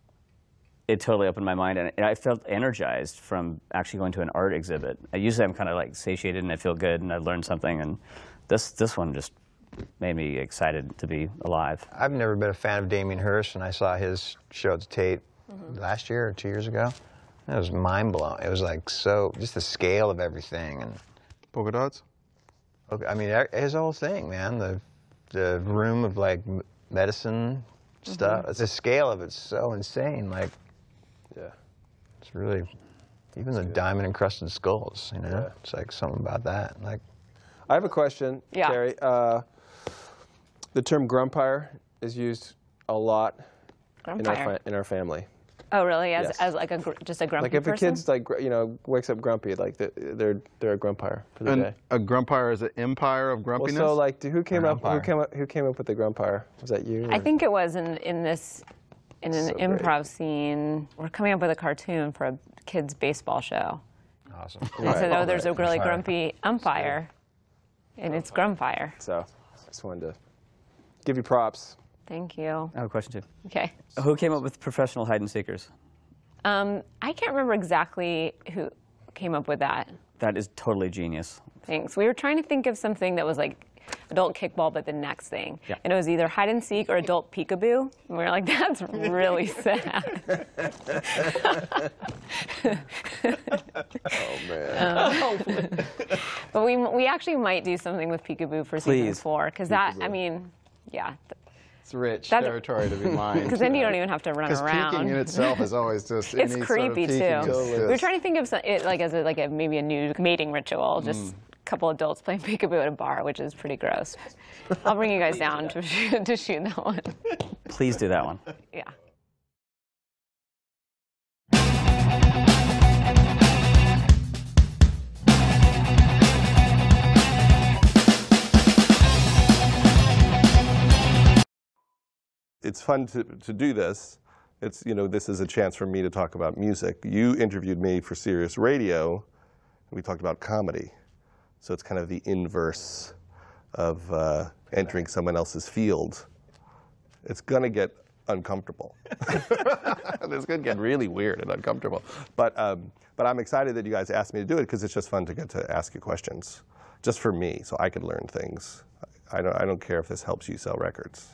it totally opened my mind, and I felt energized from actually going to an art exhibit. Usually I'm kind of like satiated and I feel good and I learned something, and this one just made me excited to be alive. I've never been a fan of Damien Hirst, and I saw his show at the Tate last year or 2 years ago. It was mind-blowing. It was like just the scale of everything. And Polka dots? okay, I mean, his whole thing, man, the room of like medicine stuff, the scale of it's so insane. Like, Yeah. it's really, even the diamond-encrusted skulls, Yeah. It's like something about that. Like, I have a question, Yeah. Terry. The term grumpire is used a lot Grumpire. in our family. Oh, really? Yes. As like just a grumpy Like if a person? kid's like wakes up grumpy, like they're a grumpire for the day. And a grumpire is an empire of Well, grumpiness? so like, who came An up with the grumpire? Was that you? I or- think it was in an So improv scene. We're coming up with a cartoon for a kids' baseball show. awesome. And I said, oh, there's a really grumpy umpire, and it's Grumpire. So, I just wanted to give you props. Thank you. I have a question too. Okay. Who came up with professional hide and seekers? I can't remember exactly who came up with that. That is totally genius. Thanks. We were trying to think of something that was like adult kickball, but the next thing. Yeah. And it was either hide and seek or adult peekaboo. And we were like, that's really sad. Oh man. But we actually might do something with peekaboo for season Please. 4, because that, I mean, yeah. It's rich That's- territory to be mined. Because then you don't even have to run Because around. peeking in itself is always just It's any creepy sort of too. peeking is We were just- trying to think of it like as maybe a new mating ritual, just a couple adults playing peekaboo at a bar, which is pretty gross. I'll bring you guys down to shoot that one. Please do that one. Yeah. it's fun to do this. It's, you know, this is a chance for me to talk about music. You interviewed me for Sirius Radio, and we talked about comedy. So it's kind of the inverse of entering someone else's field. It's going to get uncomfortable. It's going to get really weird and uncomfortable. But I'm excited that you guys asked me to do it because it's just fun to get to ask you questions, just for me, so I could learn things. I don't care if this helps you sell records.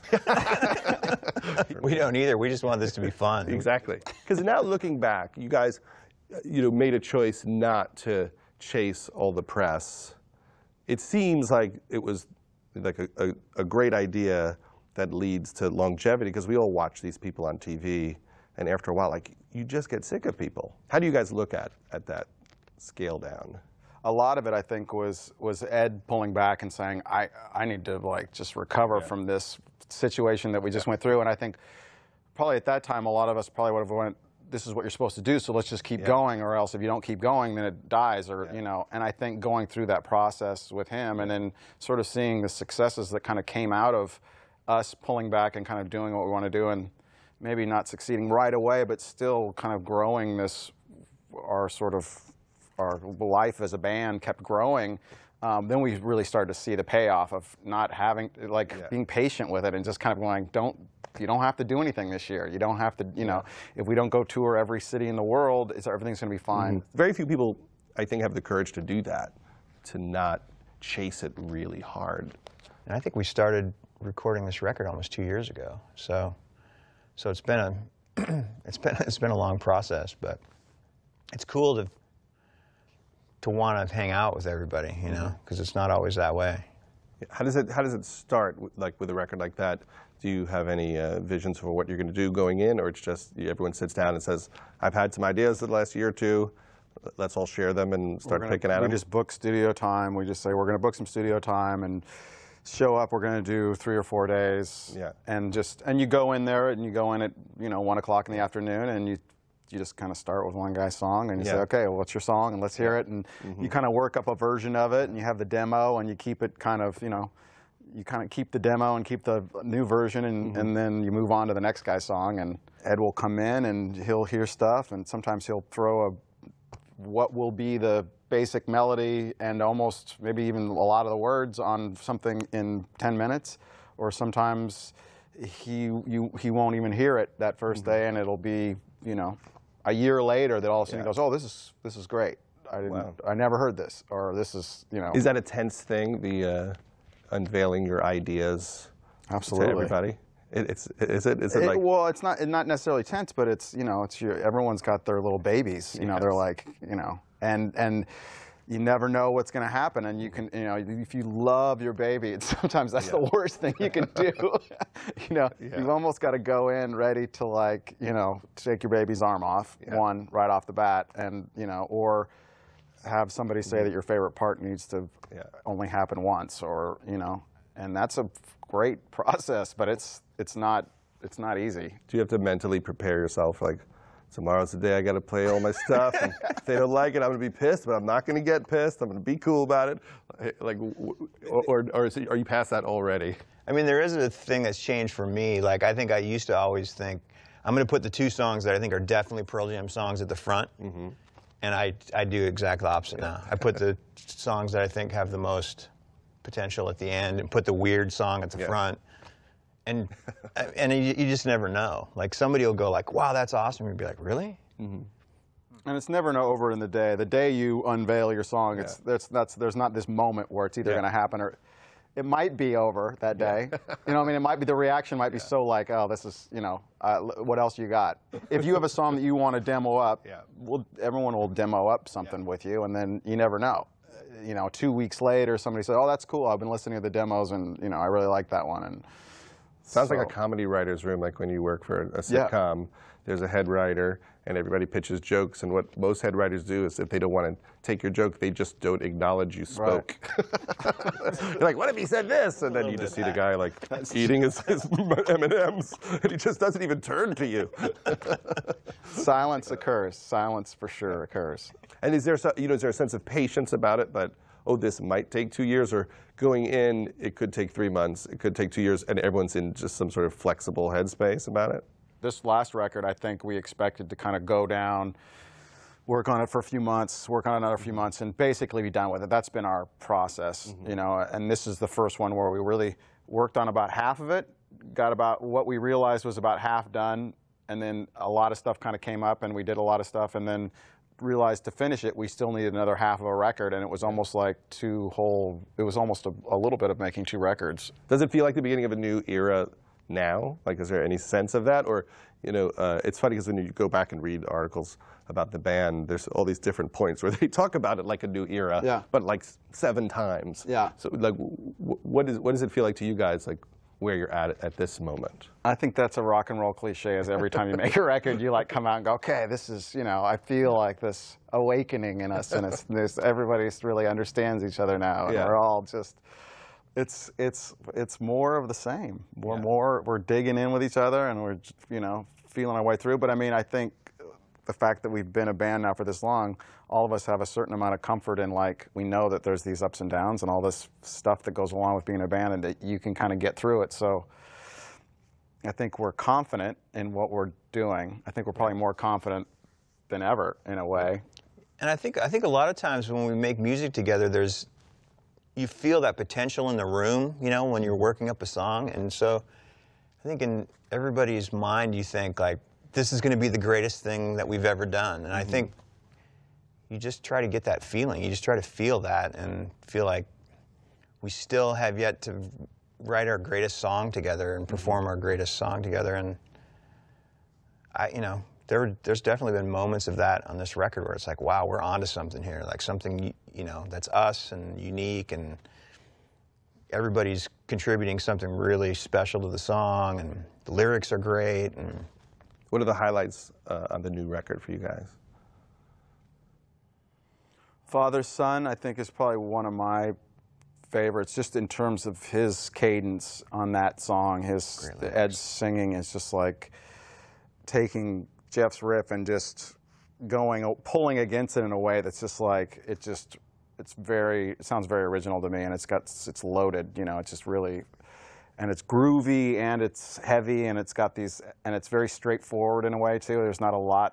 We don't either. We just want this to be fun. Exactly. Because now looking back, you guys, you know, made a choice not to chase all the press. It seems like it was like a great idea that leads to longevity, because we all watch these people on TV, and after a while, like, you just get sick of people. How do you guys look at that scale down? A lot of it, I think, was Ed pulling back and saying, I need to, like, just recover from this situation that we just went through. And I think probably at that time, a lot of us probably would have went, this is what you're supposed to do, so let's just keep going, or else if you don't keep going, then it dies, or, you know. And I think going through that process with him, and then sort of seeing the successes that kind of came out of us pulling back and kind of doing what we want to do, and maybe not succeeding right away, but still kind of growing this, our life as a band kept growing. Then we really started to see the payoff of not having, like, being patient with it and just kind of going, you don't have to do anything this year. You don't have to, you know, if we don't go tour every city in the world, everything's going to be fine. Very few people, I think, have the courage to do that, to not chase it really hard. And I think we started recording this record almost 2 years ago. So it's been a it's been a long process, but it's cool to want to hang out with everybody, you know, because it's not always that way. How does it start, like, with a record like that? Do you have any visions for what you're going to do going in, or it's just everyone sits down and says, I've had some ideas the last year or two, let's all share them and start picking at them? We just book studio time. We just say we're going to book some studio time and show up. We're going to do 3 or 4 days. Yeah. And you go in there, and you go in at, you know, 1 o'clock in the afternoon, and you just kind of start with one guy's song, and you say, okay, well, what's your song, and let's hear it. And you kind of work up a version of it, and you have the demo, and you keep it kind of, you know, you kind of keep the demo and keep the new version, and then you move on to the next guy's song. And Ed will come in, and he'll hear stuff, and sometimes he'll throw what will be the basic melody and almost maybe even a lot of the words on something in 10 minutes. Or sometimes he won't even hear it that first day, and it'll be, you know, a year later that all of a sudden he goes, oh, this is great. I never heard this, or this is, you know. Is that a tense thing, the unveiling your ideas to everybody? Is it like? Well, it's not necessarily tense, but it's, you know, everyone's got their little babies. You know, they're like, you know, and you never know what's going to happen, and you can, you know, if you love your baby, sometimes that's the worst thing you can do. You know, you've almost got to go in ready to, like, you know, take your baby's arm off, one, right off the bat, and, you know, or have somebody say that your favorite part needs to only happen once, or, you know, and that's a great process, but it's not easy. Do you have to mentally prepare yourself, like, tomorrow's the day I got to play all my stuff, and if they don't like it, I'm going to be pissed, but I'm not going to get pissed. I'm going to be cool about it. Like, or are you past that already? I mean, there is a thing that's changed for me. Like, I think I used to always think, I'm going to put the 2 songs that I think are definitely Pearl Jam songs at the front, and I do exactly the opposite now. I put the songs that I think have the most potential at the end, and put the weird song at the front. And you just never know. Like, somebody will go like, wow, that's awesome. You'd be like, really? And it's never over in the day. The day you unveil your song, there's not this moment where it's either going to happen, or it might be over that day. You know what I mean? It might be, the reaction might be so like, oh, this is, you know, what else you got? If you have a song that you want to demo up, everyone will demo up something with you, and then you never know. You know, 2 weeks later, somebody said, oh, that's cool. I've been listening to the demos, and, you know, I really like that one. And sounds like a comedy writer's room, like when you work for a sitcom. There's a head writer, and everybody pitches jokes, and what most head writers do is if they don't want to take your joke, they just don't acknowledge you spoke. You're like, what if he said this? And then you just see the guy, like, eating his M&Ms, and he just doesn't even turn to you. Silence occurs. Silence for sure occurs. And is there, is there a sense of patience about it, but oh, this might take 2 years, or going in, it could take 3 months, it could take 2 years, and everyone's in just some sort of flexible headspace about it? This last record, I think we expected to kind of go down, work on it for a few months, work on another few months, and basically be done with it. That's been our process, you know. And this is the first one where we really worked on about half of it, got about what we realized was about half done, and then a lot of stuff kind of came up, and we did a lot of stuff, and then realized to finish it, we still needed another half of a record, and it was almost like it was almost a little bit of making 2 records. Does it feel like the beginning of a new era now? Like, is there any sense of that? Or, you know, it's funny because when you go back and read articles about the band, there's all these different points where they talk about it like a new era, but like 7 times. Yeah. So, like, what does it feel like to you guys, like, where you're at this moment? I think that's a rock and roll cliche, is every time you make a record, you like come out and go, okay, this is, you know, I feel like this awakening in us, and everybody really understands each other now, and we're all just, it's more of the same. We're digging in with each other, and we're, you know, feeling our way through. But I mean, I think the fact that we've been a band now for this long, all of us have a certain amount of comfort in, like, we know that there's these ups and downs and all this stuff that goes along with being a band, and that you can kind of get through it. So I think we're confident in what we're doing. I think we're probably more confident than ever, in a way. And I think a lot of times when we make music together, you feel that potential in the room, you know, when you're working up a song. And so I think in everybody's mind, you think, like, this is going to be the greatest thing that we've ever done. And I think you just try to get that feeling. You just try to feel that and feel like we still have yet to write our greatest song together and perform our greatest song together. And you know, there's definitely been moments of that on this record where it's like, wow, we're onto something here, like something, you know, that's us and unique, and everybody's contributing something really special to the song, and the lyrics are great. And what are the highlights on the new record for you guys? Father Son, I think, is probably one of my favorites, just in terms of his cadence on that song. Ed's singing is just like taking Jeff's riff and just pulling against it in a way that's just like, it sounds very original to me, and it's loaded, you know, it's just really, and it's groovy, and it's heavy, and it's very straightforward in a way too. There's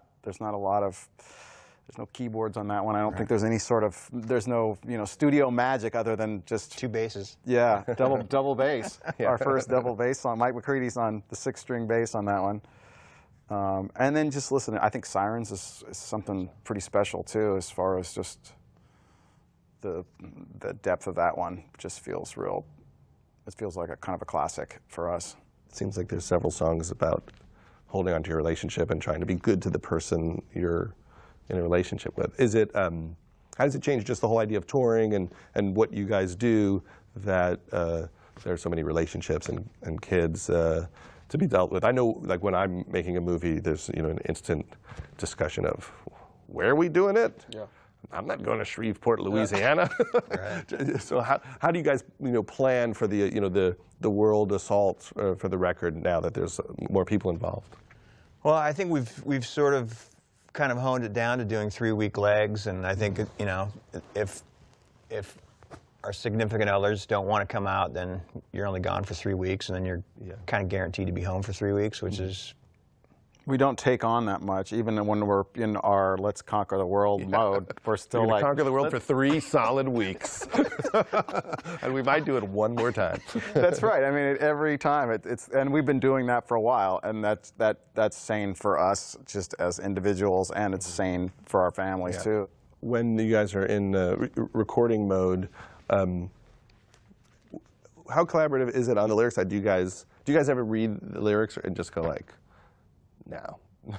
no keyboards on that one. I don't think there's any there's no, you know, studio magic other than just 2 basses. Yeah, double bass. Our first double bass song. Mike McCready's on the 6-string bass on that one. And then just listening, I think Sirens is something pretty special too, as far as just the depth of that one. Just feels real. It feels like a kind of a classic for us. It seems like there's several songs about holding on to your relationship and trying to be good to the person you're in a relationship with. Is it, how does it change just the whole idea of touring and what you guys do, that there are so many relationships and kids to be dealt with? I know, like, when I'm making a movie, there's, you know, an instant discussion of, where are we doing it? Yeah. I'm not going to Shreveport, Louisiana. Right. So how do you guys, you know, plan for the, you know, the world assault for the record now that there's more people involved? Well, I think we've sort of kind of honed it down to doing 3-week legs, and I think, you know, if our significant others don't want to come out, then you're only gone for 3 weeks, and then you're kind of guaranteed to be home for 3 weeks, which is. We don't take on that much, even when we're in our let's conquer the world mode. We're still like, conquer the world for 3 solid weeks, and we might do it one more time. That's right. I mean, every time and we've been doing that for a while, and that's sane for us just as individuals, and it's sane for our families too. When you guys are in recording mode, how collaborative is it on the lyrics side? Do you guys ever read the lyrics and just go like, no?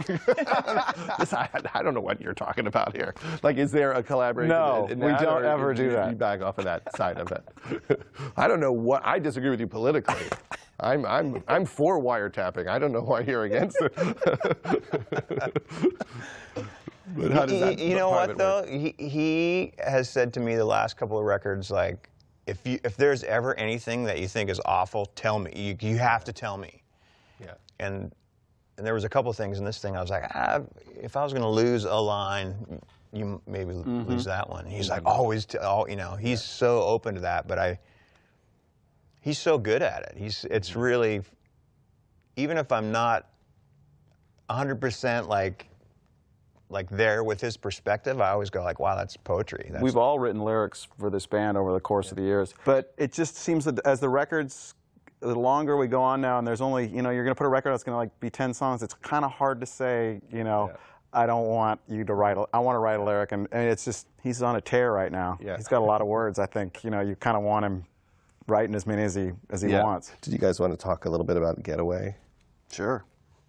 I don't know what you're talking about here. Like, is there a collaboration? No, we don't ever do that. You back off of that side of it. I don't know what. I disagree with you politically. I'm for wiretapping. I don't know why you're against it. But how does that? You know what though? He has said to me the last couple of records, like, if there's ever anything that you think is awful, tell me. You have to tell me. Yeah. And there was a couple of things in this thing I was like, if I was going to lose a line, you maybe lose that one. He's like always, you know, he's so open to that, but he's so good at it. It's really, even if I'm not 100% like there with his perspective, I always go like, wow, that's poetry. We've all written lyrics for this band over the course of the years, but it just seems that as the records, the longer we go on now, and there's only, you know, you're going to put a record that's going to like be 10 songs, it's kind of hard to say, you know, I don't want you to write, I want to write a lyric, and it's just, he's on a tear right now. Yeah. He's got a lot of words. I think, you know, you kind of want him writing as many as he wants. Did you guys want to talk a little bit about Getaway? Sure.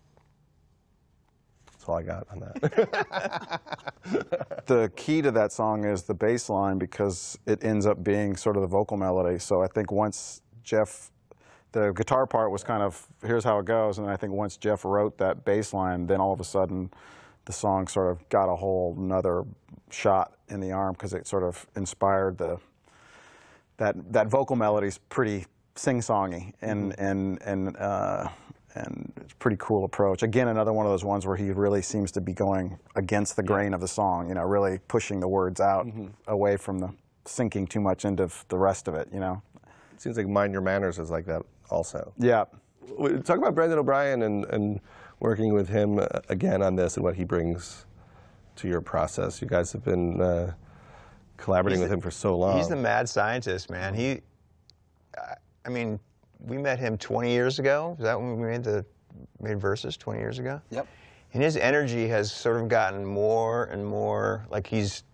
That's all I got on that. The key to that song is the bass line, because it ends up being sort of the vocal melody. So I think once Jeff, the guitar part was kind of, here's how it goes, and I think once Jeff wrote that bass line, then all of a sudden the song sort of got a whole nother shot in the arm, because it sort of inspired that vocal melody's pretty sing-songy, and it's a pretty cool approach. Again, another one of those ones where he really seems to be going against the grain of the song, you know, really pushing the words out away from the sinking too much into the rest of it, you know. It seems like Mind Your Manners is like that also. Yeah. Talk about Brendan O'Brien and working with him again on this and what he brings to your process. You guys have been collaborating with him for so long. He's the mad scientist, man. I mean, we met him 20 years ago. Is that when we made Versus 20 years ago? Yep. And his energy has sort of gotten more and more, like he's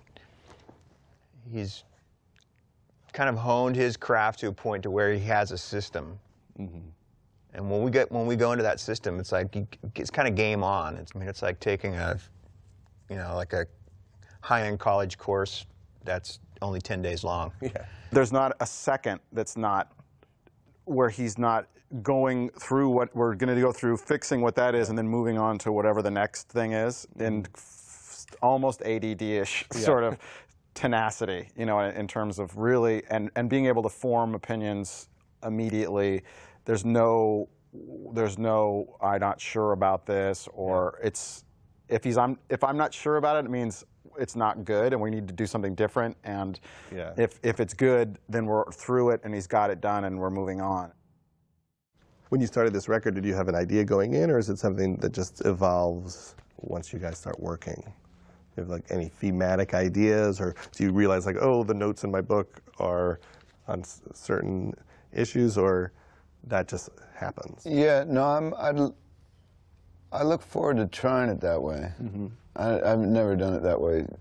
kind of honed his craft to a point to where he has a system. And when we go into that system, it's like it's kind of game on. It's like taking like a high-end college course that's only 10 days long. Yeah. There's not a second that's not where he's not going through what we're going to go through, fixing what that is, and then moving on to whatever the next thing is, in almost ADD-ish sort of tenacity, you know, in terms of really, and being able to form opinions immediately. There's no I'm not sure about this, or it's, if I'm not sure about it, it means it's not good and we need to do something different, and if it's good, then we're through it and he's got it done and we're moving on. When you started this record, did you have an idea going in, or is it something that just evolves once you guys start working? Do you have like any thematic ideas, or do you realize like, oh, the notes in my book are on certain issues, or that just happens? Yeah, no, I look forward to trying it that way. I've never done it that way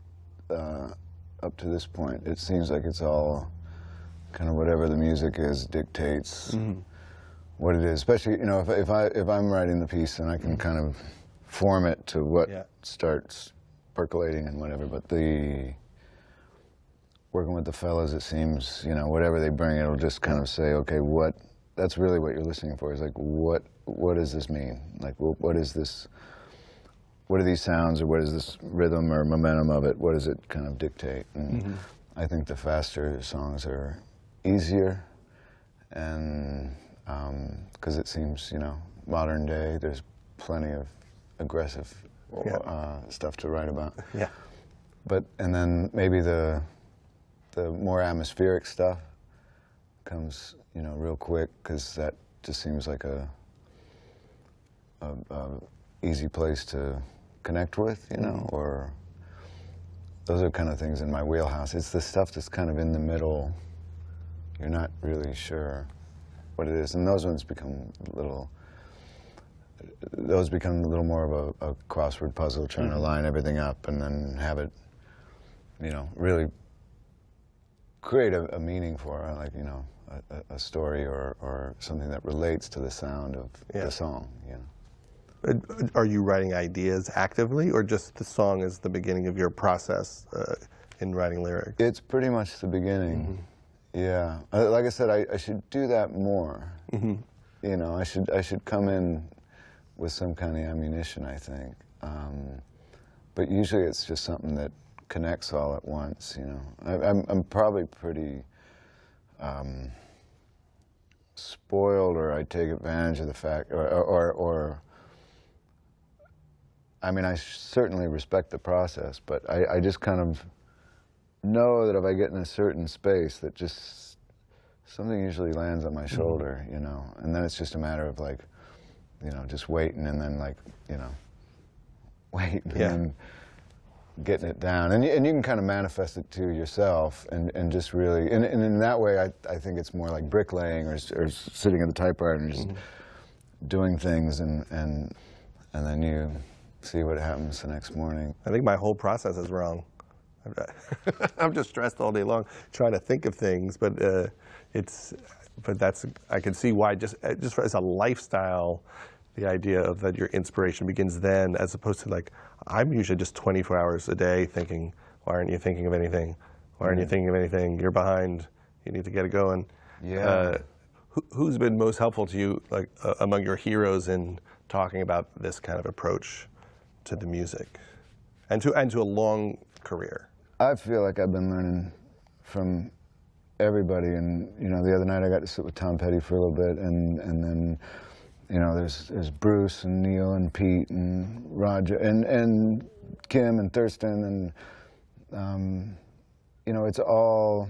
up to this point. It seems like it's all kind of whatever the music is dictates what it is. Especially, you know, if I'm writing the piece, and I can kind of form it to what starts percolating and whatever. But working with the fellas, it seems, you know, whatever they bring, it'll just kind of say, okay, that's really what you're listening for, is like, what does this mean? Like, what is this, what are these sounds, or what is this rhythm or momentum of it? What does it kind of dictate? And I think the faster songs are easier, and because it seems, you know, modern day, there's plenty of aggressive stuff to write about. Yeah. But, and then maybe the more atmospheric stuff comes, you know, real quick, because that just seems like a easy place to connect with, you know, or those are kind of things in my wheelhouse. It's the stuff that's kind of in the middle. You're not really sure what it is, and those ones become a little more of a crossword puzzle, trying to line everything up and then have it, you know, really create a meaning for it, like, you know, a story or something that relates to the sound of the song, you know. Are you writing ideas actively, or just the song is the beginning of your process in writing lyrics? It's pretty much the beginning. Yeah. Like I said, I should do that more. You know, I should come in with some kind of ammunition, I think. But usually it's just something that connects all at once, you know. I'm probably pretty spoiled, or I take advantage of the fact, or I mean, I certainly respect the process, but I just kind of know that if I get in a certain space, that just something usually lands on my shoulder, you know, and then it's just a matter of like, you know, just waiting and then like, you know, waiting and then getting it down. And you can kind of manifest it to yourself and just really, and in that way, I think it's more like bricklaying or sitting at the typewriter and just doing things and then you see what happens the next morning. I think my whole process is wrong. I'm just stressed all day long trying to think of things, but that's, I can see why just as a lifestyle, the idea of that your inspiration begins then, as opposed to like, I'm usually just 24 hours a day thinking, why aren't you thinking of anything? Why aren't you thinking of anything? You're behind, you need to get it going. Yeah. Who's been most helpful to you, like among your heroes in talking about this kind of approach to the music and to a long career? I feel like I've been learning from everybody, and you know, the other night I got to sit with Tom Petty for a little bit, and then, you know, there's Bruce and Neil and Pete and Roger and Kim and Thurston, and you know, it's all,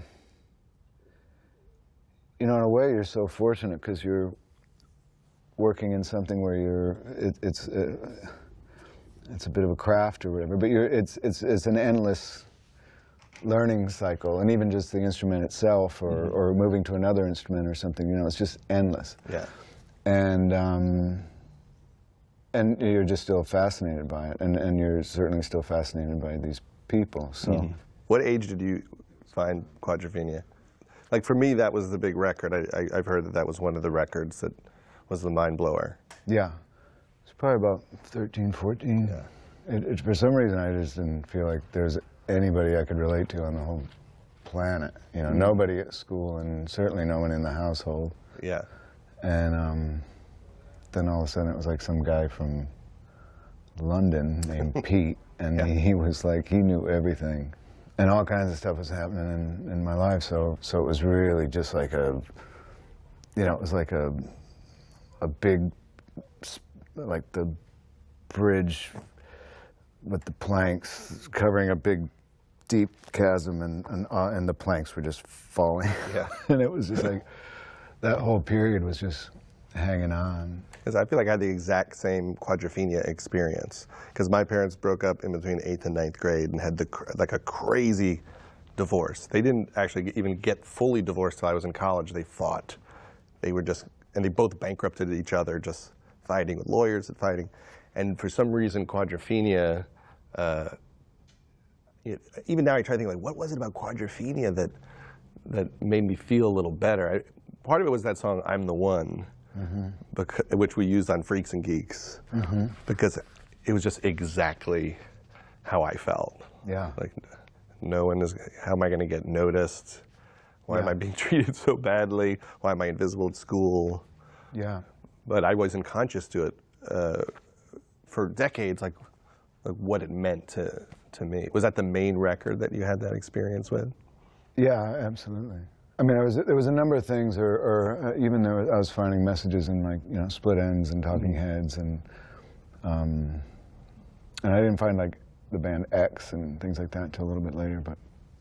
you know, in a way you're so fortunate because you're working in something where it's a bit of a craft or whatever, but it's an endless learning cycle, and even just the instrument itself, or moving to another instrument or something, you know, it's just endless. Yeah. And you're just still fascinated by it, and you're certainly still fascinated by these people. So, what age did you find Quadrophenia? Like for me, that was the big record. I've heard that was one of the records that was the mind blower. Yeah, it's probably about 13, 14. Yeah. For some reason, I just didn't feel like there's anybody I could relate to on the whole planet. You know, nobody at school, and certainly no one in the household. Yeah. And then all of a sudden it was like some guy from London named Pete, and he was like, he knew everything. And all kinds of stuff was happening in my life, so it was really just like a, you know, it was like a big, like the bridge with the planks covering a big deep chasm, and the planks were just falling. Yeah. And it was just like, that whole period was just hanging on. Because I feel like I had the exact same Quadrophenia experience. Because my parents broke up in between 8th and 9th grade and had like a crazy divorce. They didn't actually even get fully divorced till I was in college. They fought. They were just, and they both bankrupted each other, just fighting with lawyers and fighting. And for some reason, Quadrophenia, even now I try to think, like, what was it about Quadrophenia that made me feel a little better? Part of it was that song, I'm the One, which we used on Freaks and Geeks, because it was just exactly how I felt. Yeah. Like, no one is, how am I going to get noticed? Why am I being treated so badly? Why am I invisible at school? Yeah. But I wasn't conscious to it for decades, like what it meant to me. Was that the main record that you had that experience with? Yeah, absolutely. I mean, there was a number of things, or even though I was finding messages in, like, you know, Split Ends and Talking Heads, and I didn't find like the band X and things like that until a little bit later, but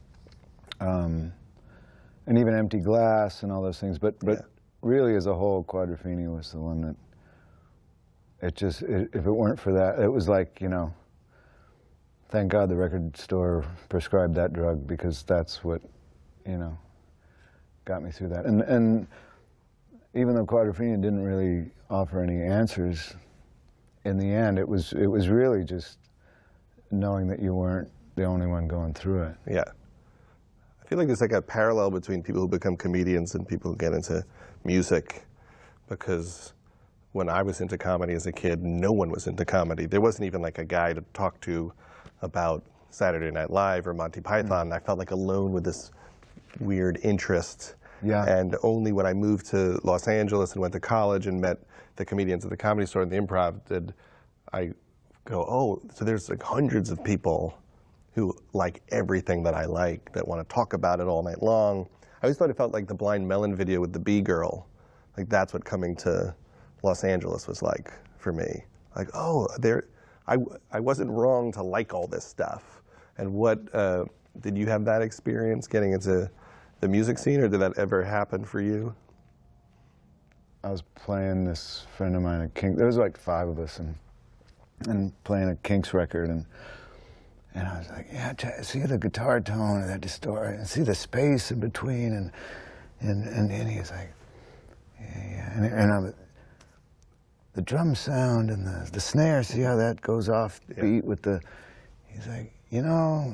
and even Empty Glass and all those things, but really as a whole, Quadrophenia was the one that if it weren't for that, it was like, you know, thank God the record store prescribed that drug, because that's what, you know, got me through that. And even though Quadrophenia didn't really offer any answers, in the end, it was really just knowing that you weren't the only one going through it. Yeah. I feel like there's like a parallel between people who become comedians and people who get into music, because when I was into comedy as a kid, no one was into comedy. There wasn't even like a guy to talk to about Saturday Night Live or Monty Python. I felt like alone with this weird interest. Yeah. And only when I moved to Los Angeles and went to college and met the comedians at the Comedy Store and the Improv did I go, oh, so there's like hundreds of people who like everything that I like, that want to talk about it all night long. I always thought it felt like the Blind Melon video with the B-girl. Like that's what coming to Los Angeles was like for me. Like, oh, I wasn't wrong to like all this stuff. And what, did you have that experience getting into the music scene, or did that ever happen for you? I was playing this friend of mine at Kinks. There was like 5 of us, and playing a Kinks record, and I was like, yeah, see the guitar tone of that distortion, and see the space in between, and he's like, yeah, and the drum sound and the snare, see how that goes off beat with the, he's like, you know,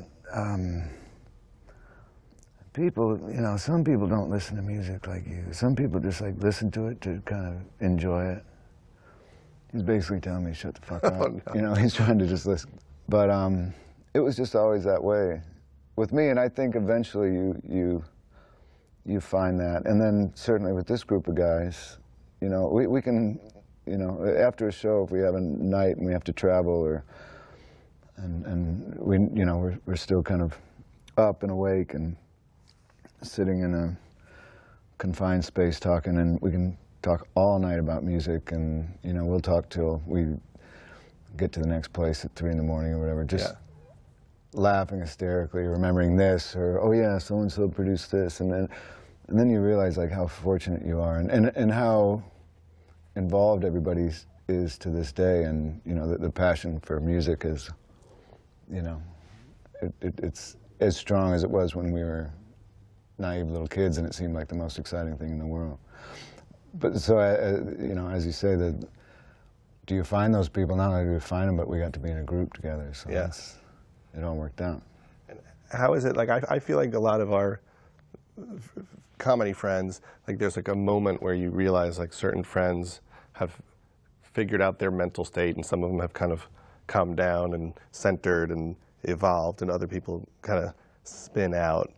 people, you know, some people don't listen to music like you. Some people just like listen to it to kind of enjoy it. He's basically telling me, shut the fuck up. Oh, no. You know, he's trying to just listen. But it was just always that way with me, and I think eventually you find that. And then certainly with this group of guys, you know, we can, you know, after a show, if we have a night and we have to travel, and we, you know, we're still kind of up and awake and sitting in a confined space talking, and we can talk all night about music, and, you know, we'll talk till we get to the next place at 3 in the morning or whatever, just laughing hysterically, remembering this, or, oh yeah, so-and-so produced this, and then you realize like how fortunate you are, and how involved everybody is to this day, and, you know, the passion for music is, you know, it's as strong as it was when we were naive little kids, and it seemed like the most exciting thing in the world. But so, you know, as you say, do you find those people? Not only do we find them, but we got to be in a group together, so it all worked out. And how is it, like, I feel like a lot of our comedy friends, like there's like a moment where you realize like certain friends have figured out their mental state, and some of them have kind of calmed down and centered and evolved, and other people kind of spin out.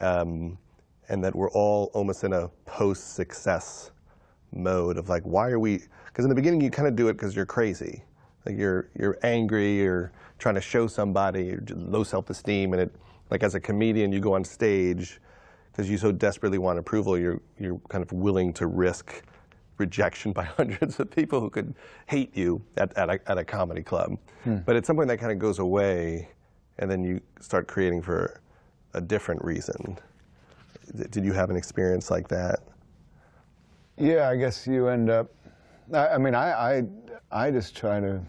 And that we're all almost in a post-success mode of like, why are we, because in the beginning you kind of do it because you're crazy. Like you're angry, you're trying to show somebody, you're low self-esteem, and it, like as a comedian you go on stage because you so desperately want approval, you're kind of willing to risk rejection by hundreds of people who could hate you at a comedy club. But at some point that kind of goes away, and then you start creating for a different reason. Did you have an experience like that? Yeah, I guess you end up, I mean, I just try to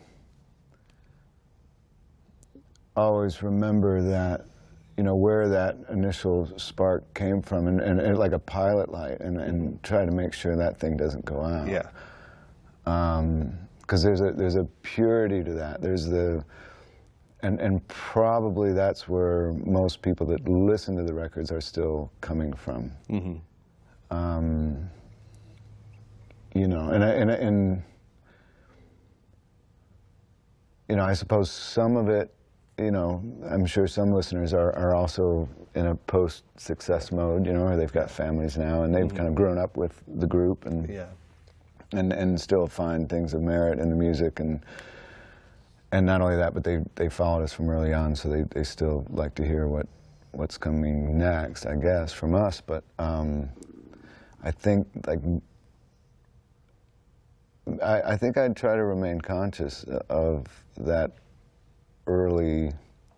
always remember that, you know, where that initial spark came from, and like a pilot light, and try to make sure that thing doesn't go out. Yeah. Because there's a purity to that. There's the, and probably that's where most people that listen to the records are still coming from. You know, and you know, I suppose some of it, you know, I'm sure some listeners are also in a post-success mode, you know, or they've got families now, and they've kind of grown up with the group, and still find things of merit in the music, and not only that, but they followed us from early on, so they still like to hear what's coming next, I guess, from us. But I think, like, I think I'd try to remain conscious of that early,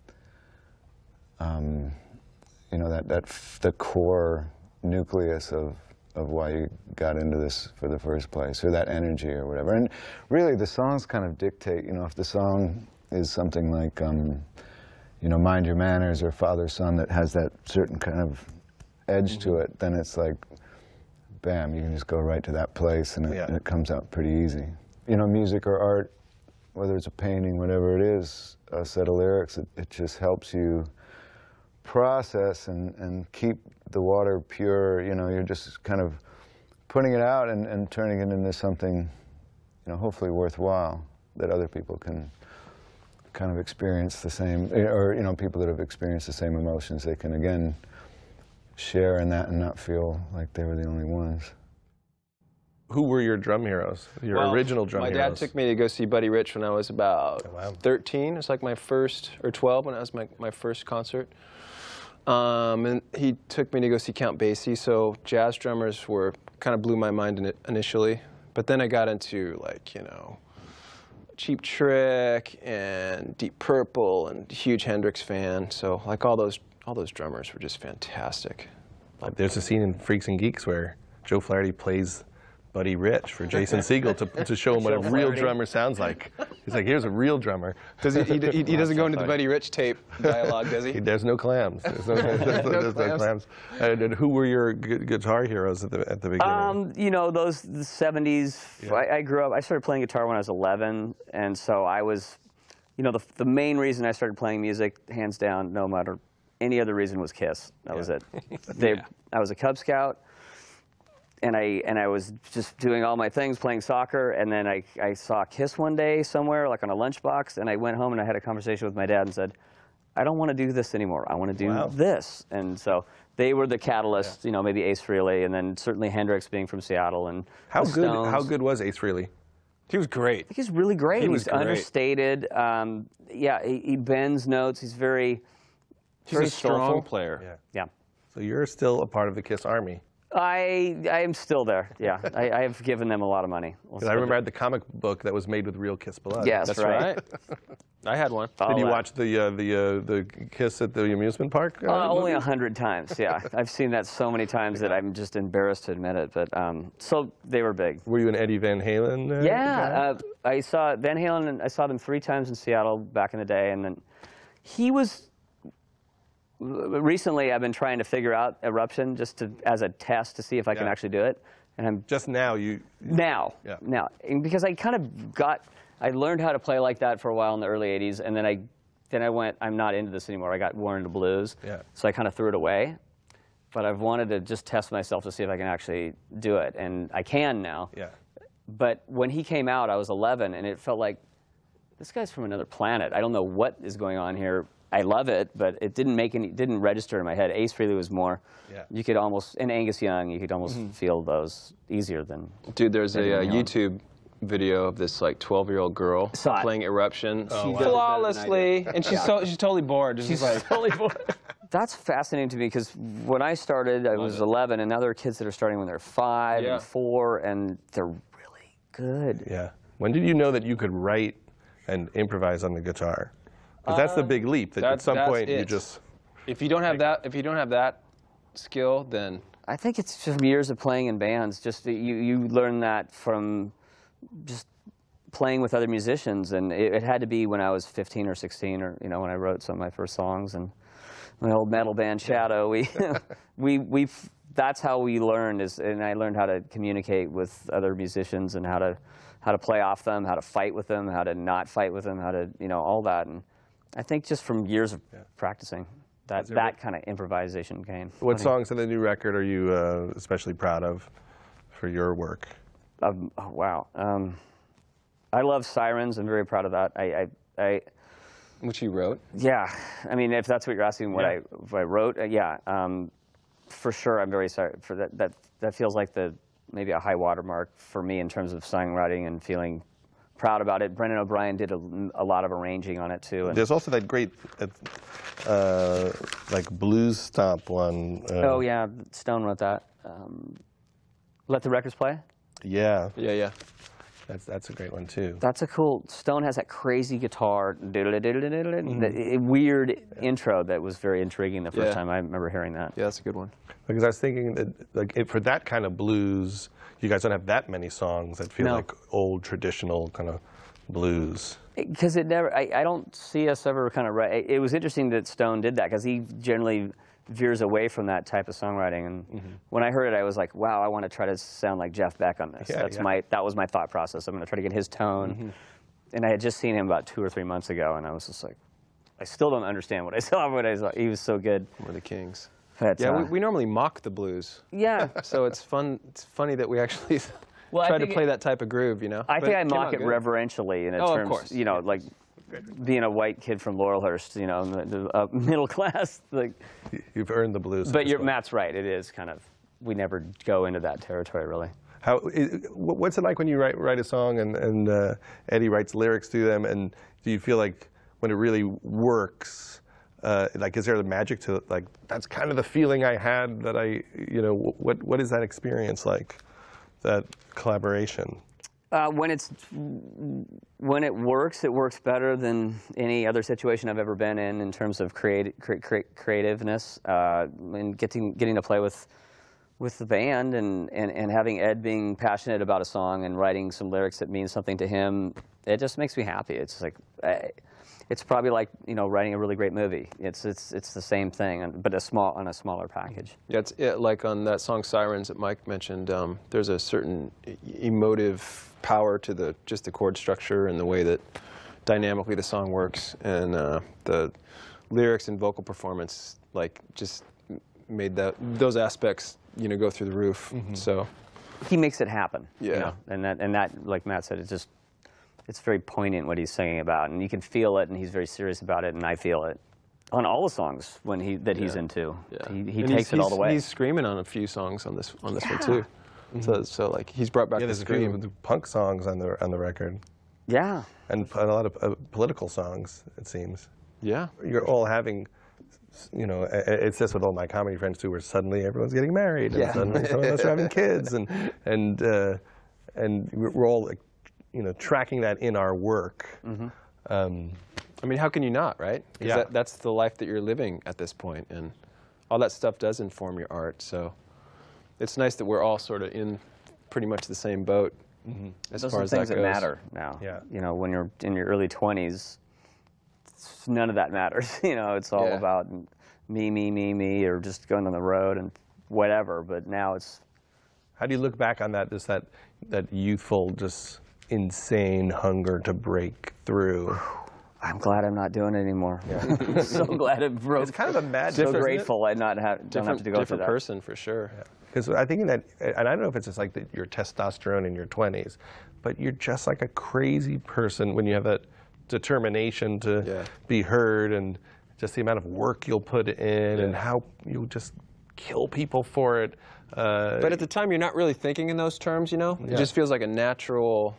you know, the core nucleus of why you got into this for the first place, or that energy or whatever. And really the songs kind of dictate, you know, if the song is something like, you know, Mind Your Manners or Father Son, that has that certain kind of edge to it, then it's like, bam, you can just go right to that place, and it comes out pretty easy. You know, music or art, whether it's a painting, whatever it is, a set of lyrics, it just helps you process and keep the water pure. You know, you're just kind of putting it out and turning it into something, you know, hopefully worthwhile, that other people can kind of experience the same, or, you know, people that have experienced the same emotions, they can again share in that and not feel like they were the only ones. Who were your drum heroes, your original drum heroes? My dad took me to go see Buddy Rich when I was about 13. It was like my first, or 12 when I was my first concert. And he took me to go see Count Basie, so jazz drummers kind of blew my mind initially. But then I got into, like, you know, Cheap Trick and Deep Purple and huge Hendrix fan. So like all those drummers were just fantastic. There's a scene in Freaks and Geeks where Joe Flaherty plays Buddy Rich for Jason Segel to show him what a real drummer sounds like. He's like, here's a real drummer. Does he doesn't go into the Buddy Rich tape dialogue, does he? There's no clams. There's no clams. And who were your guitar heroes at the beginning? You know, the 70s. Yeah. I grew up, I started playing guitar when I was 11, and so I was, you know, the main reason I started playing music, hands down, no matter any other reason, was Kiss. That was it. I was a Cub Scout. And I was just doing all my things, playing soccer, and then I saw Kiss one day somewhere, like on a lunchbox, and I went home and I had a conversation with my dad and said, I don't want to do this anymore. I want to do this. And so they were the catalyst, you know, maybe Ace Frehley, and then certainly Hendrix being from Seattle. And how good was Ace Frehley? He was great. He's really great. He was He's understated. Yeah, he bends notes. He's very a strong soulful player. Yeah. So you're still a part of the Kiss Army. I am still there, yeah. I have given them a lot of money. Because I remember I had the comic book that was made with real Kiss blood. Yes, that's right. I had one. Did you watch the Kiss at the amusement park? Only 100 times, yeah. I've seen that so many times that I'm just embarrassed to admit it. But so they were big. Were you an Eddie Van Halen? Yeah, I saw Van Halen, and I saw them 3 times in Seattle back in the day, and then he was. Recently, I've been trying to figure out Eruption just as a test to see if I can actually do it. And I'm just now now, and because I learned how to play like that for a while in the early '80s, and then I went, I'm not into this anymore. I got more into blues, so I kind of threw it away. But I've wanted to just test myself to see if I can actually do it, and I can now. Yeah. But when he came out, I was 11, and it felt like this guy's from another planet. I don't know what is going on here. I love it, but it didn't register in my head. Ace Frehley was more, you could almost, and Angus Young, you could almost feel those easier than. Dude, there's a YouTube video of this like 12-year-old girl playing Eruption flawlessly, and she's totally bored. She's totally bored. That's fascinating to me because when I started, I was 11, and now there are kids that are starting when they're 5 and 4, and they're really good. Yeah. When did you know that you could write and improvise on the guitar? Because that's the big leap. That at some point you just. If you don't have that skill, then. I think it's just years of playing in bands. Just you learn that from just playing with other musicians, and it had to be when I was 15 or 16, or when I wrote some of my first songs, and my old metal band Shadow. We that's how we learned, and I learned how to communicate with other musicians and how to play off them, how to fight with them, how to not fight with them, how to all that. And I think just from years of practicing, that kind of improvisation came. What songs in the new record are you especially proud of for your work? Oh, wow. I love Sirens. I'm very proud of that. Which you wrote? Yeah. I mean, if that's what you're asking, what I wrote, for sure, I'm very sorry for that. That feels like maybe a high watermark for me in terms of songwriting and feeling proud about it. Brendan O'Brien did a lot of arranging on it too. And there's also that great like blues stomp one. Oh yeah, Stone wrote that. Let the Records Play. Yeah. Yeah. That's a great one too. That's a cool. Stone has that crazy guitar, weird intro that was very intriguing the first time I remember hearing that. Yeah, that's a good one. Because I was thinking that for that kind of blues, you guys don't have that many songs that feel like old traditional kind of blues. Because it never, I don't see us ever kind of write. It was interesting that Stone did that because he generally veers away from that type of songwriting. And when I heard it, I was like, wow, I want to try to sound like Jeff Beck on this. That was my thought process. I'm going to try to get his tone. And I had just seen him about 2 or 3 months ago, and I was just like, I still don't understand what I saw. He was so good. We're the Kings. But, we normally mock the blues. Yeah. So it's fun. It's funny that we actually try to play that type of groove, I think I mock it reverentially in terms, of course. Like being a white kid from Laurelhurst, the middle class. Like, you've earned the blues. But Matt's right. It is kind of, we never go into that territory, really. What's it like when you write a song and Eddie writes lyrics to them, and do you feel like when it really works, is there the magic to it? Like, that's kind of the feeling I had that what is that experience like, that collaboration? When it works better than any other situation I've ever been in terms of creativeness, and getting to play with the band and having Ed being passionate about a song and writing some lyrics that mean something to him. It just makes me happy. It's like it's probably like writing a really great movie. It's the same thing, but on a smaller package. Yeah, like on that song "Sirens" that Mike mentioned. There's a certain emotive power to just the chord structure and the way that dynamically the song works, and the lyrics and vocal performance like just made those aspects go through the roof. Mm-hmm. So he makes it happen. Yeah, and that like Matt said, it's very poignant what he's singing about, and you can feel it, and he's very serious about it, and I feel it on all the songs he's into. Yeah. He takes it all the way. He's screaming on a few songs on this one too. Mm-hmm. So like he's brought back the scream. There's a few punk songs on the record. Yeah. And a lot of political songs, it seems. Yeah. You're all having, it's just with all my comedy friends too, where suddenly everyone's getting married, and suddenly some of us are having kids, and we're all like, tracking that in our work. Mm-hmm. I mean, how can you not, right? Because that's the life that you're living at this point, and all that stuff does inform your art. So it's nice that we're all sort of in pretty much the same boat as Those far are as things that that goes. matter now. Yeah. When you're in your early 20s, none of that matters. It's all about me, or just going on the road and whatever. But now it's. How do you look back on that? Just that youthful, just insane hunger to break through. I'm glad I'm not doing it anymore. Yeah. I'm so glad it broke. It's kind of a mad. So grateful I don't have to go through that. Different person for sure. Because I think that, and I don't know if it's just like your testosterone in your 20s, but you're just like a crazy person when you have that determination to be heard, and just the amount of work you'll put in, and how you'll just kill people for it. But at the time, you're not really thinking in those terms, It just feels like a natural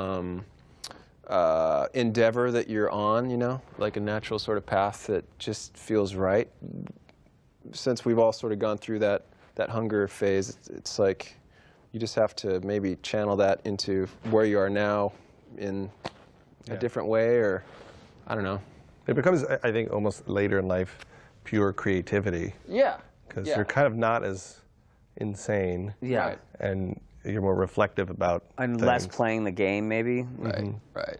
endeavor that you're on, like a natural sort of path that just feels right. Since we've all sort of gone through that hunger phase, it's like you just have to maybe channel that into where you are now in a different way, or I don't know. It becomes, I think, almost later in life, pure creativity. Yeah. Because you're kind of not as insane. Yeah. Right. And you're more reflective about And things. less playing the game, maybe. Right. Right.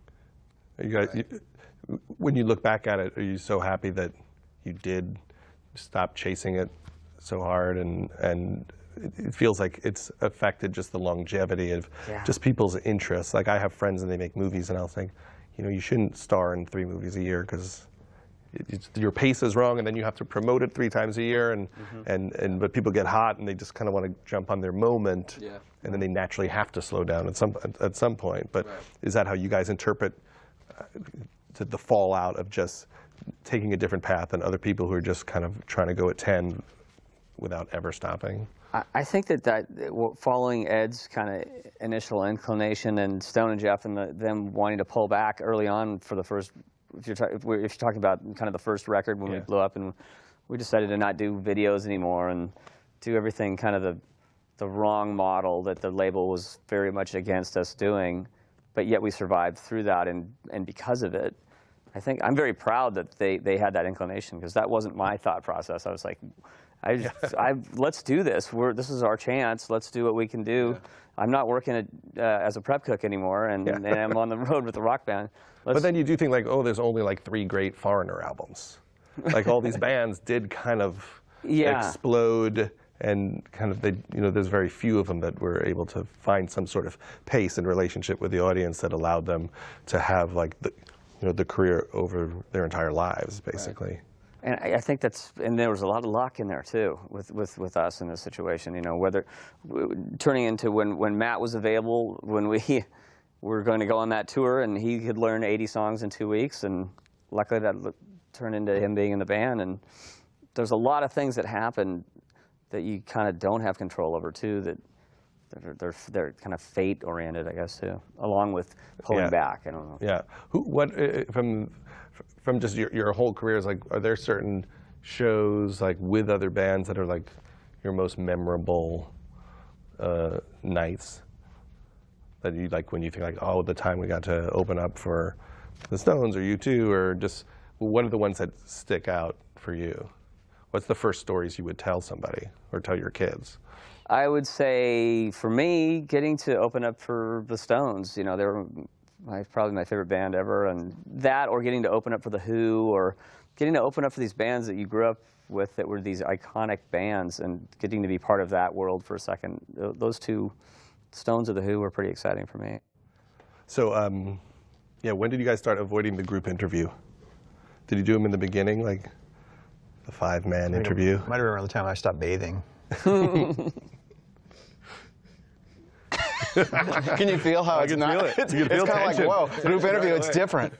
When you look back at it, are you so happy that you did stop chasing it so hard, and it feels like it's affected just the longevity of just people's interests? Like, I have friends and they make movies, and I'll think, you shouldn't star in 3 movies a year because your pace is wrong, and then you have to promote it 3 times a year, but people get hot and they just kind of want to jump on their moment, and then they naturally have to slow down at some point. But is that how you guys interpret the fallout of just taking a different path than other people who are just kind of trying to go at 10 without ever stopping? I think that following Ed's kind of initial inclination, and Stone and Jeff and them wanting to pull back early on for the first, if you're talking about kind of the first record when we blew up, and we decided to not do videos anymore and do everything kind of the wrong model that the label was very much against us doing, but yet we survived through that, and because of it, I think I'm very proud that they had that inclination, because that wasn't my thought process. I was like, let's do this. This is our chance. Let's do what we can do. Yeah. I'm not working as a prep cook anymore, and I'm on the road with the rock band. But then you do think like, oh, there's only like 3 great Foreigner albums. Like all these bands did kind of explode, and kind of there's very few of them that were able to find some sort of pace and relationship with the audience that allowed them to have like the career over their entire lives, basically. Right. And I think and there was a lot of luck in there too with us in this situation. Whether turning into when Matt was available, when we were going to go on that tour, and he could learn 80 songs in 2 weeks, and luckily that turned into him being in the band. And there's a lot of things that happen that you kind of don't have control over too. They're kind of fate oriented, I guess, too, along with pulling back. I don't know. Yeah. From just your whole careers, like, are there certain shows like with other bands that are like your most memorable nights? that you like when you think like, oh, the time we got to open up for the Stones or U2, or just what are the ones that stick out for you? What's the first stories you would tell somebody or tell your kids? I would say, for me, getting to open up for the Stones, you know, they were probably my favorite band ever, and that, or getting to open up for The Who, or getting to open up for these bands that you grew up with that were these iconic bands, and getting to be part of that world for a second. Those two, Stones or The Who, were pretty exciting for me. So, yeah, when did you guys start avoiding the group interview? Did you do them in the beginning, like the 5-man interview? Might have been around the time I stopped bathing. Can you feel how it's not? Feel it. It's, You can feel kind of tension. like, whoa, group interview, it's different.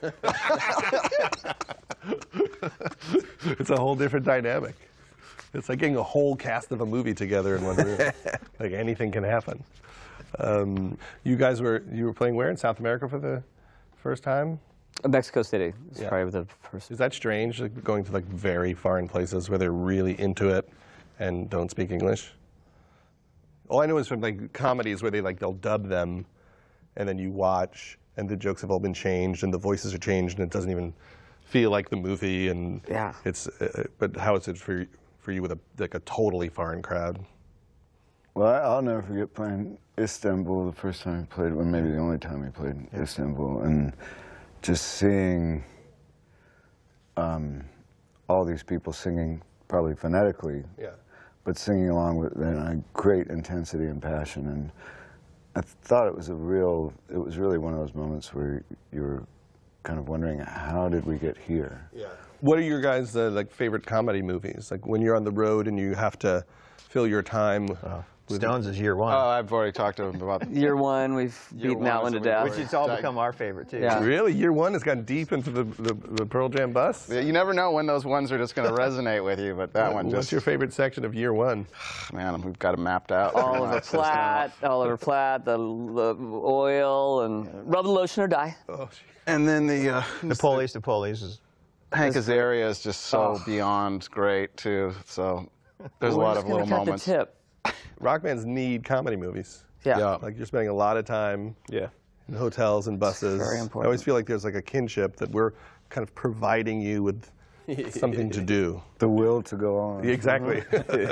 It's a whole different dynamic. It's like getting a whole cast of a movie together in one room. Like anything can happen. You guys were playing where in South America for the first time? Mexico City is Yeah. probably the first. Is that strange, like going to like very foreign places where they're really into it and don't speak English? All I know is from like comedies where they'll dub them, and then you watch, and the jokes have all been changed, and the voices are changed, and it doesn't even feel like the movie. And Yeah. it's. But how is it for you with a totally foreign crowd? Well, I'll never forget playing Istanbul the first time we played, well, maybe the only time we played Istanbul, and just seeing all these people singing, probably phonetically, Yeah. but singing along with great intensity and passion. And I thought it was really one of those moments where you were kind of wondering, how did we get here? Yeah. What are your guys' like favorite comedy movies? Like when you're on the road and you have to fill your time. Stones is Year One. Oh, I've already talked to him about Year One, we've beaten that one to death. Which has all become our favorite, too. Yeah. Really? Year One has gotten deep into the Pearl Jam bus? You never know when those ones are just going to resonate with you, but that one What's just, your favorite section of Year One? man, we've got it mapped out. Oliver Platt, the oil, and rub the lotion or die. Oh, And then the Police is Hank Azaria is just so beyond great too. So there's a lot of little moments. The tip. rock bands need comedy movies. Yeah. Like you're spending a lot of time in hotels and buses. very I important. always feel like there's like a kinship that we're kind of providing you with something to do. The will to go on. Exactly.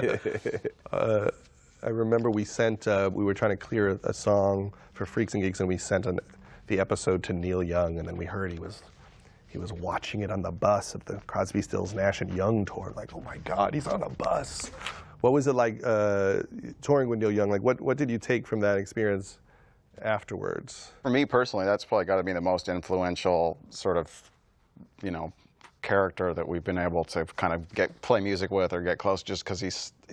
I remember we were trying to clear a song for Freaks and Geeks, and we sent the episode to Neil Young, and then we heard he was watching it on the bus of the Crosby, Stills, Nash and Young tour. Like, oh my God, he's on a bus. What was it like touring with Neil Young? Like, what did you take from that experience afterwards? For me personally, that's probably got to be the most influential sort of, character that we've been able to kind of play music with or get close, just because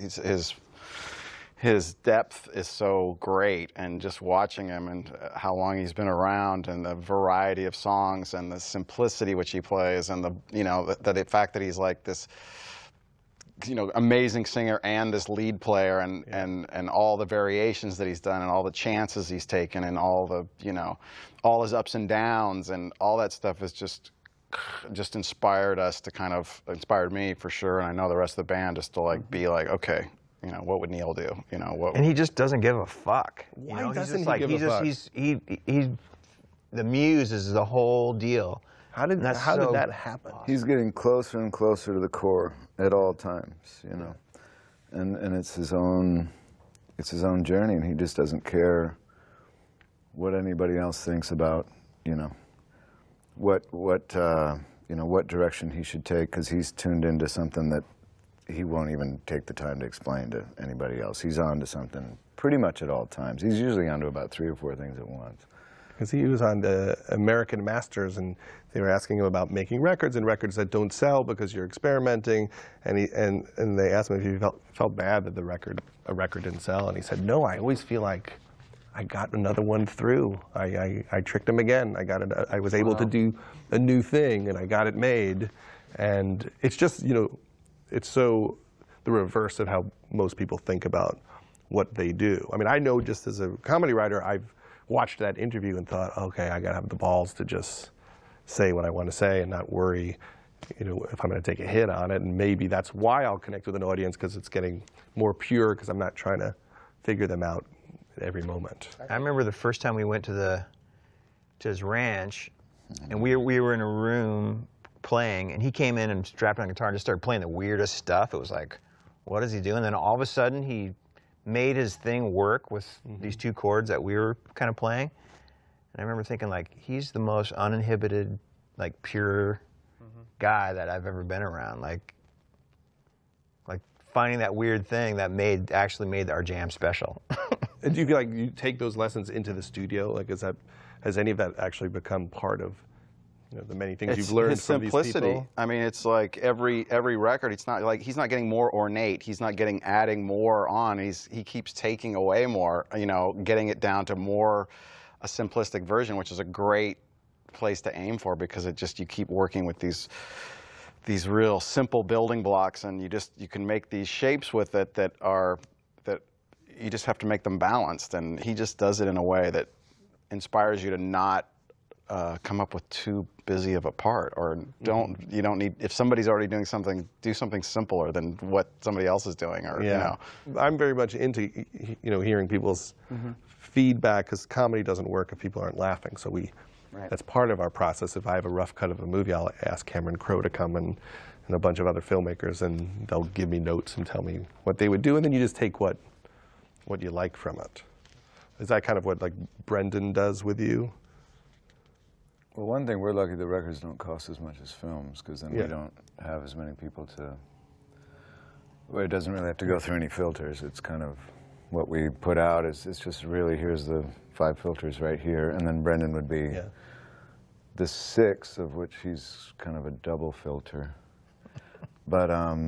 his depth is so great, and just watching him and how long he's been around, and the variety of songs and the simplicity which he plays, and the fact that he's like this amazing singer and this lead player, and all the variations that he's done, and all the chances he's taken, and all the all his ups and downs, and all that stuff is just inspired me for sure, and I know the rest of the band, just to be like, okay, what would Neil do? And he just doesn't give a fuck. Why doesn't he give a fuck? He's the muse is the whole deal. How did that happen? He's getting closer and closer to the core at all times, and it's his own journey, and he just doesn't care what anybody else thinks about, what direction he should take, because he's tuned into something that he won't even take the time to explain to anybody else. He's on to something pretty much at all times. He's usually on to about 3 or 4 things at once. Because he was on the American Masters, and they were asking him about making records and records that don't sell because you're experimenting, and they asked him if he felt bad that a record didn't sell, and he said, no, I always feel like I got another one through. I tricked him again. I was able to do a new thing, and I got it made, and it's just it's so the reverse of how most people think about what they do. I mean, I know just as a comedy writer, I've watched that interview and thought, okay, I gotta have the balls to just say what I want to say and not worry, if I'm going to take a hit on it. And maybe that's why I'll connect with an audience, because it's getting more pure, because I'm not trying to figure them out at every moment. I remember the first time we went to his ranch, and we were in a room playing, and he came in and strapped on a guitar and just started playing the weirdest stuff. It was like, what is he doing? And then all of a sudden, he made his thing work with these two chords that we were kind of playing. And I remember thinking, like, he's the most uninhibited, like, pure guy that I've ever been around. Like finding that weird thing that actually made our jam special. And do you feel like you take those lessons into the studio? Like, has any of that actually become part of, you know, the many things you've learned from these people? I mean, it's like every record. It's not like he's not getting more ornate. He's not adding more on. He keeps taking away more. You know, getting it down to more a simplistic version, which is a great place to aim for, because you keep working with these real simple building blocks, and you can make these shapes with it that you just have to make them balanced. And he just does it in a way that inspires you to not come up with too busy of a part, or you don't need, if somebody's already doing something, do something simpler than what somebody else is doing, or you know. I'm very much into, you know, hearing people's feedback, because comedy doesn't work if people aren't laughing. So that's part of our process. If I have a rough cut of a movie, I'll ask Cameron Crowe to come and a bunch of other filmmakers, and they'll give me notes and tell me what they would do, and then you just take what you like from it. Is that kind of what, like, Brendan does with you? Well, one thing, we're lucky the records don't cost as much as films, because then we don't have as many people well, it doesn't really have to go through any filters. It's kind of what we put out it's just really, here's the 5 filters right here, and then Brendan would be the 6, of which he's kind of a double filter. But,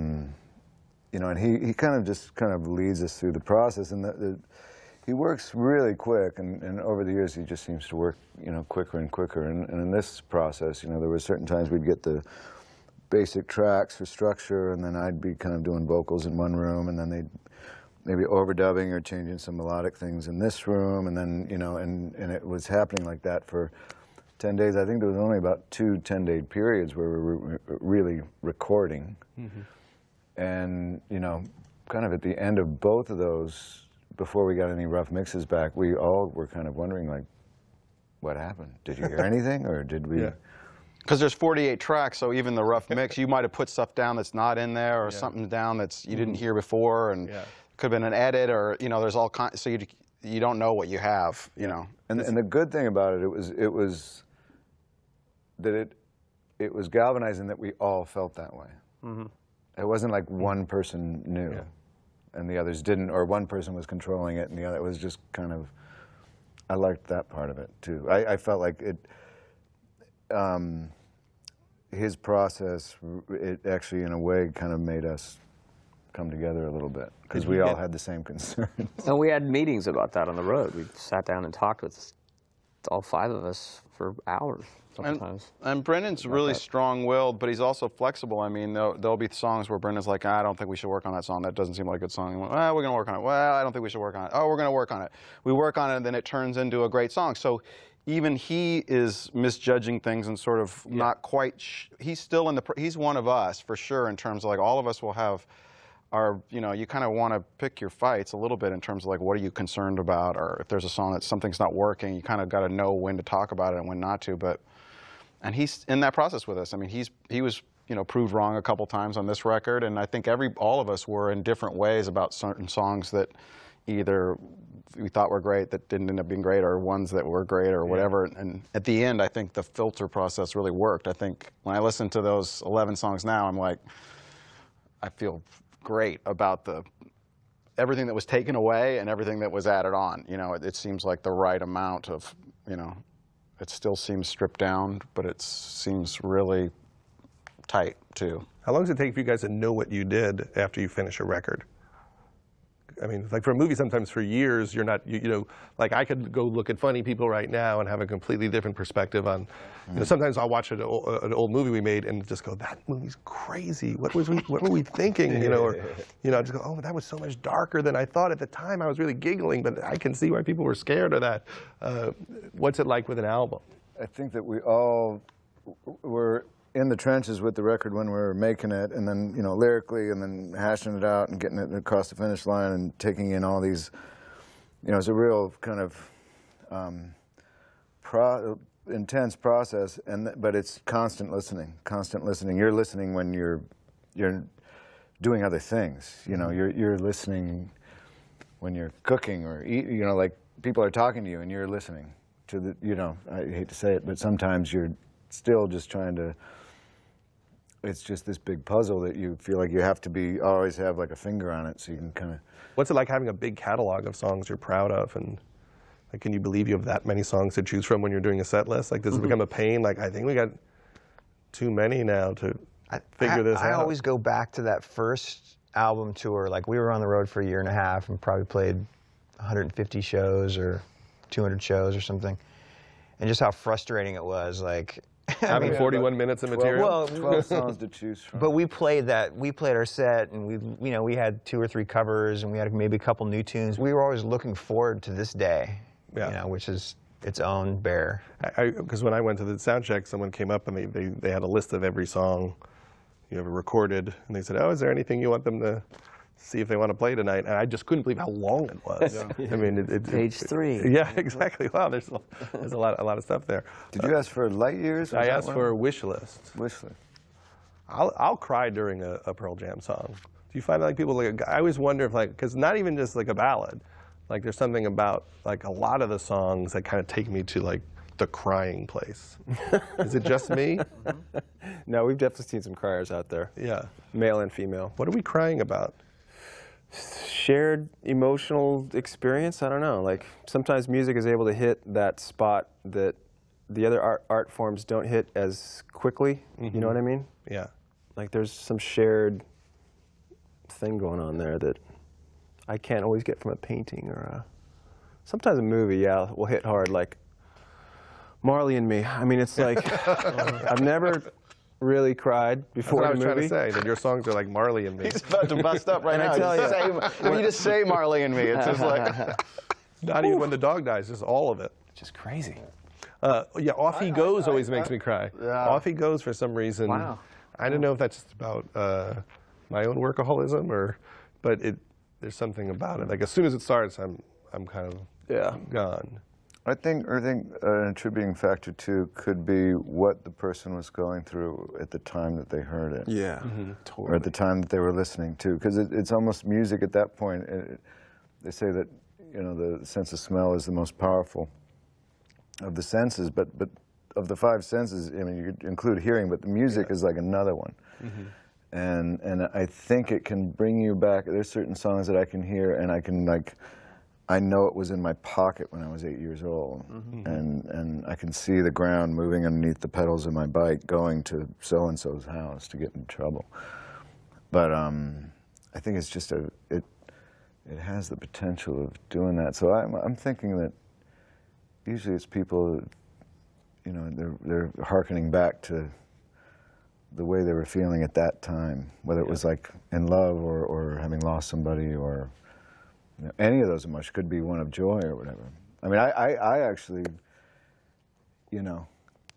you know, and he kind of leads us through the process, and he works really quick, and over the years he just seems to work, you know, quicker and quicker. And in this process, you know, there were certain times we'd get the basic tracks for structure, and then I'd be kind of doing vocals in one room, and then they'd maybe overdubbing or changing some melodic things in this room, and then, you know, and it was happening like that for 10 days. I think there was only about 2 10-day periods where we were really recording. And, you know, kind of at the end of both of those, before we got any rough mixes back, we all were kind of wondering, like, what happened? Did you hear anything, or did we? Because there's 48 tracks, so even the rough mix, you might have put stuff down that's not in there, or something down that's you didn't hear before, and could have been an edit, or, you know, there's all kinds. So you don't know what you have, you know. And the good thing about it was that it was galvanizing that we all felt that way. It wasn't like one person knew and the others didn't, or one person was controlling it and the other. It was just kind of, I liked that part of it too. I felt like his process, it actually in a way kind of made us come together a little bit, because we all had the same concerns. And we had meetings about that on the road. We sat down and talked with all 5 of us for hours sometimes. And Brendan's really strong-willed, but he's also flexible. I mean, there'll be songs where Brendan's like, I don't think we should work on that song. That doesn't seem like a good song. Well, we're going to work on it. Well, I don't think we should work on it. Oh, we're going to work on it. We work on it, and then it turns into a great song. So even he is misjudging things and sort of not quite. He's still he's one of us for sure, in terms of, like, all of us will have our, you know, you kind of want to pick your fights a little bit in terms of, like, what are you concerned about, or if there's a song that something's not working, you kind of got to know when to talk about it and when not to. And he's in that process with us. I mean, he was, you know, proved wrong a couple times on this record, and I think all of us were in different ways about certain songs that either we thought were great that didn't end up being great, or ones that were great, or whatever. And at the end, I think the filter process really worked. I think when I listen to those 11 songs now, I'm like, I feel great about everything that was taken away and everything that was added on. You know, it seems like the right amount of, you know, it still seems stripped down, but it seems really tight too. How long does it take for you guys to know what you did after you finish a record? I mean, like, for a movie, sometimes for years, you're not, you know, like, I could go look at Funny People right now and have a completely different perspective on, you know, sometimes I'll watch an old movie we made and just go, that movie's crazy. What were we thinking? You know, or, you know, just go, oh, that was so much darker than I thought at the time. I was really giggling, but I can see why people were scared of that. What's it like with an album? I think that we all were in the trenches with the record when we were making it, and then, you know, lyrically, and then hashing it out and getting it across the finish line and taking in all these you know, it's a real kind of intense process, but it's constant listening, constant listening. You're listening when you're doing other things. You know, you're listening when you're cooking or eat. You know, like people are talking to you and you're listening to the. You know, I hate to say it, but sometimes you're still just trying to. It's just this big puzzle that you feel like you have to always have like a finger on it, so you can kind of. What's it like having a big catalog of songs you're proud of, and like, can you believe you have that many songs to choose from when you're doing a set list? Like, does it become a pain? Like, I think we got too many now to figure this out. I always go back to that first album tour. Like, we were on the road for a year and a half and probably played 150 shows or 200 shows or something, and just how frustrating it was. Like. Having 41 minutes of material? Well, 12 songs to choose from. But we played our set, and we had 2 or 3 covers, and we had maybe a couple new tunes. We were always looking forward to this day, which is its own bear. Because when I went to the sound check, someone came up and they had a list of every song you ever recorded, and they said, "Oh, is there anything you want them to see if they want to play tonight?" And I just couldn't believe how long it was. I mean, Page 3. Yeah, exactly. Wow, there's a lot of stuff there. Did you ask for Light Years? I asked for a wish list. Wish list. I'll cry during a Pearl Jam song. Do you find that, like, people like? I always wonder if, like, because not even just like a ballad, like there's something about like a lot of the songs that kind of take me to like the crying place. Is it just me? No, we've definitely seen some criers out there. Yeah, male and female. What are we crying about? Shared emotional experience. I don't know. Like, sometimes music is able to hit that spot that the other art forms don't hit as quickly. You know what I mean? Yeah. Like, there's some shared thing going on there that I can't always get from a painting or sometimes a movie. Yeah, will hit hard. Like Marley and Me. I mean, it's like I've never really cried before That's what a I was movie. trying to say, that your songs are like Marley and Me. He's about to bust up right now. I tell you. When you just say Marley and Me, it's just like... Not even when the dog dies, just all of it. Just crazy. Yeah, Off He Goes always makes me cry. Yeah. Off He Goes, for some reason. Wow. I don't know if that's just about my own workaholism, but there's something about it. Like, as soon as it starts, I'm kind of gone. I think an attributing factor too could be what the person was going through at the time that they heard it. Yeah, totally. Or at the time that they were listening to, because it's almost music at that point. They say that, you know, the sense of smell is the most powerful of the senses, but of the 5 senses, I mean, you could include hearing, but the music is like another one. And I think it can bring you back. There's certain songs that I can hear, and I can, like, I know it was in my pocket when I was 8 years old, and I can see the ground moving underneath the pedals of my bike going to so-and-so's house to get in trouble. But I think it's just it has the potential of doing that. So I'm thinking that usually it's people, you know, they're hearkening back to the way they were feeling at that time, whether it was like in love or having lost somebody, or you know, any of those emotions. Could be one of joy or whatever. I mean, I actually, you know,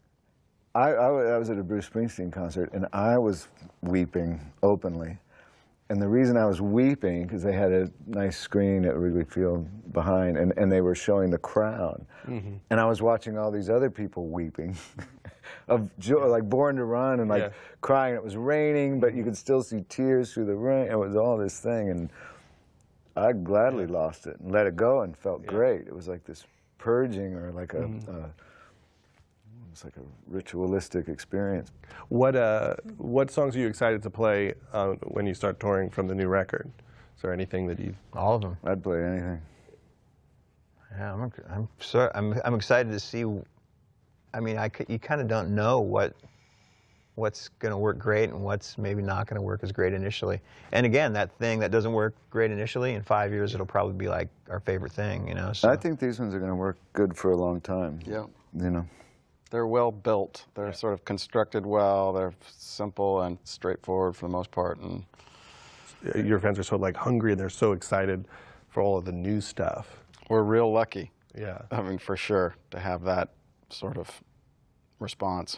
I was at a Bruce Springsteen concert, and I was weeping openly. And the reason I was weeping, because they had a nice screen at Wrigley Field behind, and they were showing the crowd. And I was watching all these other people weeping of joy, like Born to Run, and like crying. It was raining, but you could still see tears through the rain. It was all this thing, and I gladly lost it and let it go and felt great. It was like this purging, or like it's like a ritualistic experience. What songs are you excited to play when you start touring from the new record? Is there anything that you? All of them. I'd play anything. Yeah, I'm excited to see. I mean, you kind of don't know what's going to work great and what's maybe not going to work as great initially. And again, that thing that doesn't work great initially, in 5 years it'll probably be like our favorite thing, you know. So. I think these ones are going to work good for a long time. Yeah. You know. They're well built. They're sort of constructed well. They're simple and straightforward for the most part. And your fans are so like hungry, and they're so excited for all of the new stuff. we're real lucky. Yeah. I mean, for sure, to have that sort of response.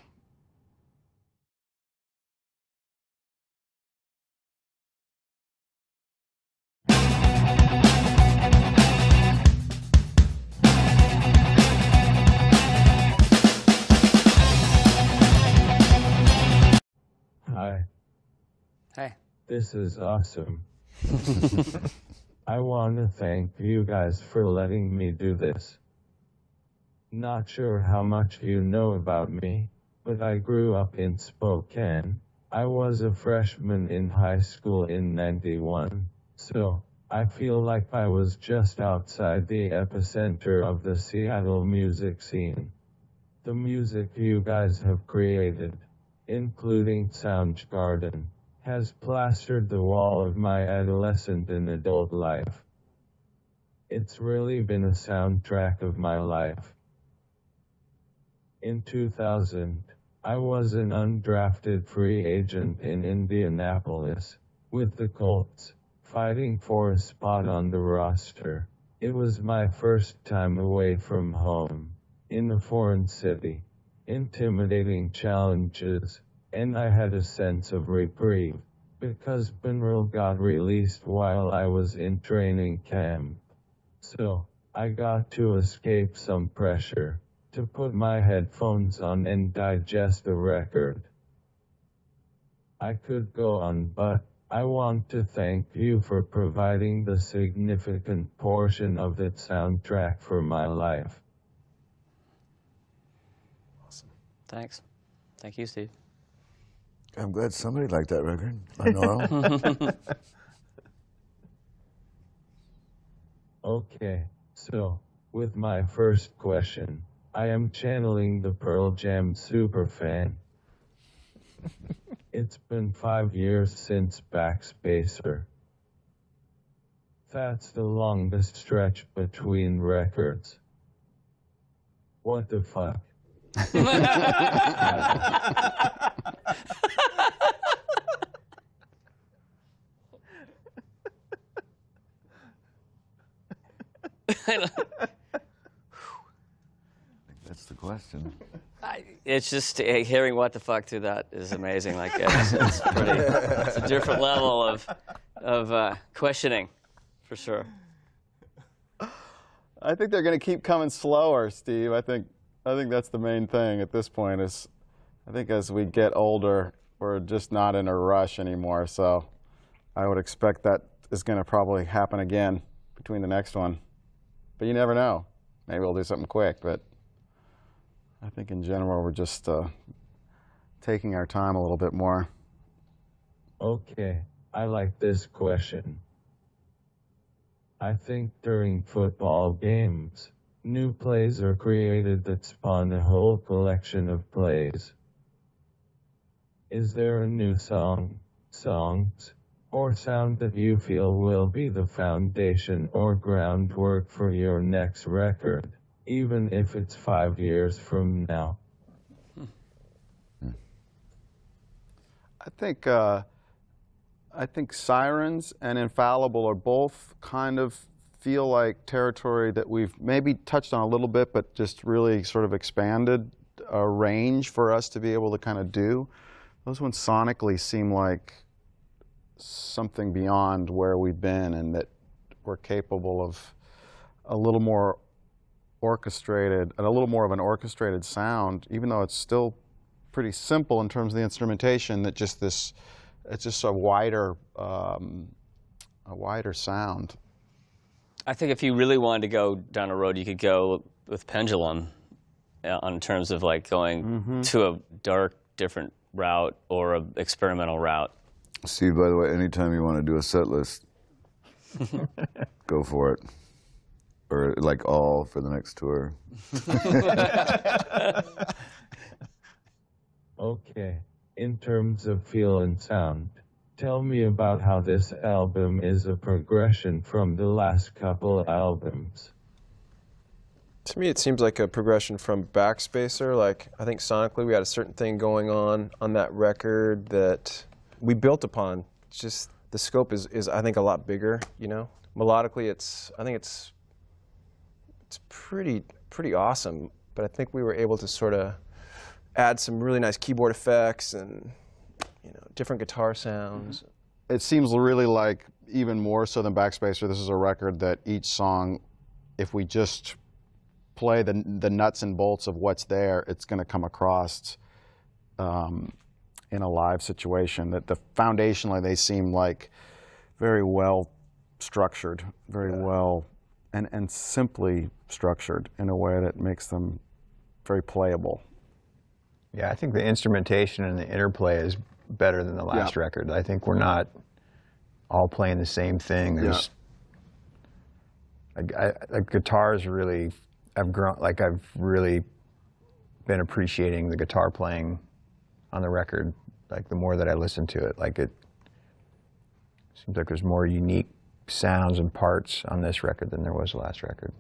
Hi. Hey. This is awesome. I want to thank you guys for letting me do this. Not sure how much you know about me, but I grew up in Spokane. I was a freshman in high school in '91, so I feel like I was just outside the epicenter of the Seattle music scene. The music you guys have created, including Soundgarden, has plastered the wall of my adolescent and adult life. It's really been a soundtrack of my life. In 2000, I was an undrafted free agent in Indianapolis, with the Colts, fighting for a spot on the roster. It was my first time away from home, in a foreign city, intimidating challenges, and I had a sense of reprieve, because Binroll got released while I was in training camp. So, I got to escape some pressure, to put my headphones on and digest the record. I could go on, but I want to thank you for providing the significant portion of that soundtrack for my life. Awesome. Thanks. Thank you, Steve. I'm glad somebody liked that record. Binaural. Okay, so, with my first question, I am channeling the Pearl Jam superfan. It's been 5 years since Backspacer. That's the longest stretch between records. What the fuck? That's the question. It's just hearing what the fuck through that is amazing. Like it's a different level of questioning, for sure. I think they're going to keep coming slower, Steve. I think that's the main thing at this point. Is I think as we get older, we're just not in a rush anymore. So I would expect that is going to probably happen again between the next one. But you never know. Maybe we'll do something quick. But I think in general, we're just taking our time a little bit more. Okay, I like this question. I think during football games, new plays are created that spawn a whole collection of plays. Is there a new song, songs, or sound that you feel will be the foundation or groundwork for your next record, even if it's 5 years from now? I think Sirens and Infallible are both kind of feel like territory that we've maybe touched on a little bit, but just really sort of expanded a range for us to be able to kind of do. Those ones sonically seem like something beyond where we've been, and that we're capable of a little more orchestrated, and a little more of an orchestrated sound, even though it's still pretty simple in terms of the instrumentation, that just this, it's just a wider sound. I think if you really wanted to go down a road, you could go with Pendulum on terms of like going to a dark, different route or an experimental route. Steve, by the way, anytime you want to do a set list, go for it. Or like all for the next tour. Okay, in terms of feel and sound, tell me about how this album is a progression from the last couple albums. To me, it seems like a progression from Backspacer. Like, I think sonically we had a certain thing going on that record that we built upon. It's just the scope is I think a lot bigger, you know. Melodically, I think it's pretty awesome. But I think we were able to sort of add some really nice keyboard effects and, you know, different guitar sounds. It seems really like, even more so than Backspacer, this is a record that each song, if we just play the nuts and bolts of what's there, it's going to come across in a live situation. That foundationally they seem like very well structured, very well, and simply structured in a way that makes them very playable. Yeah, I think the instrumentation and the interplay is better than the last record. I think we're not all playing the same thing. There's, like guitars really, I've really been appreciating the guitar playing on the record, like the more that I listen to it. Like it seems like there's more unique sounds and parts on this record than there was the last record.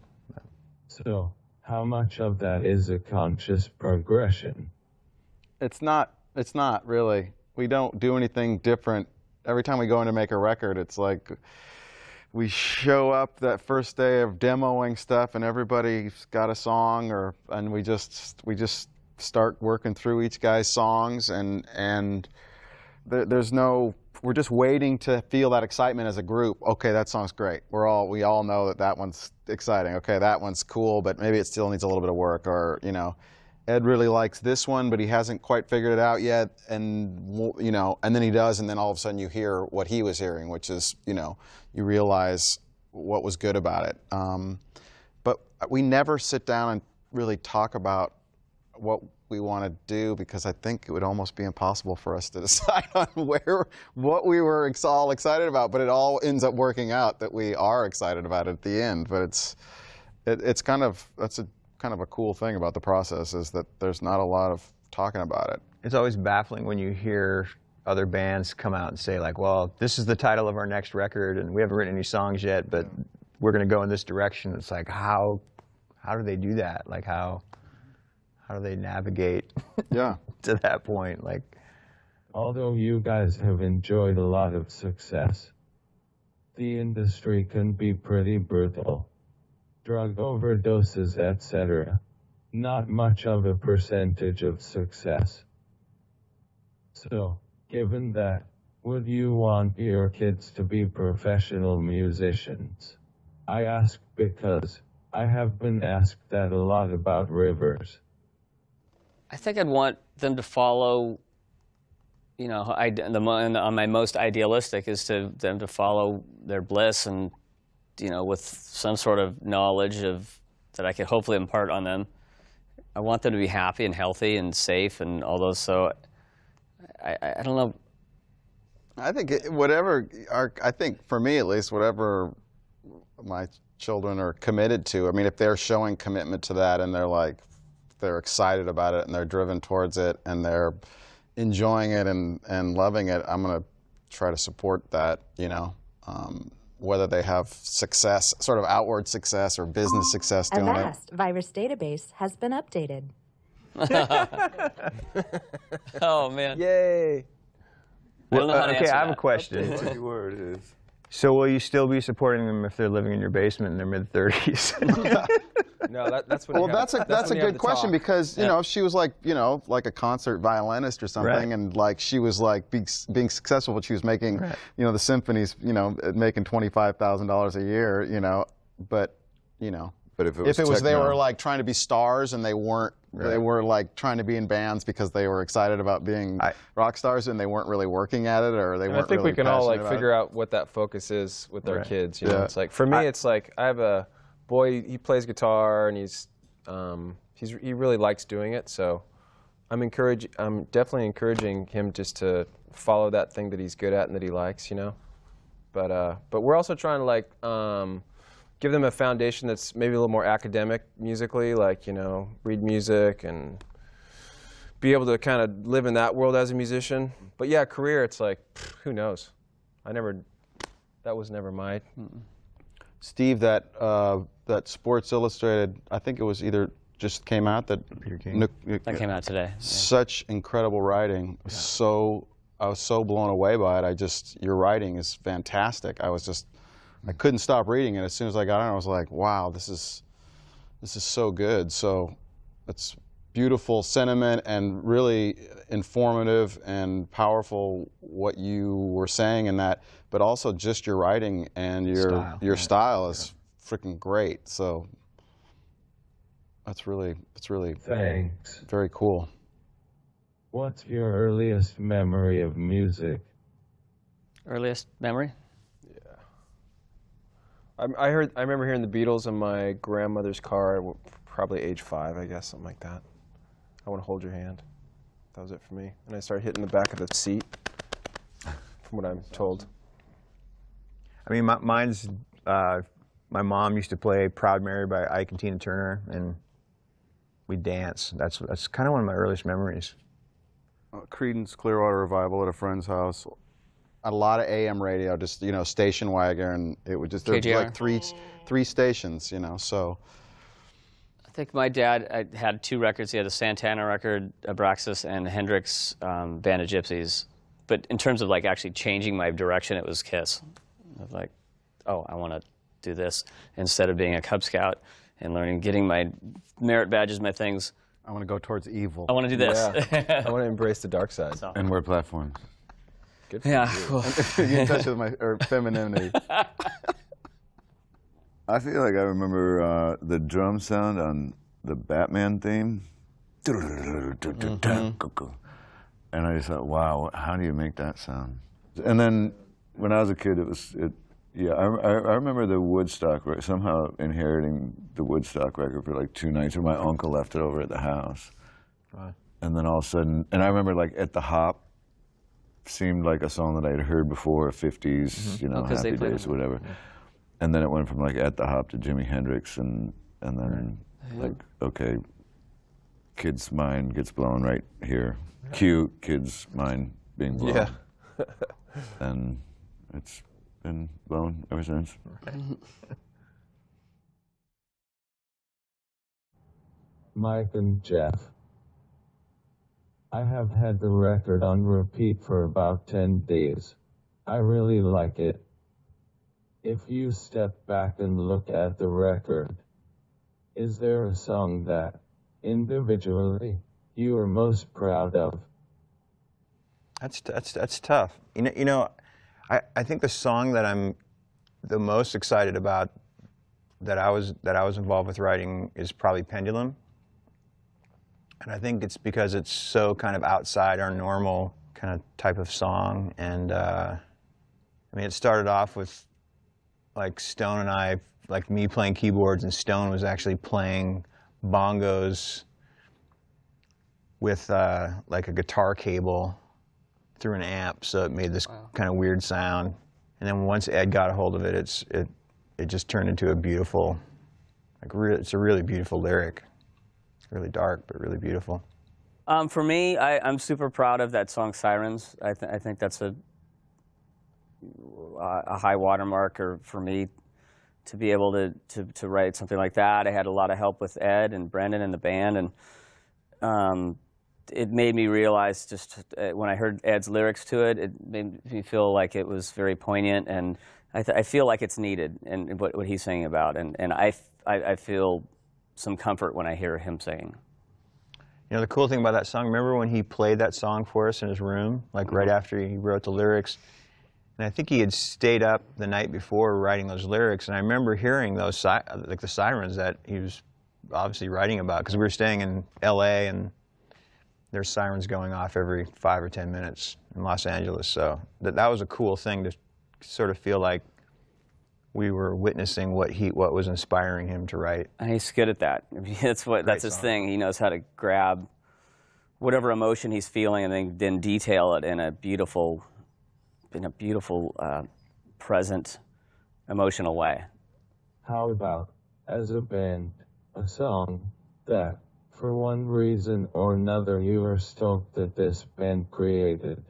So, how much of that is a conscious progression? It's not really. We don't do anything different. Every time we go in to make a record, it's like we show up that first day of demoing stuff and everybody's got a song, and we just start working through each guy's songs, and there's no, we're just waiting to feel that excitement as a group. Okay, that song's great. We all know that one's exciting. Okay, that one's cool, but maybe it still needs a little bit of work, or Ed really likes this one, but he hasn't quite figured it out yet, and and then he does, and then all of a sudden you hear what he was hearing, which is, you realize what was good about it. But we never sit down and really talk about what we want to do, because I think it would almost be impossible for us to decide on what we were all excited about. But it all ends up working out that we are excited about it at the end. But that's kind of a cool thing about the process, is that there's not a lot of talking about it. It's always baffling when you hear other bands come out and say, like, well, this is the title of our next record, and we haven't written any songs yet, but we're going to go in this direction. It's like, how do they do that? Like, how do they navigate to that point? Like, although you guys have enjoyed a lot of success, the industry can be pretty brutal. Drug overdoses, etc. Not much of a percentage of success. So, given that, would you want your kids to be professional musicians? I ask because I have been asked that a lot about Rivers. I think I'd want them to follow, on my most idealistic is them to follow their bliss, and with some sort of knowledge that I could hopefully impart on them. I want them to be happy and healthy and safe and all those. So I don't know. I think I think for me at least, whatever my children are committed to, I mean, if they're showing commitment to that and they're excited about it and they're driven towards it and they're enjoying it and loving it, I'm going to try to support that, whether they have success, sort of outward success or business success doing it. At last, Virus database has been updated. Oh, man. Yay. Well, okay, I have a question. What word is? So will you still be supporting them if they're living in your basement in their mid-30s? No, that's what. Well, that's a good question, because if she was like a concert violinist or something, and like she was like being successful, but she was making the symphonies making $25,000 a year, but But if it was they were like trying to be stars and they weren't, they were like trying to be in bands because they were excited about being rock stars and they weren't really working at it, or they weren't. I think really we can all passionate figure about out what that focus is with our kids. Yeah. It's like, for me, it's like I have a boy. He plays guitar and he really likes doing it. So I'm definitely encouraging him just to follow that thing that he's good at and that he likes. But we're also trying to give them a foundation that's maybe a little more academic musically, read music and be able to kind of live in that world as a musician. But yeah, career, it's like, who knows? That was never my. Steve, that Sports Illustrated, I think it was either just came out that came out today. Such incredible writing. Yeah. I was so blown away by it. Your writing is fantastic. I couldn't stop reading it. As soon as I got on, I was like, wow, this is so good. So it's beautiful sentiment and really informative and powerful what you were saying in that, but also just your writing and your style is freaking great. So it's really thanks. Very cool. What's your earliest memory of music? Earliest memory? I remember hearing the Beatles in my grandmother's car, probably age 5, I guess, something like that. I Want to Hold Your Hand. That was it for me. And I started hitting the back of the seat, from what I'm told. I mean, mine's, my mom used to play Proud Mary by Ike and Tina Turner, and we'd dance. That's kind of one of my earliest memories. Creedence Clearwater Revival at a friend's house. A lot of AM radio, just, you know, station wagon. It would just, there was like three stations, you know, so. I think my dad had 2 records. He had a Santana record, Abraxas, and Hendrix, Band of Gypsies. But in terms of like actually changing my direction, it was Kiss. I was like, oh, I want to do this instead of being a Cub Scout and learning, getting my merit badges, my things. I want to go towards evil. I want to do this. Yeah. I want to embrace the dark side. So. And wear platforms. Good for Yeah. you. Get in touch with my femininity. I feel like I remember the drum sound on the Batman theme. And I just thought, wow, how do you make that sound? And then when I was a kid, yeah, I remember the Woodstock, somehow inheriting the Woodstock record for like 2 nights, or my uncle left it over at the house. Right. And then all of a sudden, and I remember like At the Hop seemed like a song that I had heard before, 50s, you know, Happy Days, whatever. Yeah. And then it went from like At the Hop to Jimi Hendrix, and then like, okay, kid's mind gets blown right here. Cue kid's mind being blown. Yeah. And it's been blown ever since. Mike and Jeff. I have had the record on repeat for about 10 days. I really like it. If you step back and look at the record, is there a song that, individually, you are most proud of? That's tough. You know, I think the song that I'm the most excited about that I was involved with writing is probably Pendulum. And I think it's because it's so kind of outside our normal kind of type of song. And I mean, it started off with like Stone and I, like me playing keyboards, and Stone was actually playing bongos with like a guitar cable through an amp, so it made this kind of weird sound. And then once Ed got a hold of it, it just turned into a beautiful, like it's a really beautiful lyric. It's really dark, but really beautiful. For me, I'm super proud of that song Sirens. I think that's a high watermark for me to be able to write something like that. I had a lot of help with Ed and Brendan and the band, and it made me realize just when I heard Ed's lyrics to it, it made me feel like it was very poignant, and I feel like it's needed, and what he's singing about, and I feel some comfort when I hear him singing. You know, the cool thing about that song, remember when he played that song for us in his room, like right after he wrote the lyrics? And I think he had stayed up the night before writing those lyrics, and I remember hearing those, like the sirens that he was obviously writing about, because we were staying in LA, and there's sirens going off every 5 or 10 minutes in Los Angeles. So that was a cool thing to sort of feel like we were witnessing what was inspiring him to write. And he's good at that. I mean, that's his thing. He knows how to grab whatever emotion he's feeling and then detail it in a beautiful, present, emotional way. How about, as a band, a song that, for one reason or another, you are stoked that this band created?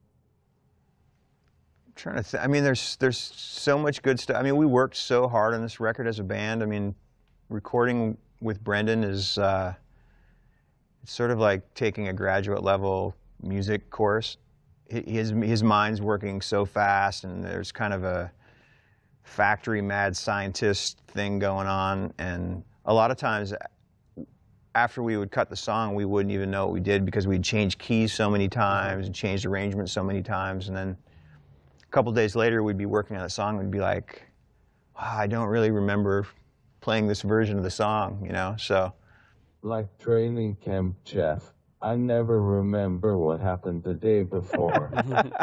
I'm trying to think. I mean, there's so much good stuff. I mean, we worked so hard on this record as a band. I mean, recording with Brendan is it's sort of like taking a graduate level music course. His mind's working so fast, and there's kind of a factory mad scientist thing going on, and a lot of times after we would cut the song, we wouldn't even know what we did because we'd changed keys so many times and changed arrangements so many times, and then a couple days later we'd be working on a song and we'd be like, wow, I don't really remember playing this version of the song, you know, so. Like training camp, Jeff, I never remember what happened the day before.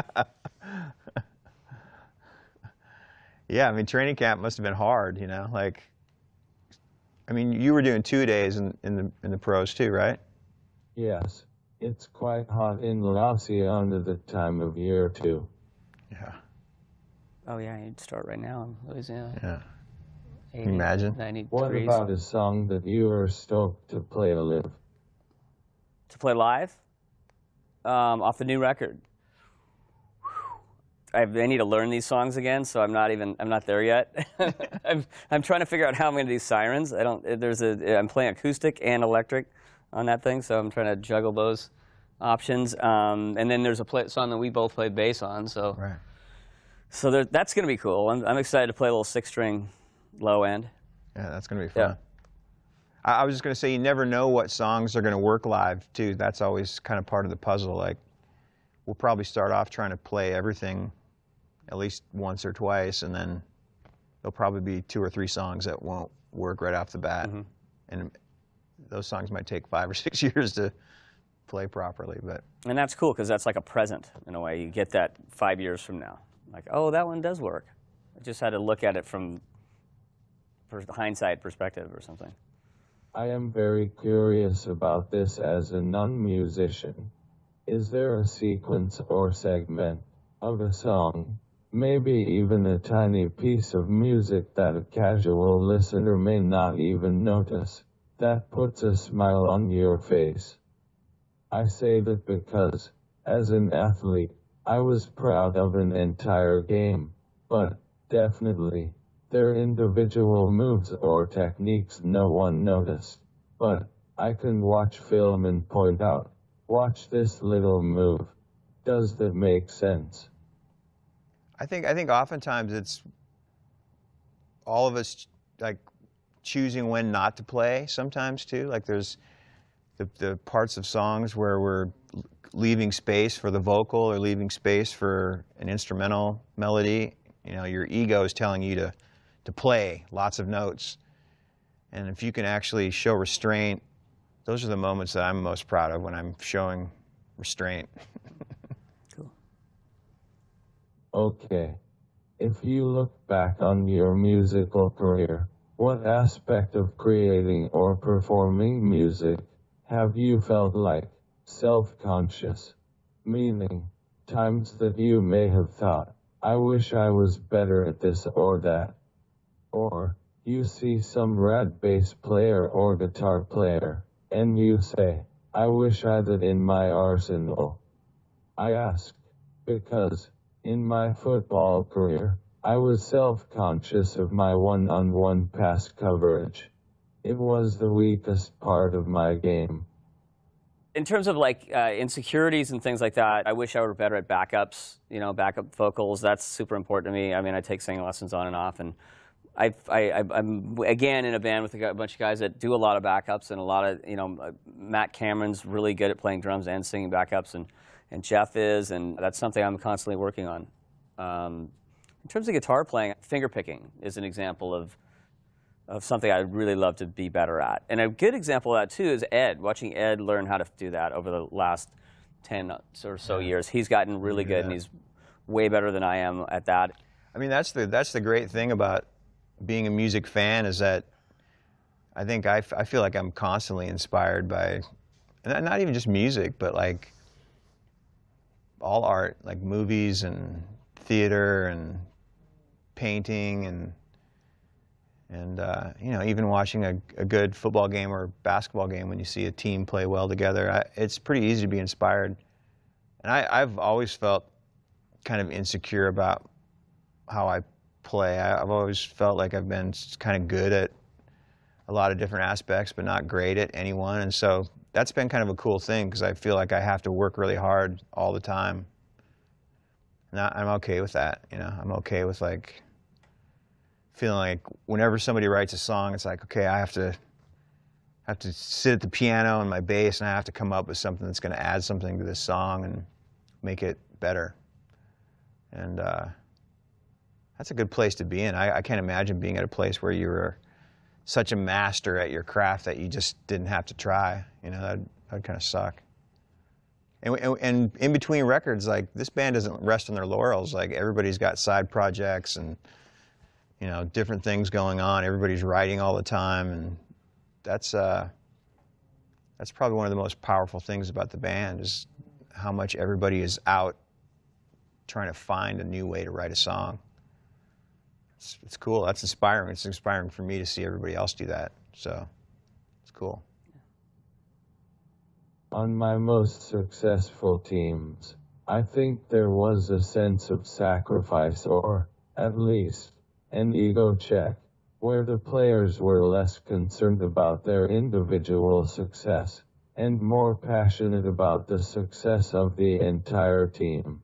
Yeah, I mean, training camp must have been hard, you know? Like, I mean, you were doing 2 days in the pros too, right? Yes, it's quite hot in Louisiana the time of year too. Yeah. Oh yeah, you'd start right now in Louisiana. Yeah. 80, Can you imagine? 90 What degrees. about a song that you are stoked to play live? To play live? Off the new record. I need to learn these songs again, so I'm not there yet. I'm trying to figure out how I'm going to do Sirens. I'm playing acoustic and electric on that thing, so I'm trying to juggle those options. And then there's a song that we both played bass on, so Right. So that's going to be cool. I'm excited to play a little 6-string low end. Yeah, that's going to be fun. Yeah. I was just going to say, you never know what songs are going to work live, too. That's always kind of part of the puzzle. Like, we'll probably start off trying to play everything at least once or twice, and then there'll probably be 2 or 3 songs that won't work right off the bat. Mm-hmm. And those songs might take 5 or 6 years to play properly. And that's cool, because that's like a present, in a way. You get that 5 years from now. Like, oh, that one does work. I just had to look at it from hindsight perspective or something. I am very curious about this as a non-musician. Is there a sequence or segment of a song, maybe even a tiny piece of music that a casual listener may not even notice, that puts a smile on your face? I say that because, as an athlete, I was proud of an entire game, but, definitely, their individual moves or techniques no one noticed. But, I can watch film and point out, watch this little move. Does that make sense? I think oftentimes it's all of us, like, choosing when not to play sometimes too. Like, there's the parts of songs where we're leaving space for the vocal or leaving space for an instrumental melody. You know, your ego is telling you to play lots of notes. And if you can actually show restraint, those are the moments that I'm most proud of, when I'm showing restraint. Cool. Okay. If you look back on your musical career, what aspect of creating or performing music have you felt like self-conscious? Meaning, times that you may have thought, I wish I was better at this or that. Or, you see some rad bass player or guitar player, and you say, I wish I had it in my arsenal. I ask, because, in my football career, I was self-conscious of my one-on-one pass coverage. It was the weakest part of my game. In terms of like insecurities and things like that, I wish I were better at backups, you know, backup vocals. That's super important to me. I mean, I take singing lessons on and off, and I'm again in a band with a bunch of guys that do a lot of backups, and a lot of, you know, Matt Cameron's really good at playing drums and singing backups, and Jeff is, and that's something I'm constantly working on. In terms of guitar playing, finger picking is an example of something I'd really love to be better at. And a good example of that, too, is Ed. Watching Ed learn how to do that over the last 10 or so years. He's gotten really good, and he's way better than I am at that. I mean, that's the great thing about being a music fan, is that I think I feel like I'm constantly inspired by, not even just music, but like all art, like movies and theater and painting and you know, even watching a good football game or basketball game, when you see a team play well together, it's pretty easy to be inspired. And I've always felt kind of insecure about how I play. I've always felt like I've been kind of good at a lot of different aspects, but not great at any one. And so that's been kind of a cool thing, because I feel like I have to work really hard all the time. And I'm okay with that, you know. I'm okay with, like, feeling like whenever somebody writes a song, it's like, okay, I have to sit at the piano and my bass, and I have to come up with something that's going to add something to this song and make it better. And that's a good place to be in. I can't imagine being at a place where you were such a master at your craft that you just didn't have to try. You know, that'd kind of suck. And in between records, like, this band doesn't rest on their laurels. Like, everybody's got side projects and, you know, different things going on. Everybody's writing all the time, and that's probably one of the most powerful things about the band, is how much everybody is out trying to find a new way to write a song. It's cool. That's inspiring. It's inspiring for me to see everybody else do that. So it's cool. On my most successful teams, I think there was a sense of sacrifice, or, at least, an ego check, where the players were less concerned about their individual success, and more passionate about the success of the entire team.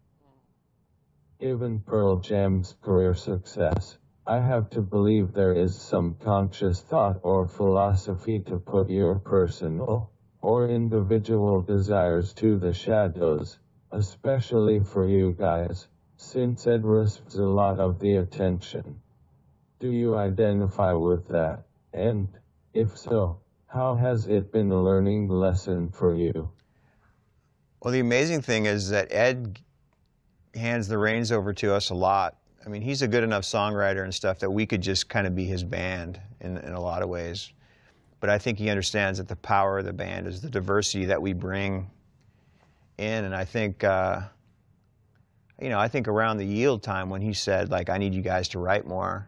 Given Pearl Jam's career success, I have to believe there is some conscious thought or philosophy to put your personal or individual desires to the shadows, especially for you guys, since it receives a lot of the attention. Do you identify with that? And, if so, how has it been a learning lesson for you? Well, the amazing thing is that Ed hands the reins over to us a lot. I mean, he's a good enough songwriter and stuff that we could just kind of be his band in a lot of ways. But I think he understands that the power of the band is the diversity that we bring in. And I think, you know, I think around the Yield time when he said, like, I need you guys to write more,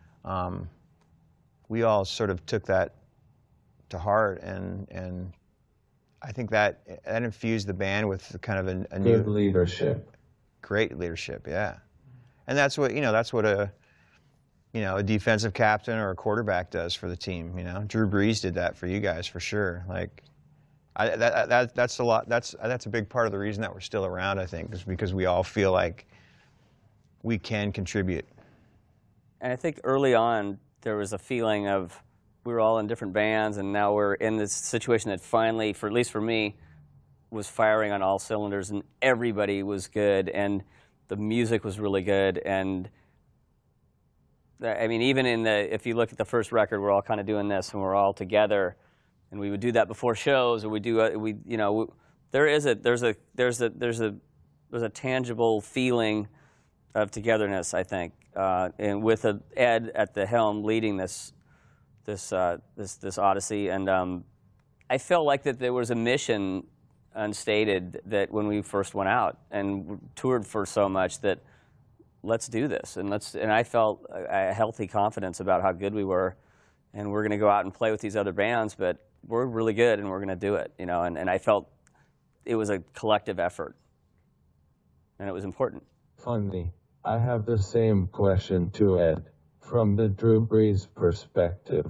we all sort of took that to heart, and I think that infused the band with kind of a new good leadership. Great leadership, yeah. And that's what, you know, that's what a defensive captain or a quarterback does for the team, you know. Drew Brees did that for you guys, for sure. Like, that's a lot. That's a big part of the reason that we're still around, I think, is because we all feel like we can contribute. And I think early on there was a feeling of we were all in different bands, and now we're in this situation that finally, at least for me, was firing on all cylinders, and everybody was good, and the music was really good. And I mean, even if you look at the first record, we're all kind of doing this, and we're all together, and we would do that before shows, or there's a tangible feeling of togetherness, I think, and with Ed at the helm leading this odyssey, and I felt like that there was a mission unstated that when we first went out and toured for so much, that let's do this, and I felt a healthy confidence about how good we were, and we're going to go out and play with these other bands, but we're really good and we're going to do it, you know, and I felt it was a collective effort, and it was important. Funny, I have the same question to Ed, from the Drew Brees perspective.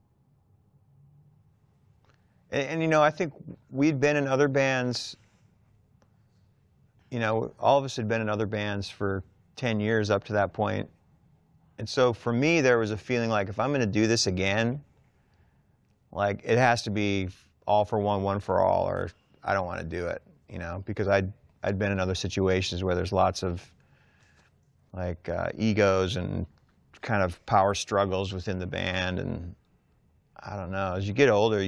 And you know, I think we'd been in other bands, you know, all of us had been in other bands for 10 years up to that point. And so for me, there was a feeling like, if I'm going to do this again, like, it has to be all for one for all, or I don't want to do it, you know, because I'd been in other situations where there's lots of, like, egos and kind of power struggles within the band. And I don't know, as you get older,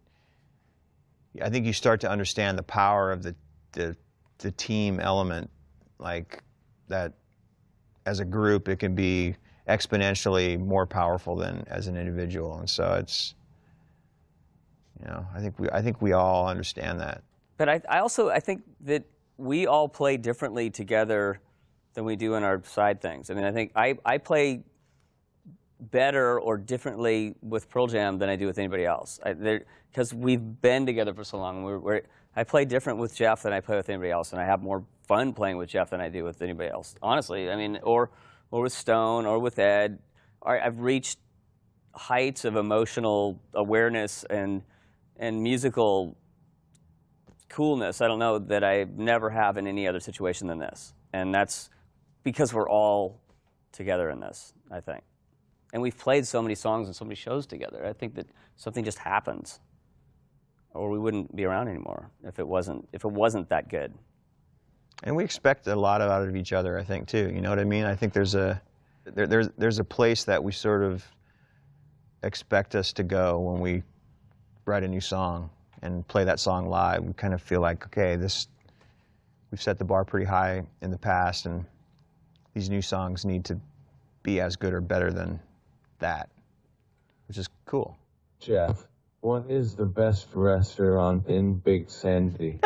I think you start to understand the power of the team element, like, that as a group it can be exponentially more powerful than as an individual. And so it's, you know, I think we all understand that. But I think that we all play differently together than we do in our side things. I mean, I think I play better or differently with Pearl Jam than I do with anybody else, because we've been together for so long. I play different with Jeff than I play with anybody else, and I have more fun playing with Jeff than I do with anybody else, honestly. I mean, or with Stone or with Ed. I've reached heights of emotional awareness and musical coolness, I don't know, that I never have in any other situation than this. And that's because we're all together in this, I think. And we've played so many songs and so many shows together. I think that something just happens, or we wouldn't be around anymore if it wasn't that good. And we expect a lot out of each other, I think, too. You know what I mean? I think there's a place that we sort of expect us to go when we write a new song, and play that song live, we kind of feel like, okay, we've set the bar pretty high in the past, and these new songs need to be as good or better than that, which is cool. Jeff, what is the best restaurant in Big Sandy?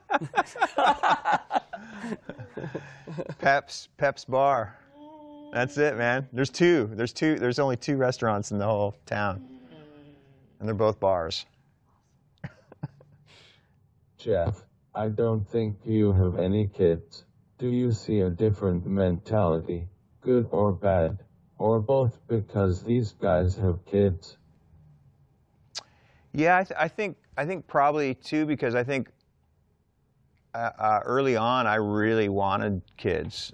Pep's Bar. That's it, man. There's two. There's only 2 restaurants in the whole town, and they're both bars. Jeff, I don't think you have any kids. Do you see a different mentality, good or bad, or both, because these guys have kids? Yeah, I think probably too, because I think early on I really wanted kids.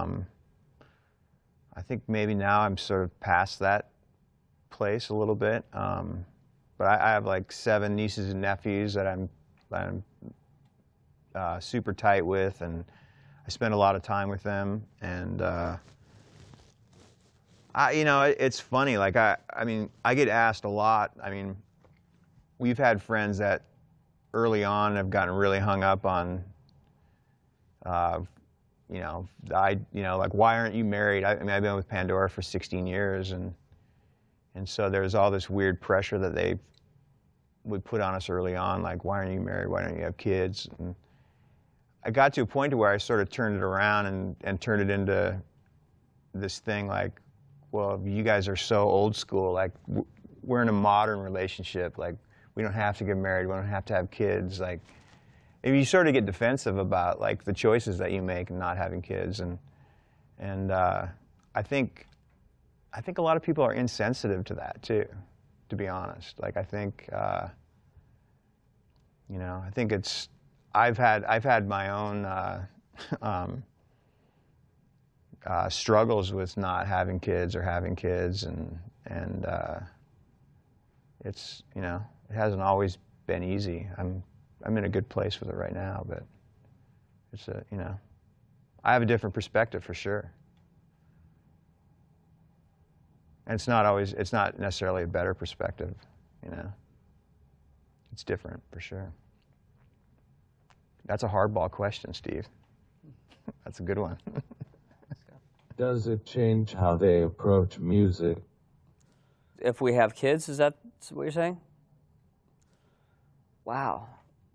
I think maybe now I'm sort of past that place a little bit. But I have like 7 nieces and nephews that I'm super tight with, and I spend a lot of time with them. And it's funny. Like I mean, I get asked a lot. I mean, we've had friends that early on have gotten really hung up on, like, why aren't you married? I mean, I've been with Pandora for 16 years, and so there's all this weird pressure that they would put on us early on, like, why aren't you married? Why don't you have kids? And I got to a point to where I sort of turned it around and turned it into this thing like, well, you guys are so old school. Like, we're in a modern relationship. Like, we don't have to get married. We don't have to have kids. Like, if you sort of get defensive about like the choices that you make and not having kids, and I think a lot of people are insensitive to that too, to be honest. Like, I think I think it's I've had my own struggles with not having kids or having kids, and it's it hasn't always been easy. I'm in a good place with it right now, but it's I have a different perspective for sure. And it's not necessarily a better perspective, It's different for sure. That's a hardball question, Steve. That's a good one. Does it change how they approach music? If we have kids, is that what you're saying? Wow.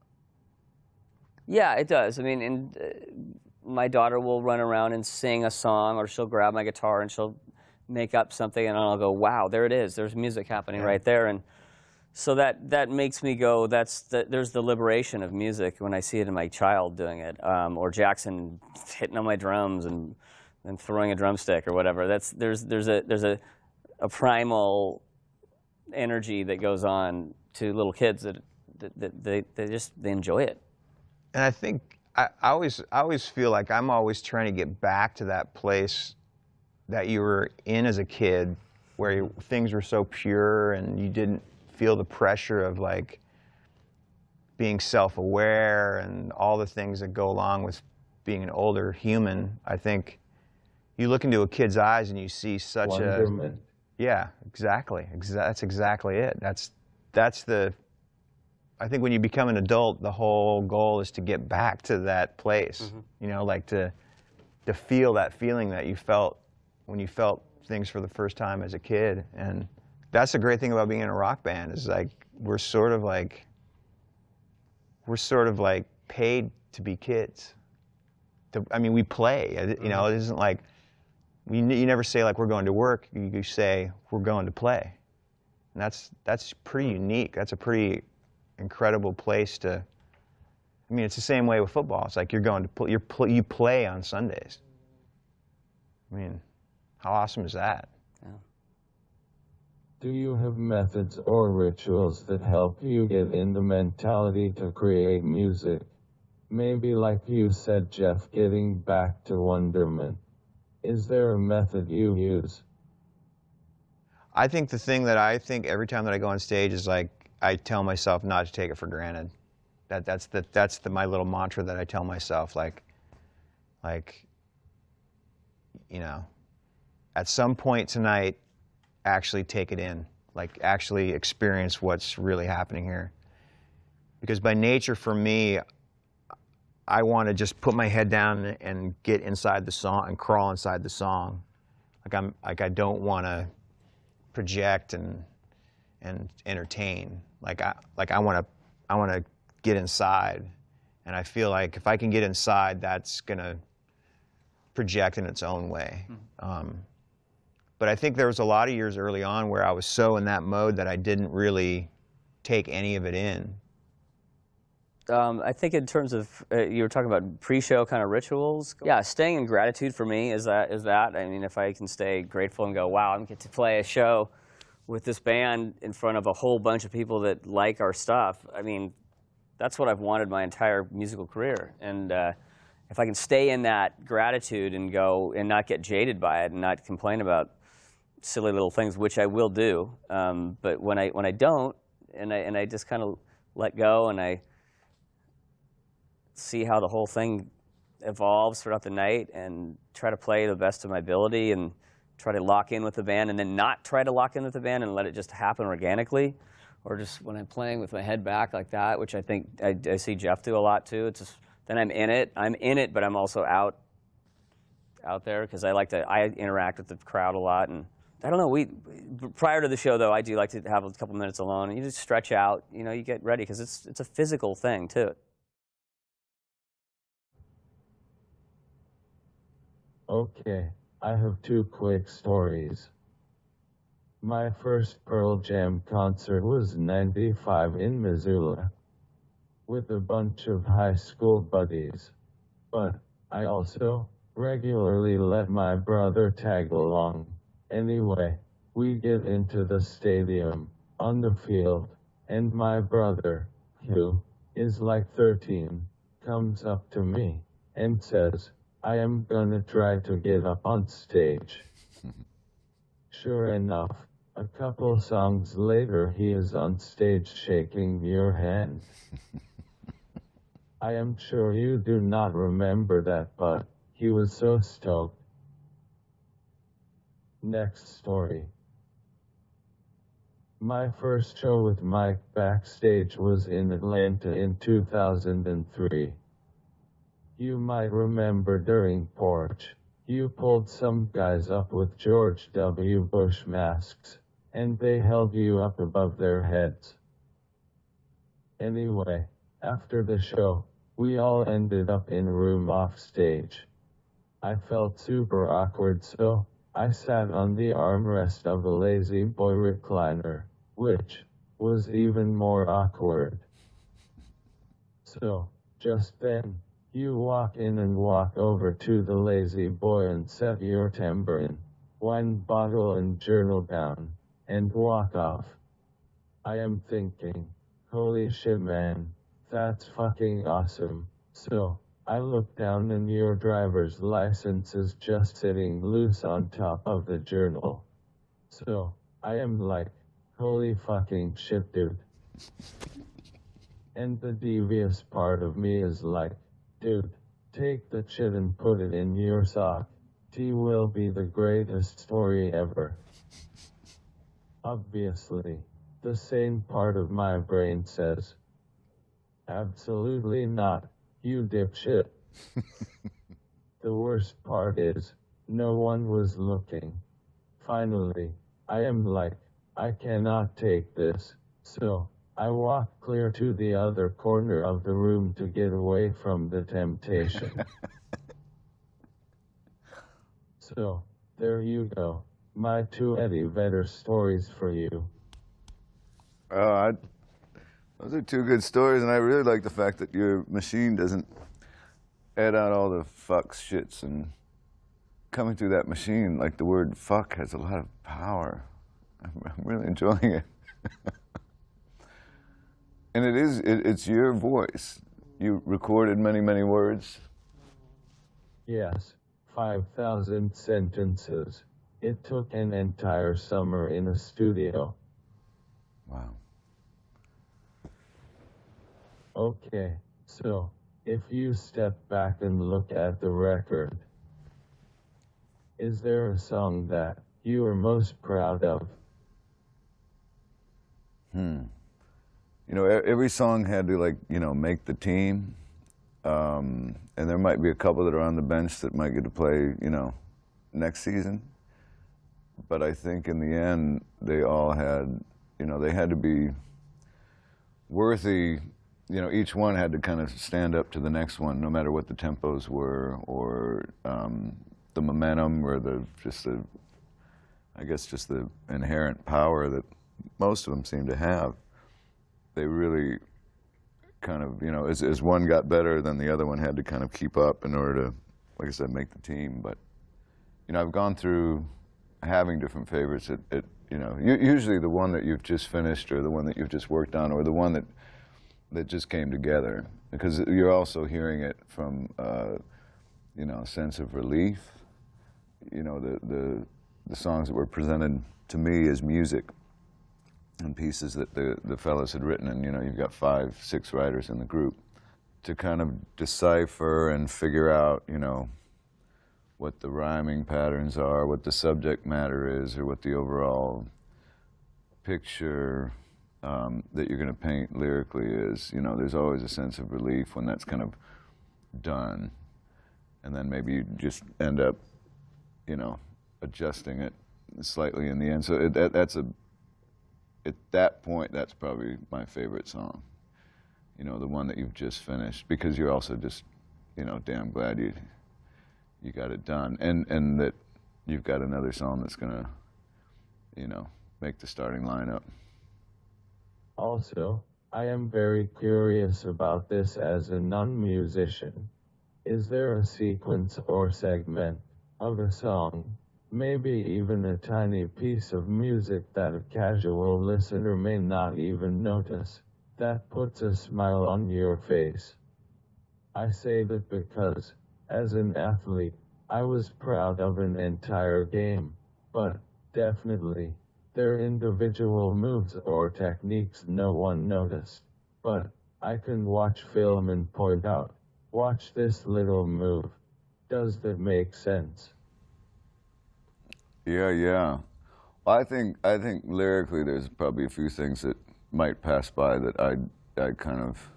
Yeah, it does. I mean, my daughter will run around and sing a song, or she'll grab my guitar and she'll make up something, and I'll go, wow, there it is. There's music happening right there. And so that makes me go, there's the liberation of music when I see it in my child doing it, or Jackson hitting on my drums and throwing a drumstick or whatever. There's a primal energy that goes on to little kids that they enjoy it. And I think I always feel like I'm always trying to get back to that place that you were in as a kid, where things were so pure and you didn't feel the pressure of like being self-aware and all the things that go along with being an older human. I think you look into a kid's eyes and you see such wonderment. Yeah, exactly. That's exactly it. I think when you become an adult, the whole goal is to get back to that place. Mm-hmm. Like to feel that feeling that you felt when you felt things for the first time as a kid. And that's the great thing about being in a rock band, is like we're sort of like paid to be kids. We play. It isn't like you never say like we're going to work. You say we're going to play, and that's pretty unique. That's a pretty incredible place to. It's the same way with football. It's like you're going to you play on Sundays. How awesome is that? Yeah. Do you have methods or rituals that help you get in the mentality to create music? Maybe like you said, Jeff, getting back to wonderment. Is there a method you use? I think the thing that I think every time that I go on stage is like I tell myself not to take it for granted. That's my little mantra that I tell myself. Like at some point tonight, actually take it in. Like actually experience what's really happening here. because by nature for me, I want to just put my head down and get inside the song and crawl inside the song. I don't want to project and entertain. I want to get inside, and I feel like if I can get inside, that's gonna project in its own way. But I think there was a lot of years early on where I was so in that mode that I didn't really take any of it in. I think in terms of, you were talking about pre-show kind of rituals. Yeah, staying in gratitude for me is that. I mean, if I can stay grateful and go, wow, I get to play a show with this band in front of a whole bunch of people that like our stuff. I mean, that's what I've wanted my entire musical career. And if I can stay in that gratitude and go and not get jaded by it and not complain about silly little things, which I will do. But when I don't, and I just kind of let go and I see how the whole thing evolves throughout the night and try to play the best of my ability and try to lock in with the band and then not try to lock in with the band and let it just happen organically, or just when I'm playing with my head back like that, which I think I see Jeff do a lot too. It's just, then I'm in it, but I'm also out there because I interact with the crowd a lot. And I don't know, prior to the show though, I do like to have a couple minutes alone and you just stretch out, you get ready because it's a physical thing too. Okay, I have 2 quick stories. My first Pearl Jam concert was '95 in Missoula, with a bunch of high school buddies. But I also regularly let my brother tag along. Anyway, we get into the stadium, on the field, and my brother, who is like 13, comes up to me and says, I am gonna try to get up on stage. Sure enough, a couple songs later he is on stage shaking your hand. I am sure you do not remember that, but he was so stoked. Next story. My first show with Mike backstage was in Atlanta in 2003. You might remember during Porch, you pulled some guys up with George W. Bush masks, and they held you up above their heads. Anyway, after the show, we all ended up in a room off stage. I felt super awkward, so I sat on the armrest of a Lazy Boy recliner, which was even more awkward. So, just then, you walk in and walk over to the Lazy Boy and set your tambourine, wine bottle and journal down, and walk off. I am thinking, holy shit man, that's fucking awesome. So, I look down and your driver's license is just sitting loose on top of the journal. So, I am like, holy fucking shit dude. And the devious part of me is like, dude, take the shit and put it in your sock. T will be the greatest story ever. Obviously, the sane part of my brain says, absolutely not, you dipshit. The worst part is, no one was looking. Finally, I am like, I cannot take this, so I walk clear to the other corner of the room to get away from the temptation. So, there you go, my 2 Eddie Vedder stories for you. Those are 2 good stories, and I really like the fact that your machine doesn't add out all the fucks, shits, and coming through that machine, like the word fuck has a lot of power. I'm really enjoying it. And it's your voice. You recorded many, many words. Yes, 5,000 sentences. It took an entire summer in a studio. Wow. Okay, so, if you step back and look at the record, is there a song that you are most proud of? you know, every song had to, like, you know, make the team. And there might be a couple that are on the bench that might get to play, you know, next season. But I think in the end, they all had, you know, they had to be worthy. You know, each one had to kind of stand up to the next one, no matter what the tempos were, or the momentum, or I guess just the inherent power that most of them seem to have. They really kind of, you know, as one got better, then the other one had to kind of keep up in order to, like I said, make the team. But, you know, I've gone through having different favorites. You know, usually the one that you've just finished, or the one that you've just worked on, or the one that just came together, because you're also hearing it from, you know, a sense of relief. You know, the songs that were presented to me as music and pieces that the fellas had written, and, you know, you've got 5, 6 writers in the group, to kind of decipher and figure out, you know, what the rhyming patterns are, what the subject matter is, or what the overall picture that you're going to paint lyrically is. You know, there's always a sense of relief when that's kind of done. And then maybe you just end up, you know, adjusting it slightly in the end. So at that point, that's probably my favorite song. You know, the one that you've just finished, because you're also just, you know, damn glad you got it done, and that you've got another song that's gonna, you know, make the starting lineup. Also, I am very curious about this as a non-musician. Is there a sequence or segment of a song, maybe even a tiny piece of music that a casual listener may not even notice, that puts a smile on your face? I say that because, as an athlete, I was proud of an entire game, but, definitely, there are individual moves or techniques no one noticed. But, I can watch film and point out, watch this little move. Does that make sense? Yeah. Well, I think lyrically there's probably a few things that might pass by that I kind of,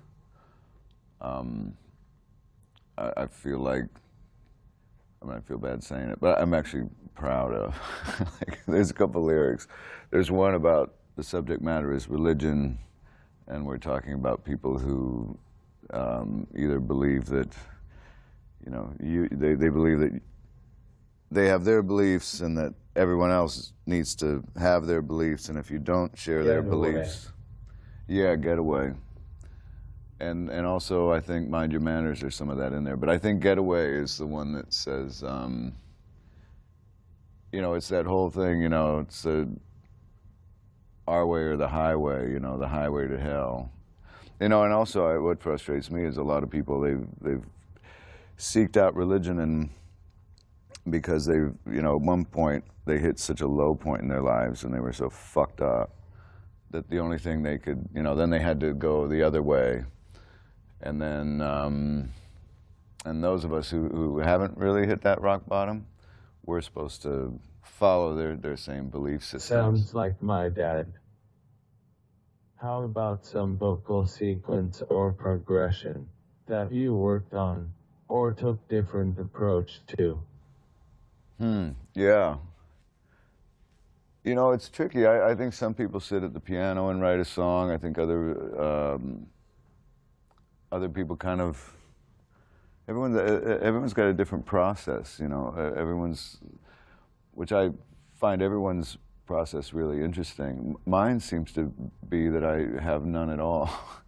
I feel like, I mean, I feel bad saying it, but I'm actually proud of. Like, there's a couple lyrics. There's one about the subject matter is religion, and we're talking about people who either believe that, you know, they believe that they have their beliefs and that everyone else needs to have their beliefs, and if you don't share their beliefs, get away. And also, I think Mind Your Manners, there's some of that in there. But I think Getaway is the one that says, you know, it's that whole thing, you know, it's our way or the highway, you know, the highway to hell. You know, and also what frustrates me is a lot of people, they've seeked out religion, and because they've, you know, at one point they hit such a low point in their lives and they were so fucked up that the only thing they could, you know, then they had to go the other way. And then, and those of us who haven't really hit that rock bottom, we're supposed to follow their same belief systems. Sounds like my dad. How about some vocal sequence or progression that you worked on or took different approach to? Yeah. You know, it's tricky. I think some people sit at the piano and write a song. I think other people kind of, everyone's got a different process, you know. Which I find everyone's process really interesting. Mine seems to be that I have none at all.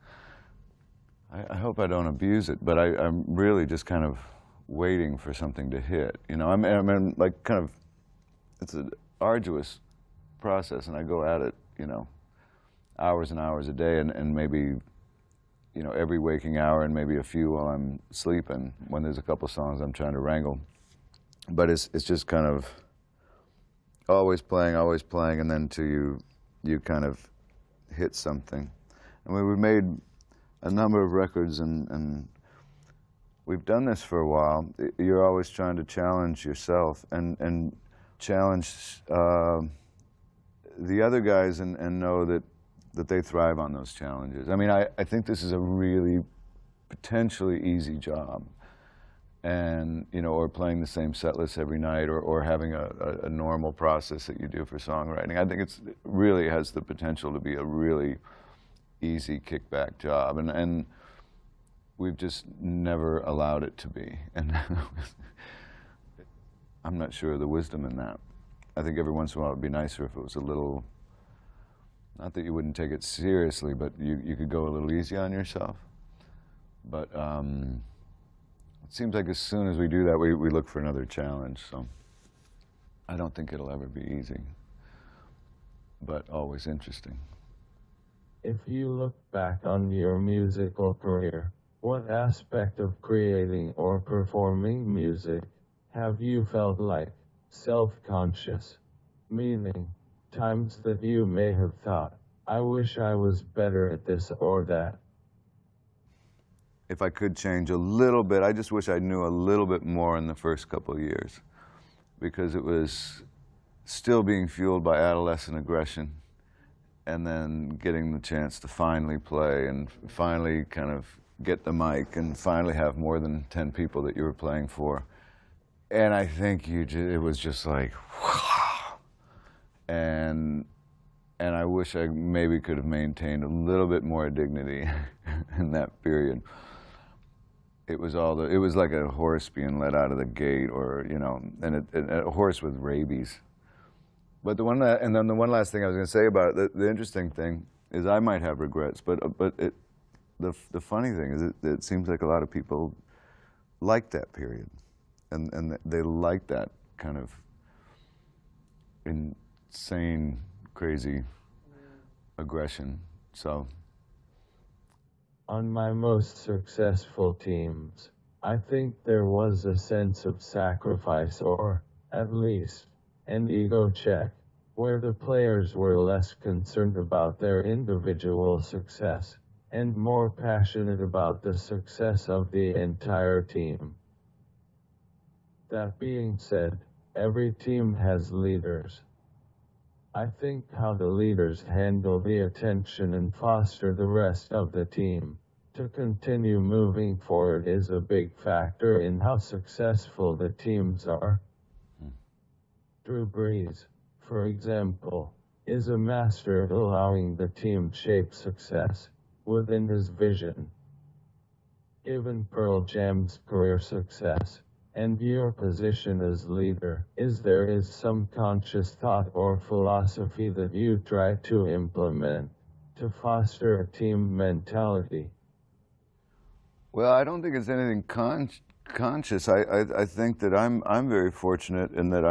I hope I don't abuse it, but I'm really just kind of waiting for something to hit. You know, I mean, like, kind of, it's an arduous process, and I go at it, you know, hours and hours a day, and maybe, you know, every waking hour, and maybe a few while I'm sleeping, when there's a couple songs I'm trying to wrangle. But it's just kind of always playing, and then till you kind of hit something. I mean, we made a number of records, and we've done this for a while. You're always trying to challenge yourself and challenge the other guys, and know that that they thrive on those challenges. I mean, I think this is a really potentially easy job, and or playing the same set list every night, or having a normal process that you do for songwriting. I think it really has the potential to be a really easy kickback job, and we've just never allowed it to be, and I'm not sure of the wisdom in that. I think every once in a while it would be nicer if it was a little, not that you wouldn't take it seriously, but you could go a little easy on yourself. But it seems like as soon as we do that, we look for another challenge. So I don't think it'll ever be easy, but always interesting. If you look back on your musical career, what aspect of creating or performing music have you felt like self-conscious? Meaning, times that you may have thought, I wish I was better at this or that. If I could change a little bit, I just wish I knew a little bit more in the first couple of years, because it was still being fueled by adolescent aggression, and then getting the chance to finally play and finally kind of get the mic and finally have more than 10 people that you were playing for. And I think it was just like, wow. And I wish I maybe could have maintained a little bit more dignity in that period. It was like a horse being let out of the gate, or and a horse with rabies. But then the one last thing I was going to say about it, the interesting thing is I might have regrets, but the funny thing is it seems like a lot of people like that period, and they like that kind of insane, crazy aggression. So on my most successful teams, I think there was a sense of sacrifice, or at least an ego check, where the players were less concerned about their individual success and more passionate about the success of the entire team. That being said, every team has leaders. I think how the leaders handle the attention and foster the rest of the team to continue moving forward is a big factor in how successful the teams are. Drew Brees, for example, is a master of allowing the team shape success within his vision. Given Pearl Jam's career success and your position as leader, is there some conscious thought or philosophy that you try to implement to foster a team mentality? Well, I don't think it's anything conscious. I think that I'm very fortunate in that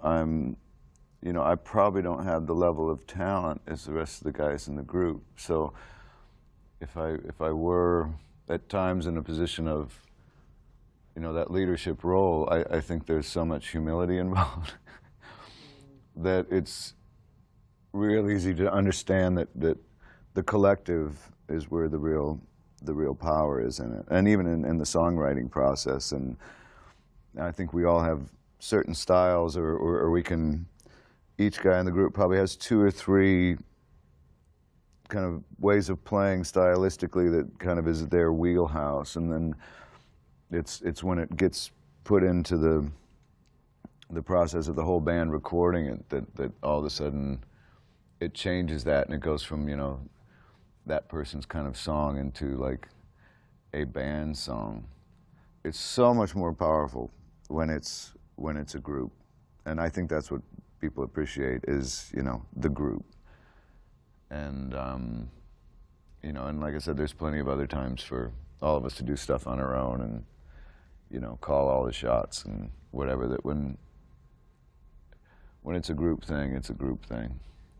I probably don't have the level of talent as the rest of the guys in the group. So if I were at times in a position of that leadership role, I think there's so much humility involved that it's real easy to understand that the collective is where the real power is in it, and even in the songwriting process. And I think we all have certain styles, or we can, each guy in the group probably has 2 or 3 kind of ways of playing stylistically that kind of is their wheelhouse, and then it's when it gets put into the process of the whole band recording it that all of a sudden it changes that, and it goes from that person's kind of song into like a band song. It's so much more powerful when it's a group, and I think that's what people appreciate is the group. And and like I said, there's plenty of other times for all of us to do stuff on our own and call all the shots and whatever. That when it's a group thing, it's a group thing.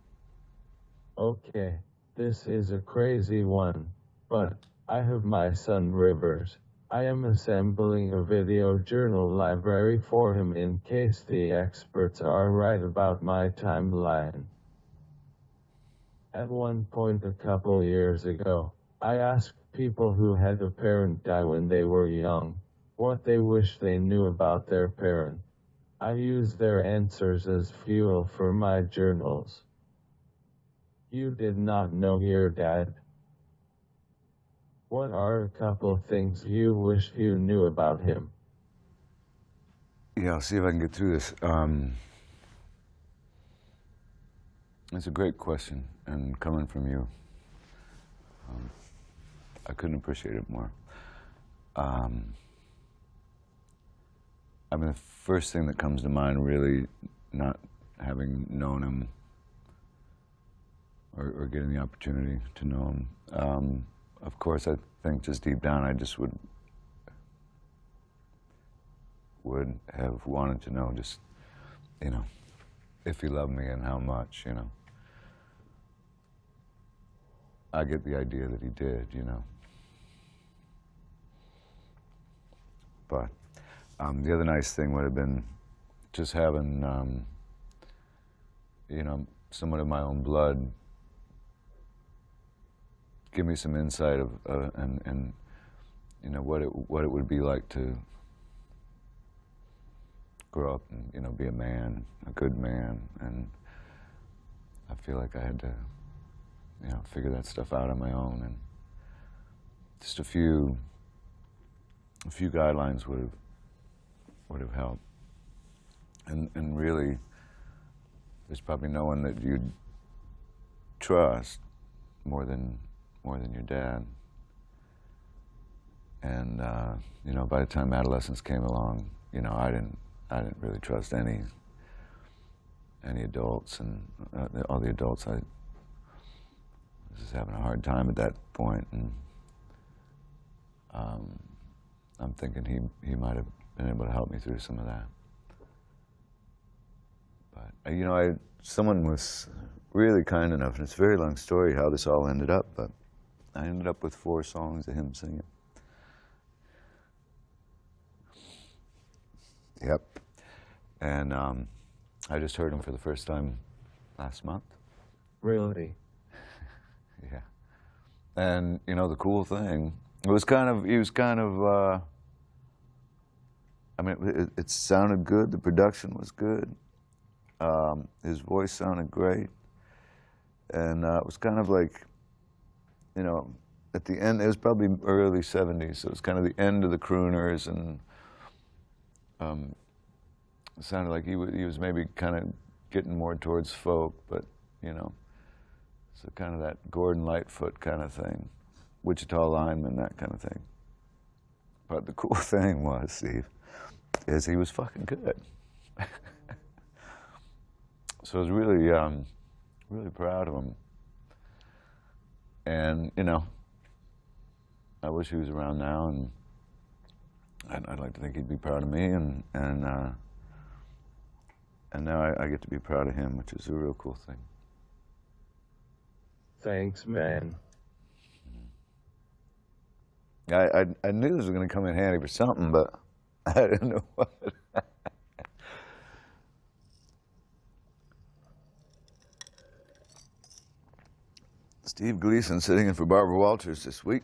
Okay, this is a crazy one, but I have my son Rivers. I am assembling a video journal library for him in case the experts are right about my timeline. At one point a couple years ago, I asked people who had a parent die when they were young what they wish they knew about their parent. I used their answers as fuel for my journals. You did not know your dad. What are a couple things you wish you knew about him? Yeah, I'll see if I can get through this. It's a great question, and coming from you, I couldn't appreciate it more. I mean, the first thing that comes to mind, really, not having known him or getting the opportunity to know him, of course, I think just deep down, I just would have wanted to know just, you know, if he loved me and how much, you know. I get the idea that he did, you know. But the other nice thing would have been just having, you know, someone of my own blood give me some insight of, and you know, what it would be like to grow up and, you know, be a man, a good man, and I feel like I had to, you know, figure that stuff out on my own, and just a few guidelines would have helped, and really, there's probably no one that you'd trust more than your dad, and you know, by the time adolescence came along, you know, I didn't really trust any adults, and all the adults, I was just having a hard time at that point, and I'm thinking he might have been able to help me through some of that. But you know, someone was really kind enough, and it's a very long story how this all ended up, but I ended up with 4 songs of him singing. Yep. And I just heard him for the first time last month. Really? Yeah. And, you know, the cool thing, he was kind of, I mean, it sounded good, the production was good, his voice sounded great, and it was kind of like, you know, at the end, it was probably early 70s, so it was kind of the end of the crooners, and it sounded like he was maybe kind of getting more towards folk, but, you know, so kind of that Gordon Lightfoot kind of thing, Wichita Lineman, that kind of thing. But the cool thing was, Steve, is he was fucking good. So I was really, really proud of him. And, you know, I wish he was around now, and I'd like to think he'd be proud of me, and now I get to be proud of him, which is a real cool thing. Thanks, man. I knew this was going to come in handy for something, but I didn't know what. Steve Gleason sitting in for Barbara Walters this week.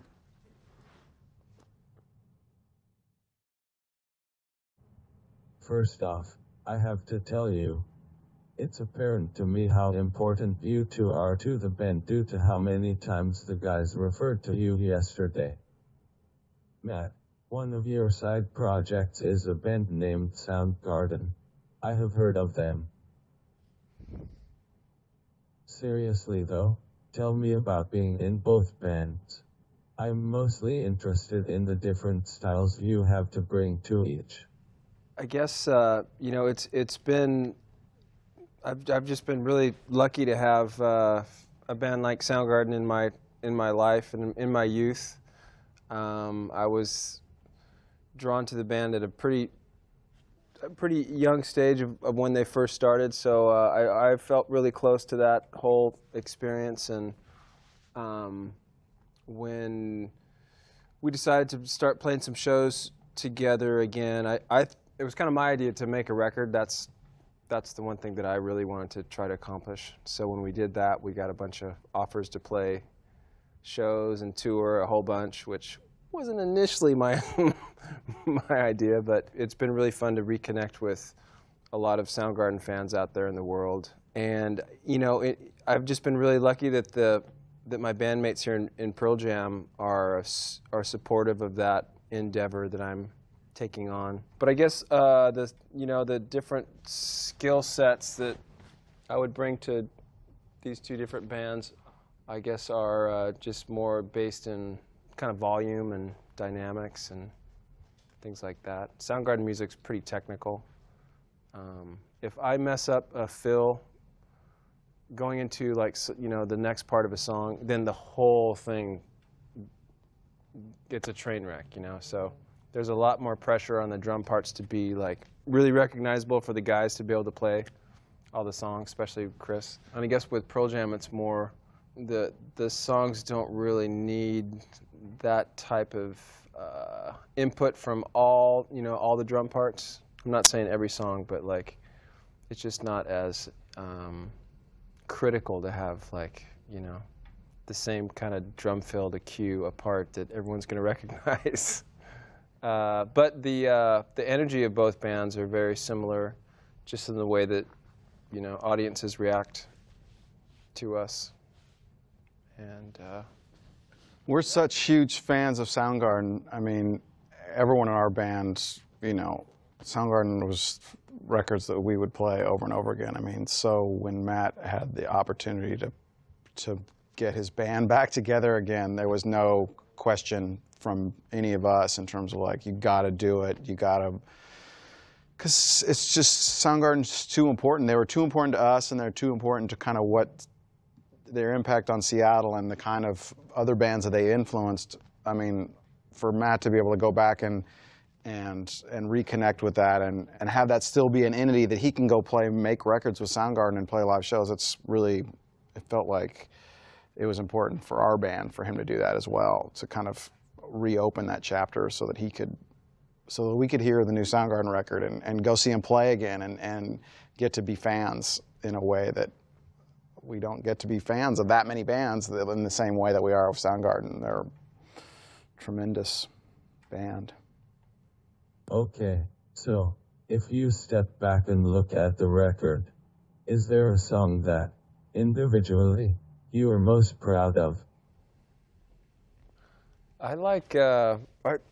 First off, I have to tell you, it's apparent to me how important you two are to the band due to how many times the guys referred to you yesterday. Matt, one of your side projects is a band named Soundgarden. I have heard of them. Seriously though, tell me about being in both bands. I'm mostly interested in the different styles you have to bring to each. I guess you know, it's been, I've just been really lucky to have a band like Soundgarden in my life and in my youth. I was drawn to the band at a pretty young stage of when they first started, so I felt really close to that whole experience. And when we decided to start playing some shows together again, it was kind of my idea to make a record. That's the one thing that I really wanted to try to accomplish. So when we did that, we got a bunch of offers to play shows and tour a whole bunch, which wasn't initially my my idea, but it's been really fun to reconnect with a lot of Soundgarden fans out there in the world. And you know, I've just been really lucky that that my bandmates here in Pearl Jam are supportive of that endeavor that I'm taking on. But I guess the different skill sets that I would bring to these two different bands, I guess, are just more based in kind of volume and dynamics and things like that. Soundgarden music's pretty technical. If I mess up a fill going into the next part of a song, then the whole thing gets a train wreck, So there's a lot more pressure on the drum parts to be like really recognizable for the guys to be able to play all the songs, especially Chris. And I guess with Pearl Jam, it's more the songs don't really need that type of input from all the drum parts. I'm not saying every song, but like it's just not as critical to have the same kind of drum fill to cue a part that everyone's going to recognize. But the energy of both bands are very similar, just in the way that audiences react to us. And we're such huge fans of Soundgarden. I mean, everyone in our band, Soundgarden was records that we would play over and over again. I mean, so when Matt had the opportunity to get his band back together again, there was no question from any of us in terms of like, you got to do it, you got to, because it's just, Soundgarden's too important. They were too important to us, and they're too important to kind of what their impact on Seattle and the kind of other bands that they influenced. I mean, for Matt to be able to go back and reconnect with that and have that still be an entity that he can go make records with Soundgarden and play live shows, it's really, it felt like it was important for our band for him to do that as well, to kind of reopen that chapter so that we could hear the new Soundgarden record and go see him play again and get to be fans in a way that we don't get to be fans of that many bands in the same way that we are of Soundgarden. They're a tremendous band. Okay, so if you step back and look at the record, is there a song that, individually, you are most proud of? I like, kind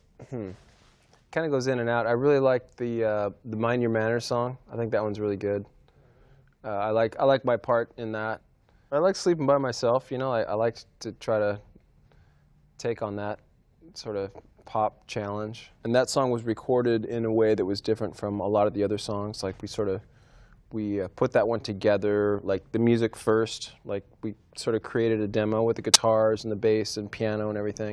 of goes in and out. I really like the Mind Your Manners song. I think that one's really good. I like my part in that. I like Sleeping by Myself. I like to try to take on that sort of pop challenge. And that song was recorded in a way that was different from a lot of the other songs. Like we put that one together, like the music first. Like we sort of created a demo with the guitars and the bass and piano and everything.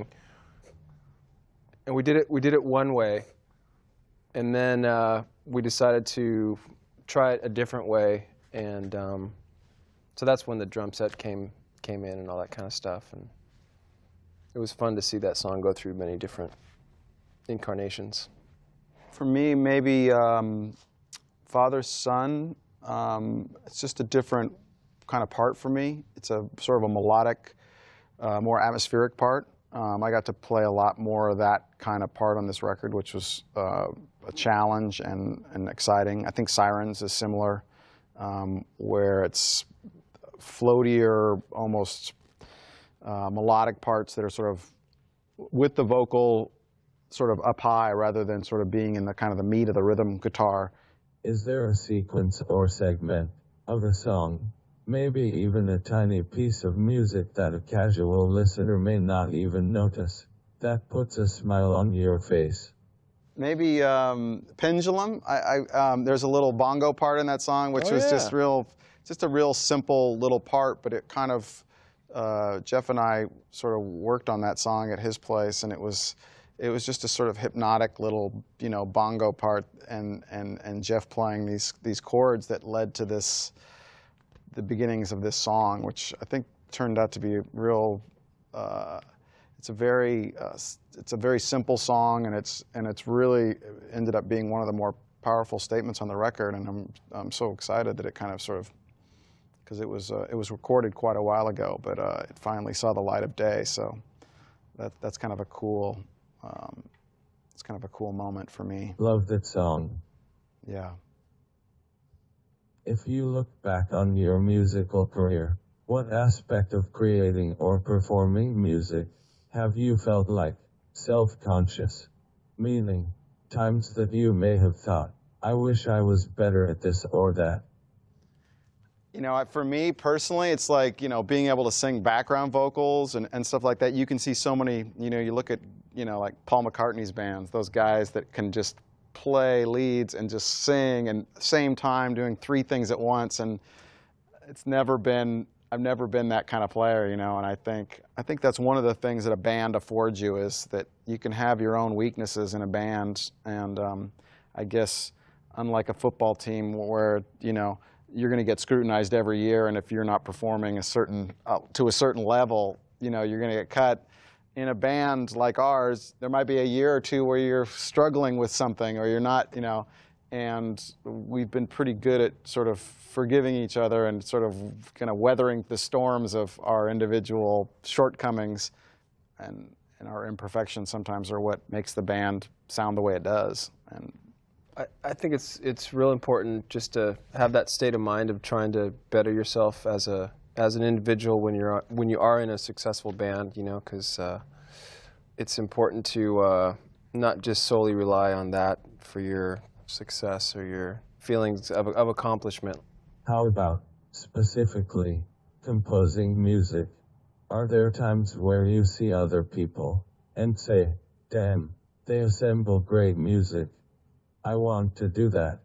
And we did it one way, and then we decided to try it a different way, and so that's when the drum set came in and all that kind of stuff. And it was fun to see that song go through many different incarnations. For me, maybe Father Son. It's just a different kind of part for me. It's a sort of a melodic, more atmospheric part. I got to play a lot more of that kind of part on this record, which was a challenge and exciting. I think Sirens is similar, where it's floatier, almost melodic parts that are sort of with the vocal sort of up high rather than sort of being in the kind of the meat of the rhythm guitar. Is there a sequence or segment of a song, maybe even a tiny piece of music that a casual listener may not even notice, that puts a smile on your face? Maybe Pendulum. There's a little bongo part in that song, which was just a real simple little part, but it kind of, Jeff and I sort of worked on that song at his place, and it was just a sort of hypnotic little, bongo part, and Jeff playing these chords that led to the beginnings of this song, which I think turned out to be a real. It's a very simple song, and it's really ended up being one of the more powerful statements on the record, and I'm so excited that it kind of sort of, because it was recorded quite a while ago, but it finally saw the light of day. So that's kind of a cool. It's kind of a cool moment for me. Love that song. Yeah. If you look back on your musical career, what aspect of creating or performing music have you felt like self-conscious? Meaning, times that you may have thought, I wish I was better at this or that. You know, for me personally, it's like, you know, being able to sing background vocals and stuff like that. You can see so many, you know, you look at, you know, like Paul McCartney's bands, those guys that can just play leads and just sing and at the same time doing 3 things at once. And it's never been, I've never been that kind of player, you know, and I think that's one of the things that a band affords you is that you can have your own weaknesses in a band. And I guess unlike a football team where, you know, you're going to get scrutinized every year, and if you're not performing a certain to a certain level, you know, you're going to get cut. In a band like ours, there might be a year or 2 where you're struggling with something, or you're not, you know, and we've been pretty good at sort of forgiving each other and sort of kind of weathering the storms of our individual shortcomings, and our imperfections sometimes are what makes the band sound the way it does. And I think it's real important just to have that state of mind of trying to better yourself as an individual when you are in a successful band, you know, because it's important to not just solely rely on that for your success or your feelings of accomplishment. How about, specifically, composing music? Are there times where you see other people and say, damn, they assemble great music? I want to do that.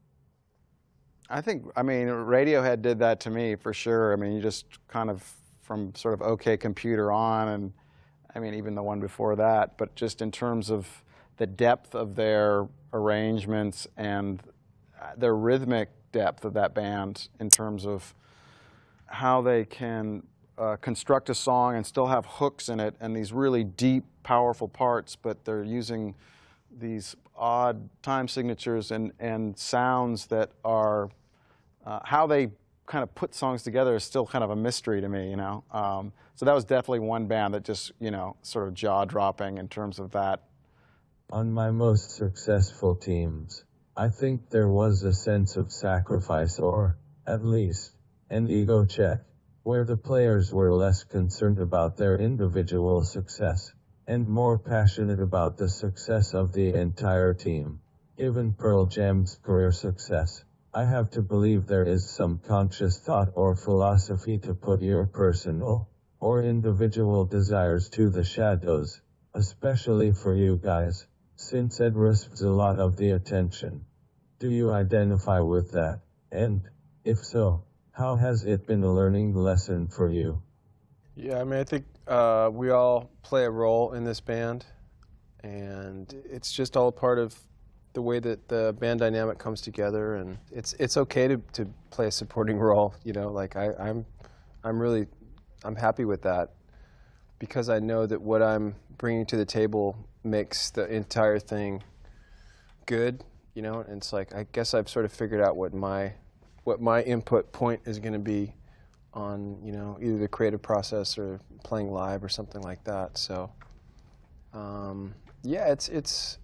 I mean, Radiohead did that to me for sure. I mean, you just kind of from sort of OK Computer on, and I mean, even the one before that, but just in terms of the depth of their arrangements and their rhythmic depth of that band in terms of how they can construct a song and still have hooks in it and these really deep, powerful parts, but they're using these odd time signatures and sounds that are how they kind of put songs together is still kind of a mystery to me, you know. So that was definitely one band that just, you know, sort of jaw-dropping in terms of that. On my most successful teams, I think there was a sense of sacrifice, or, at least, an ego check, where the players were less concerned about their individual success and more passionate about the success of the entire team. Given Pearl Jam's career success, I have to believe there is some conscious thought or philosophy to put your personal or individual desires to the shadows, especially for you guys, since it receives a lot of the attention. Do you identify with that? And, if so, how has it been a learning lesson for you? Yeah, I mean, I think we all play a role in this band, and it's just all part of the way that the band dynamic comes together, and it's okay to play a supporting role, you know, like I'm happy with that because I know that what I'm bringing to the table makes the entire thing good, you know, and it's like, I guess I've sort of figured out what my input point is going to be on, you know, either the creative process or playing live or something like that. So, yeah, it's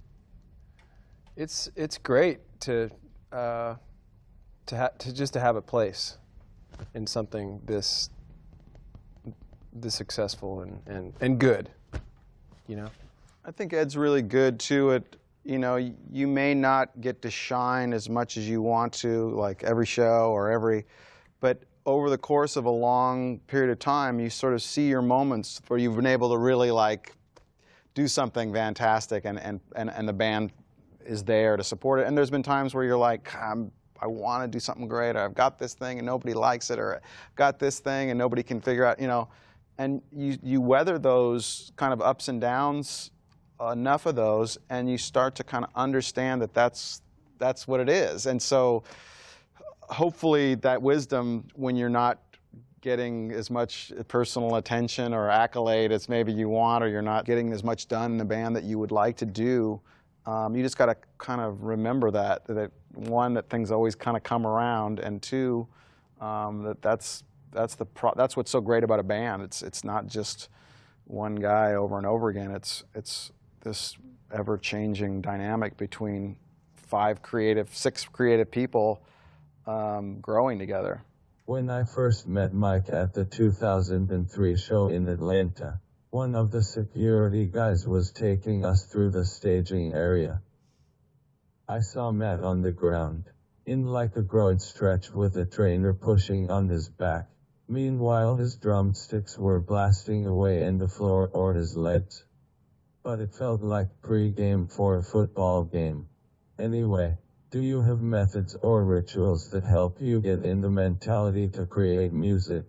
great to just to have a place in something this successful and good, you know. I think Ed's really good too at, you know, you may not get to shine as much as you want to, like every show or but over the course of a long period of time, you sort of see your moments where you've been able to really like do something fantastic, and the band is there to support it. And there's been times where you're like, I want to do something great, or I've got this thing and nobody likes it, or I've got this thing and nobody can figure out, you know. And you weather those kind of ups and downs, enough of those, and you start to kind of understand that that's what it is. And so hopefully that wisdom, when you're not getting as much personal attention or accolade as maybe you want, or you're not getting as much done in the band that you would like to do, you just got to kind of remember that one, that things always kind of come around, and two, that's what's so great about a band. It's not just one guy over and over again. It's this ever-changing dynamic between 6 creative people growing together. When I first met Mike at the 2003 show in Atlanta, one of the security guys was taking us through the staging area. I saw Matt on the ground, in like a groin stretch with a trainer pushing on his back. Meanwhile his drumsticks were blasting away in the floor or his legs. But it felt like pre-game for a football game. Anyway, do you have methods or rituals that help you get in the mentality to create music?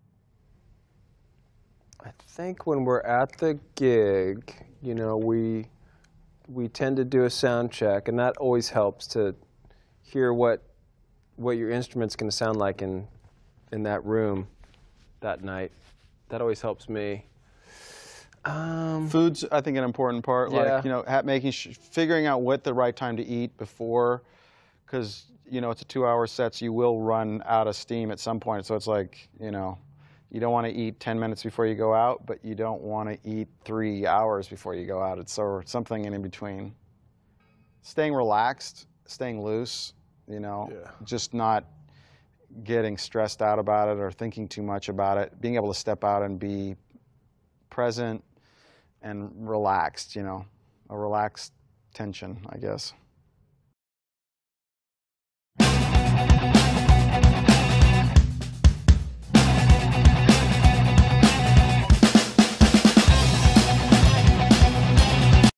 I think when we're at the gig, you know, we tend to do a sound check, and that always helps to hear what your instrument's going to sound like in that room that night. That always helps me. Food's, I think, an important part. Yeah. Like, you know, figuring out what the right time to eat before, because, you know, it's a 2-hour set, so you will run out of steam at some point. So it's like, you know, you don't want to eat 10 minutes before you go out, but you don't want to eat 3 hours before you go out. It's sort of something in between. Staying relaxed, staying loose, you know, just not getting stressed out about it or thinking too much about it. Being able to step out and be present and relaxed, you know, a relaxed tension, I guess.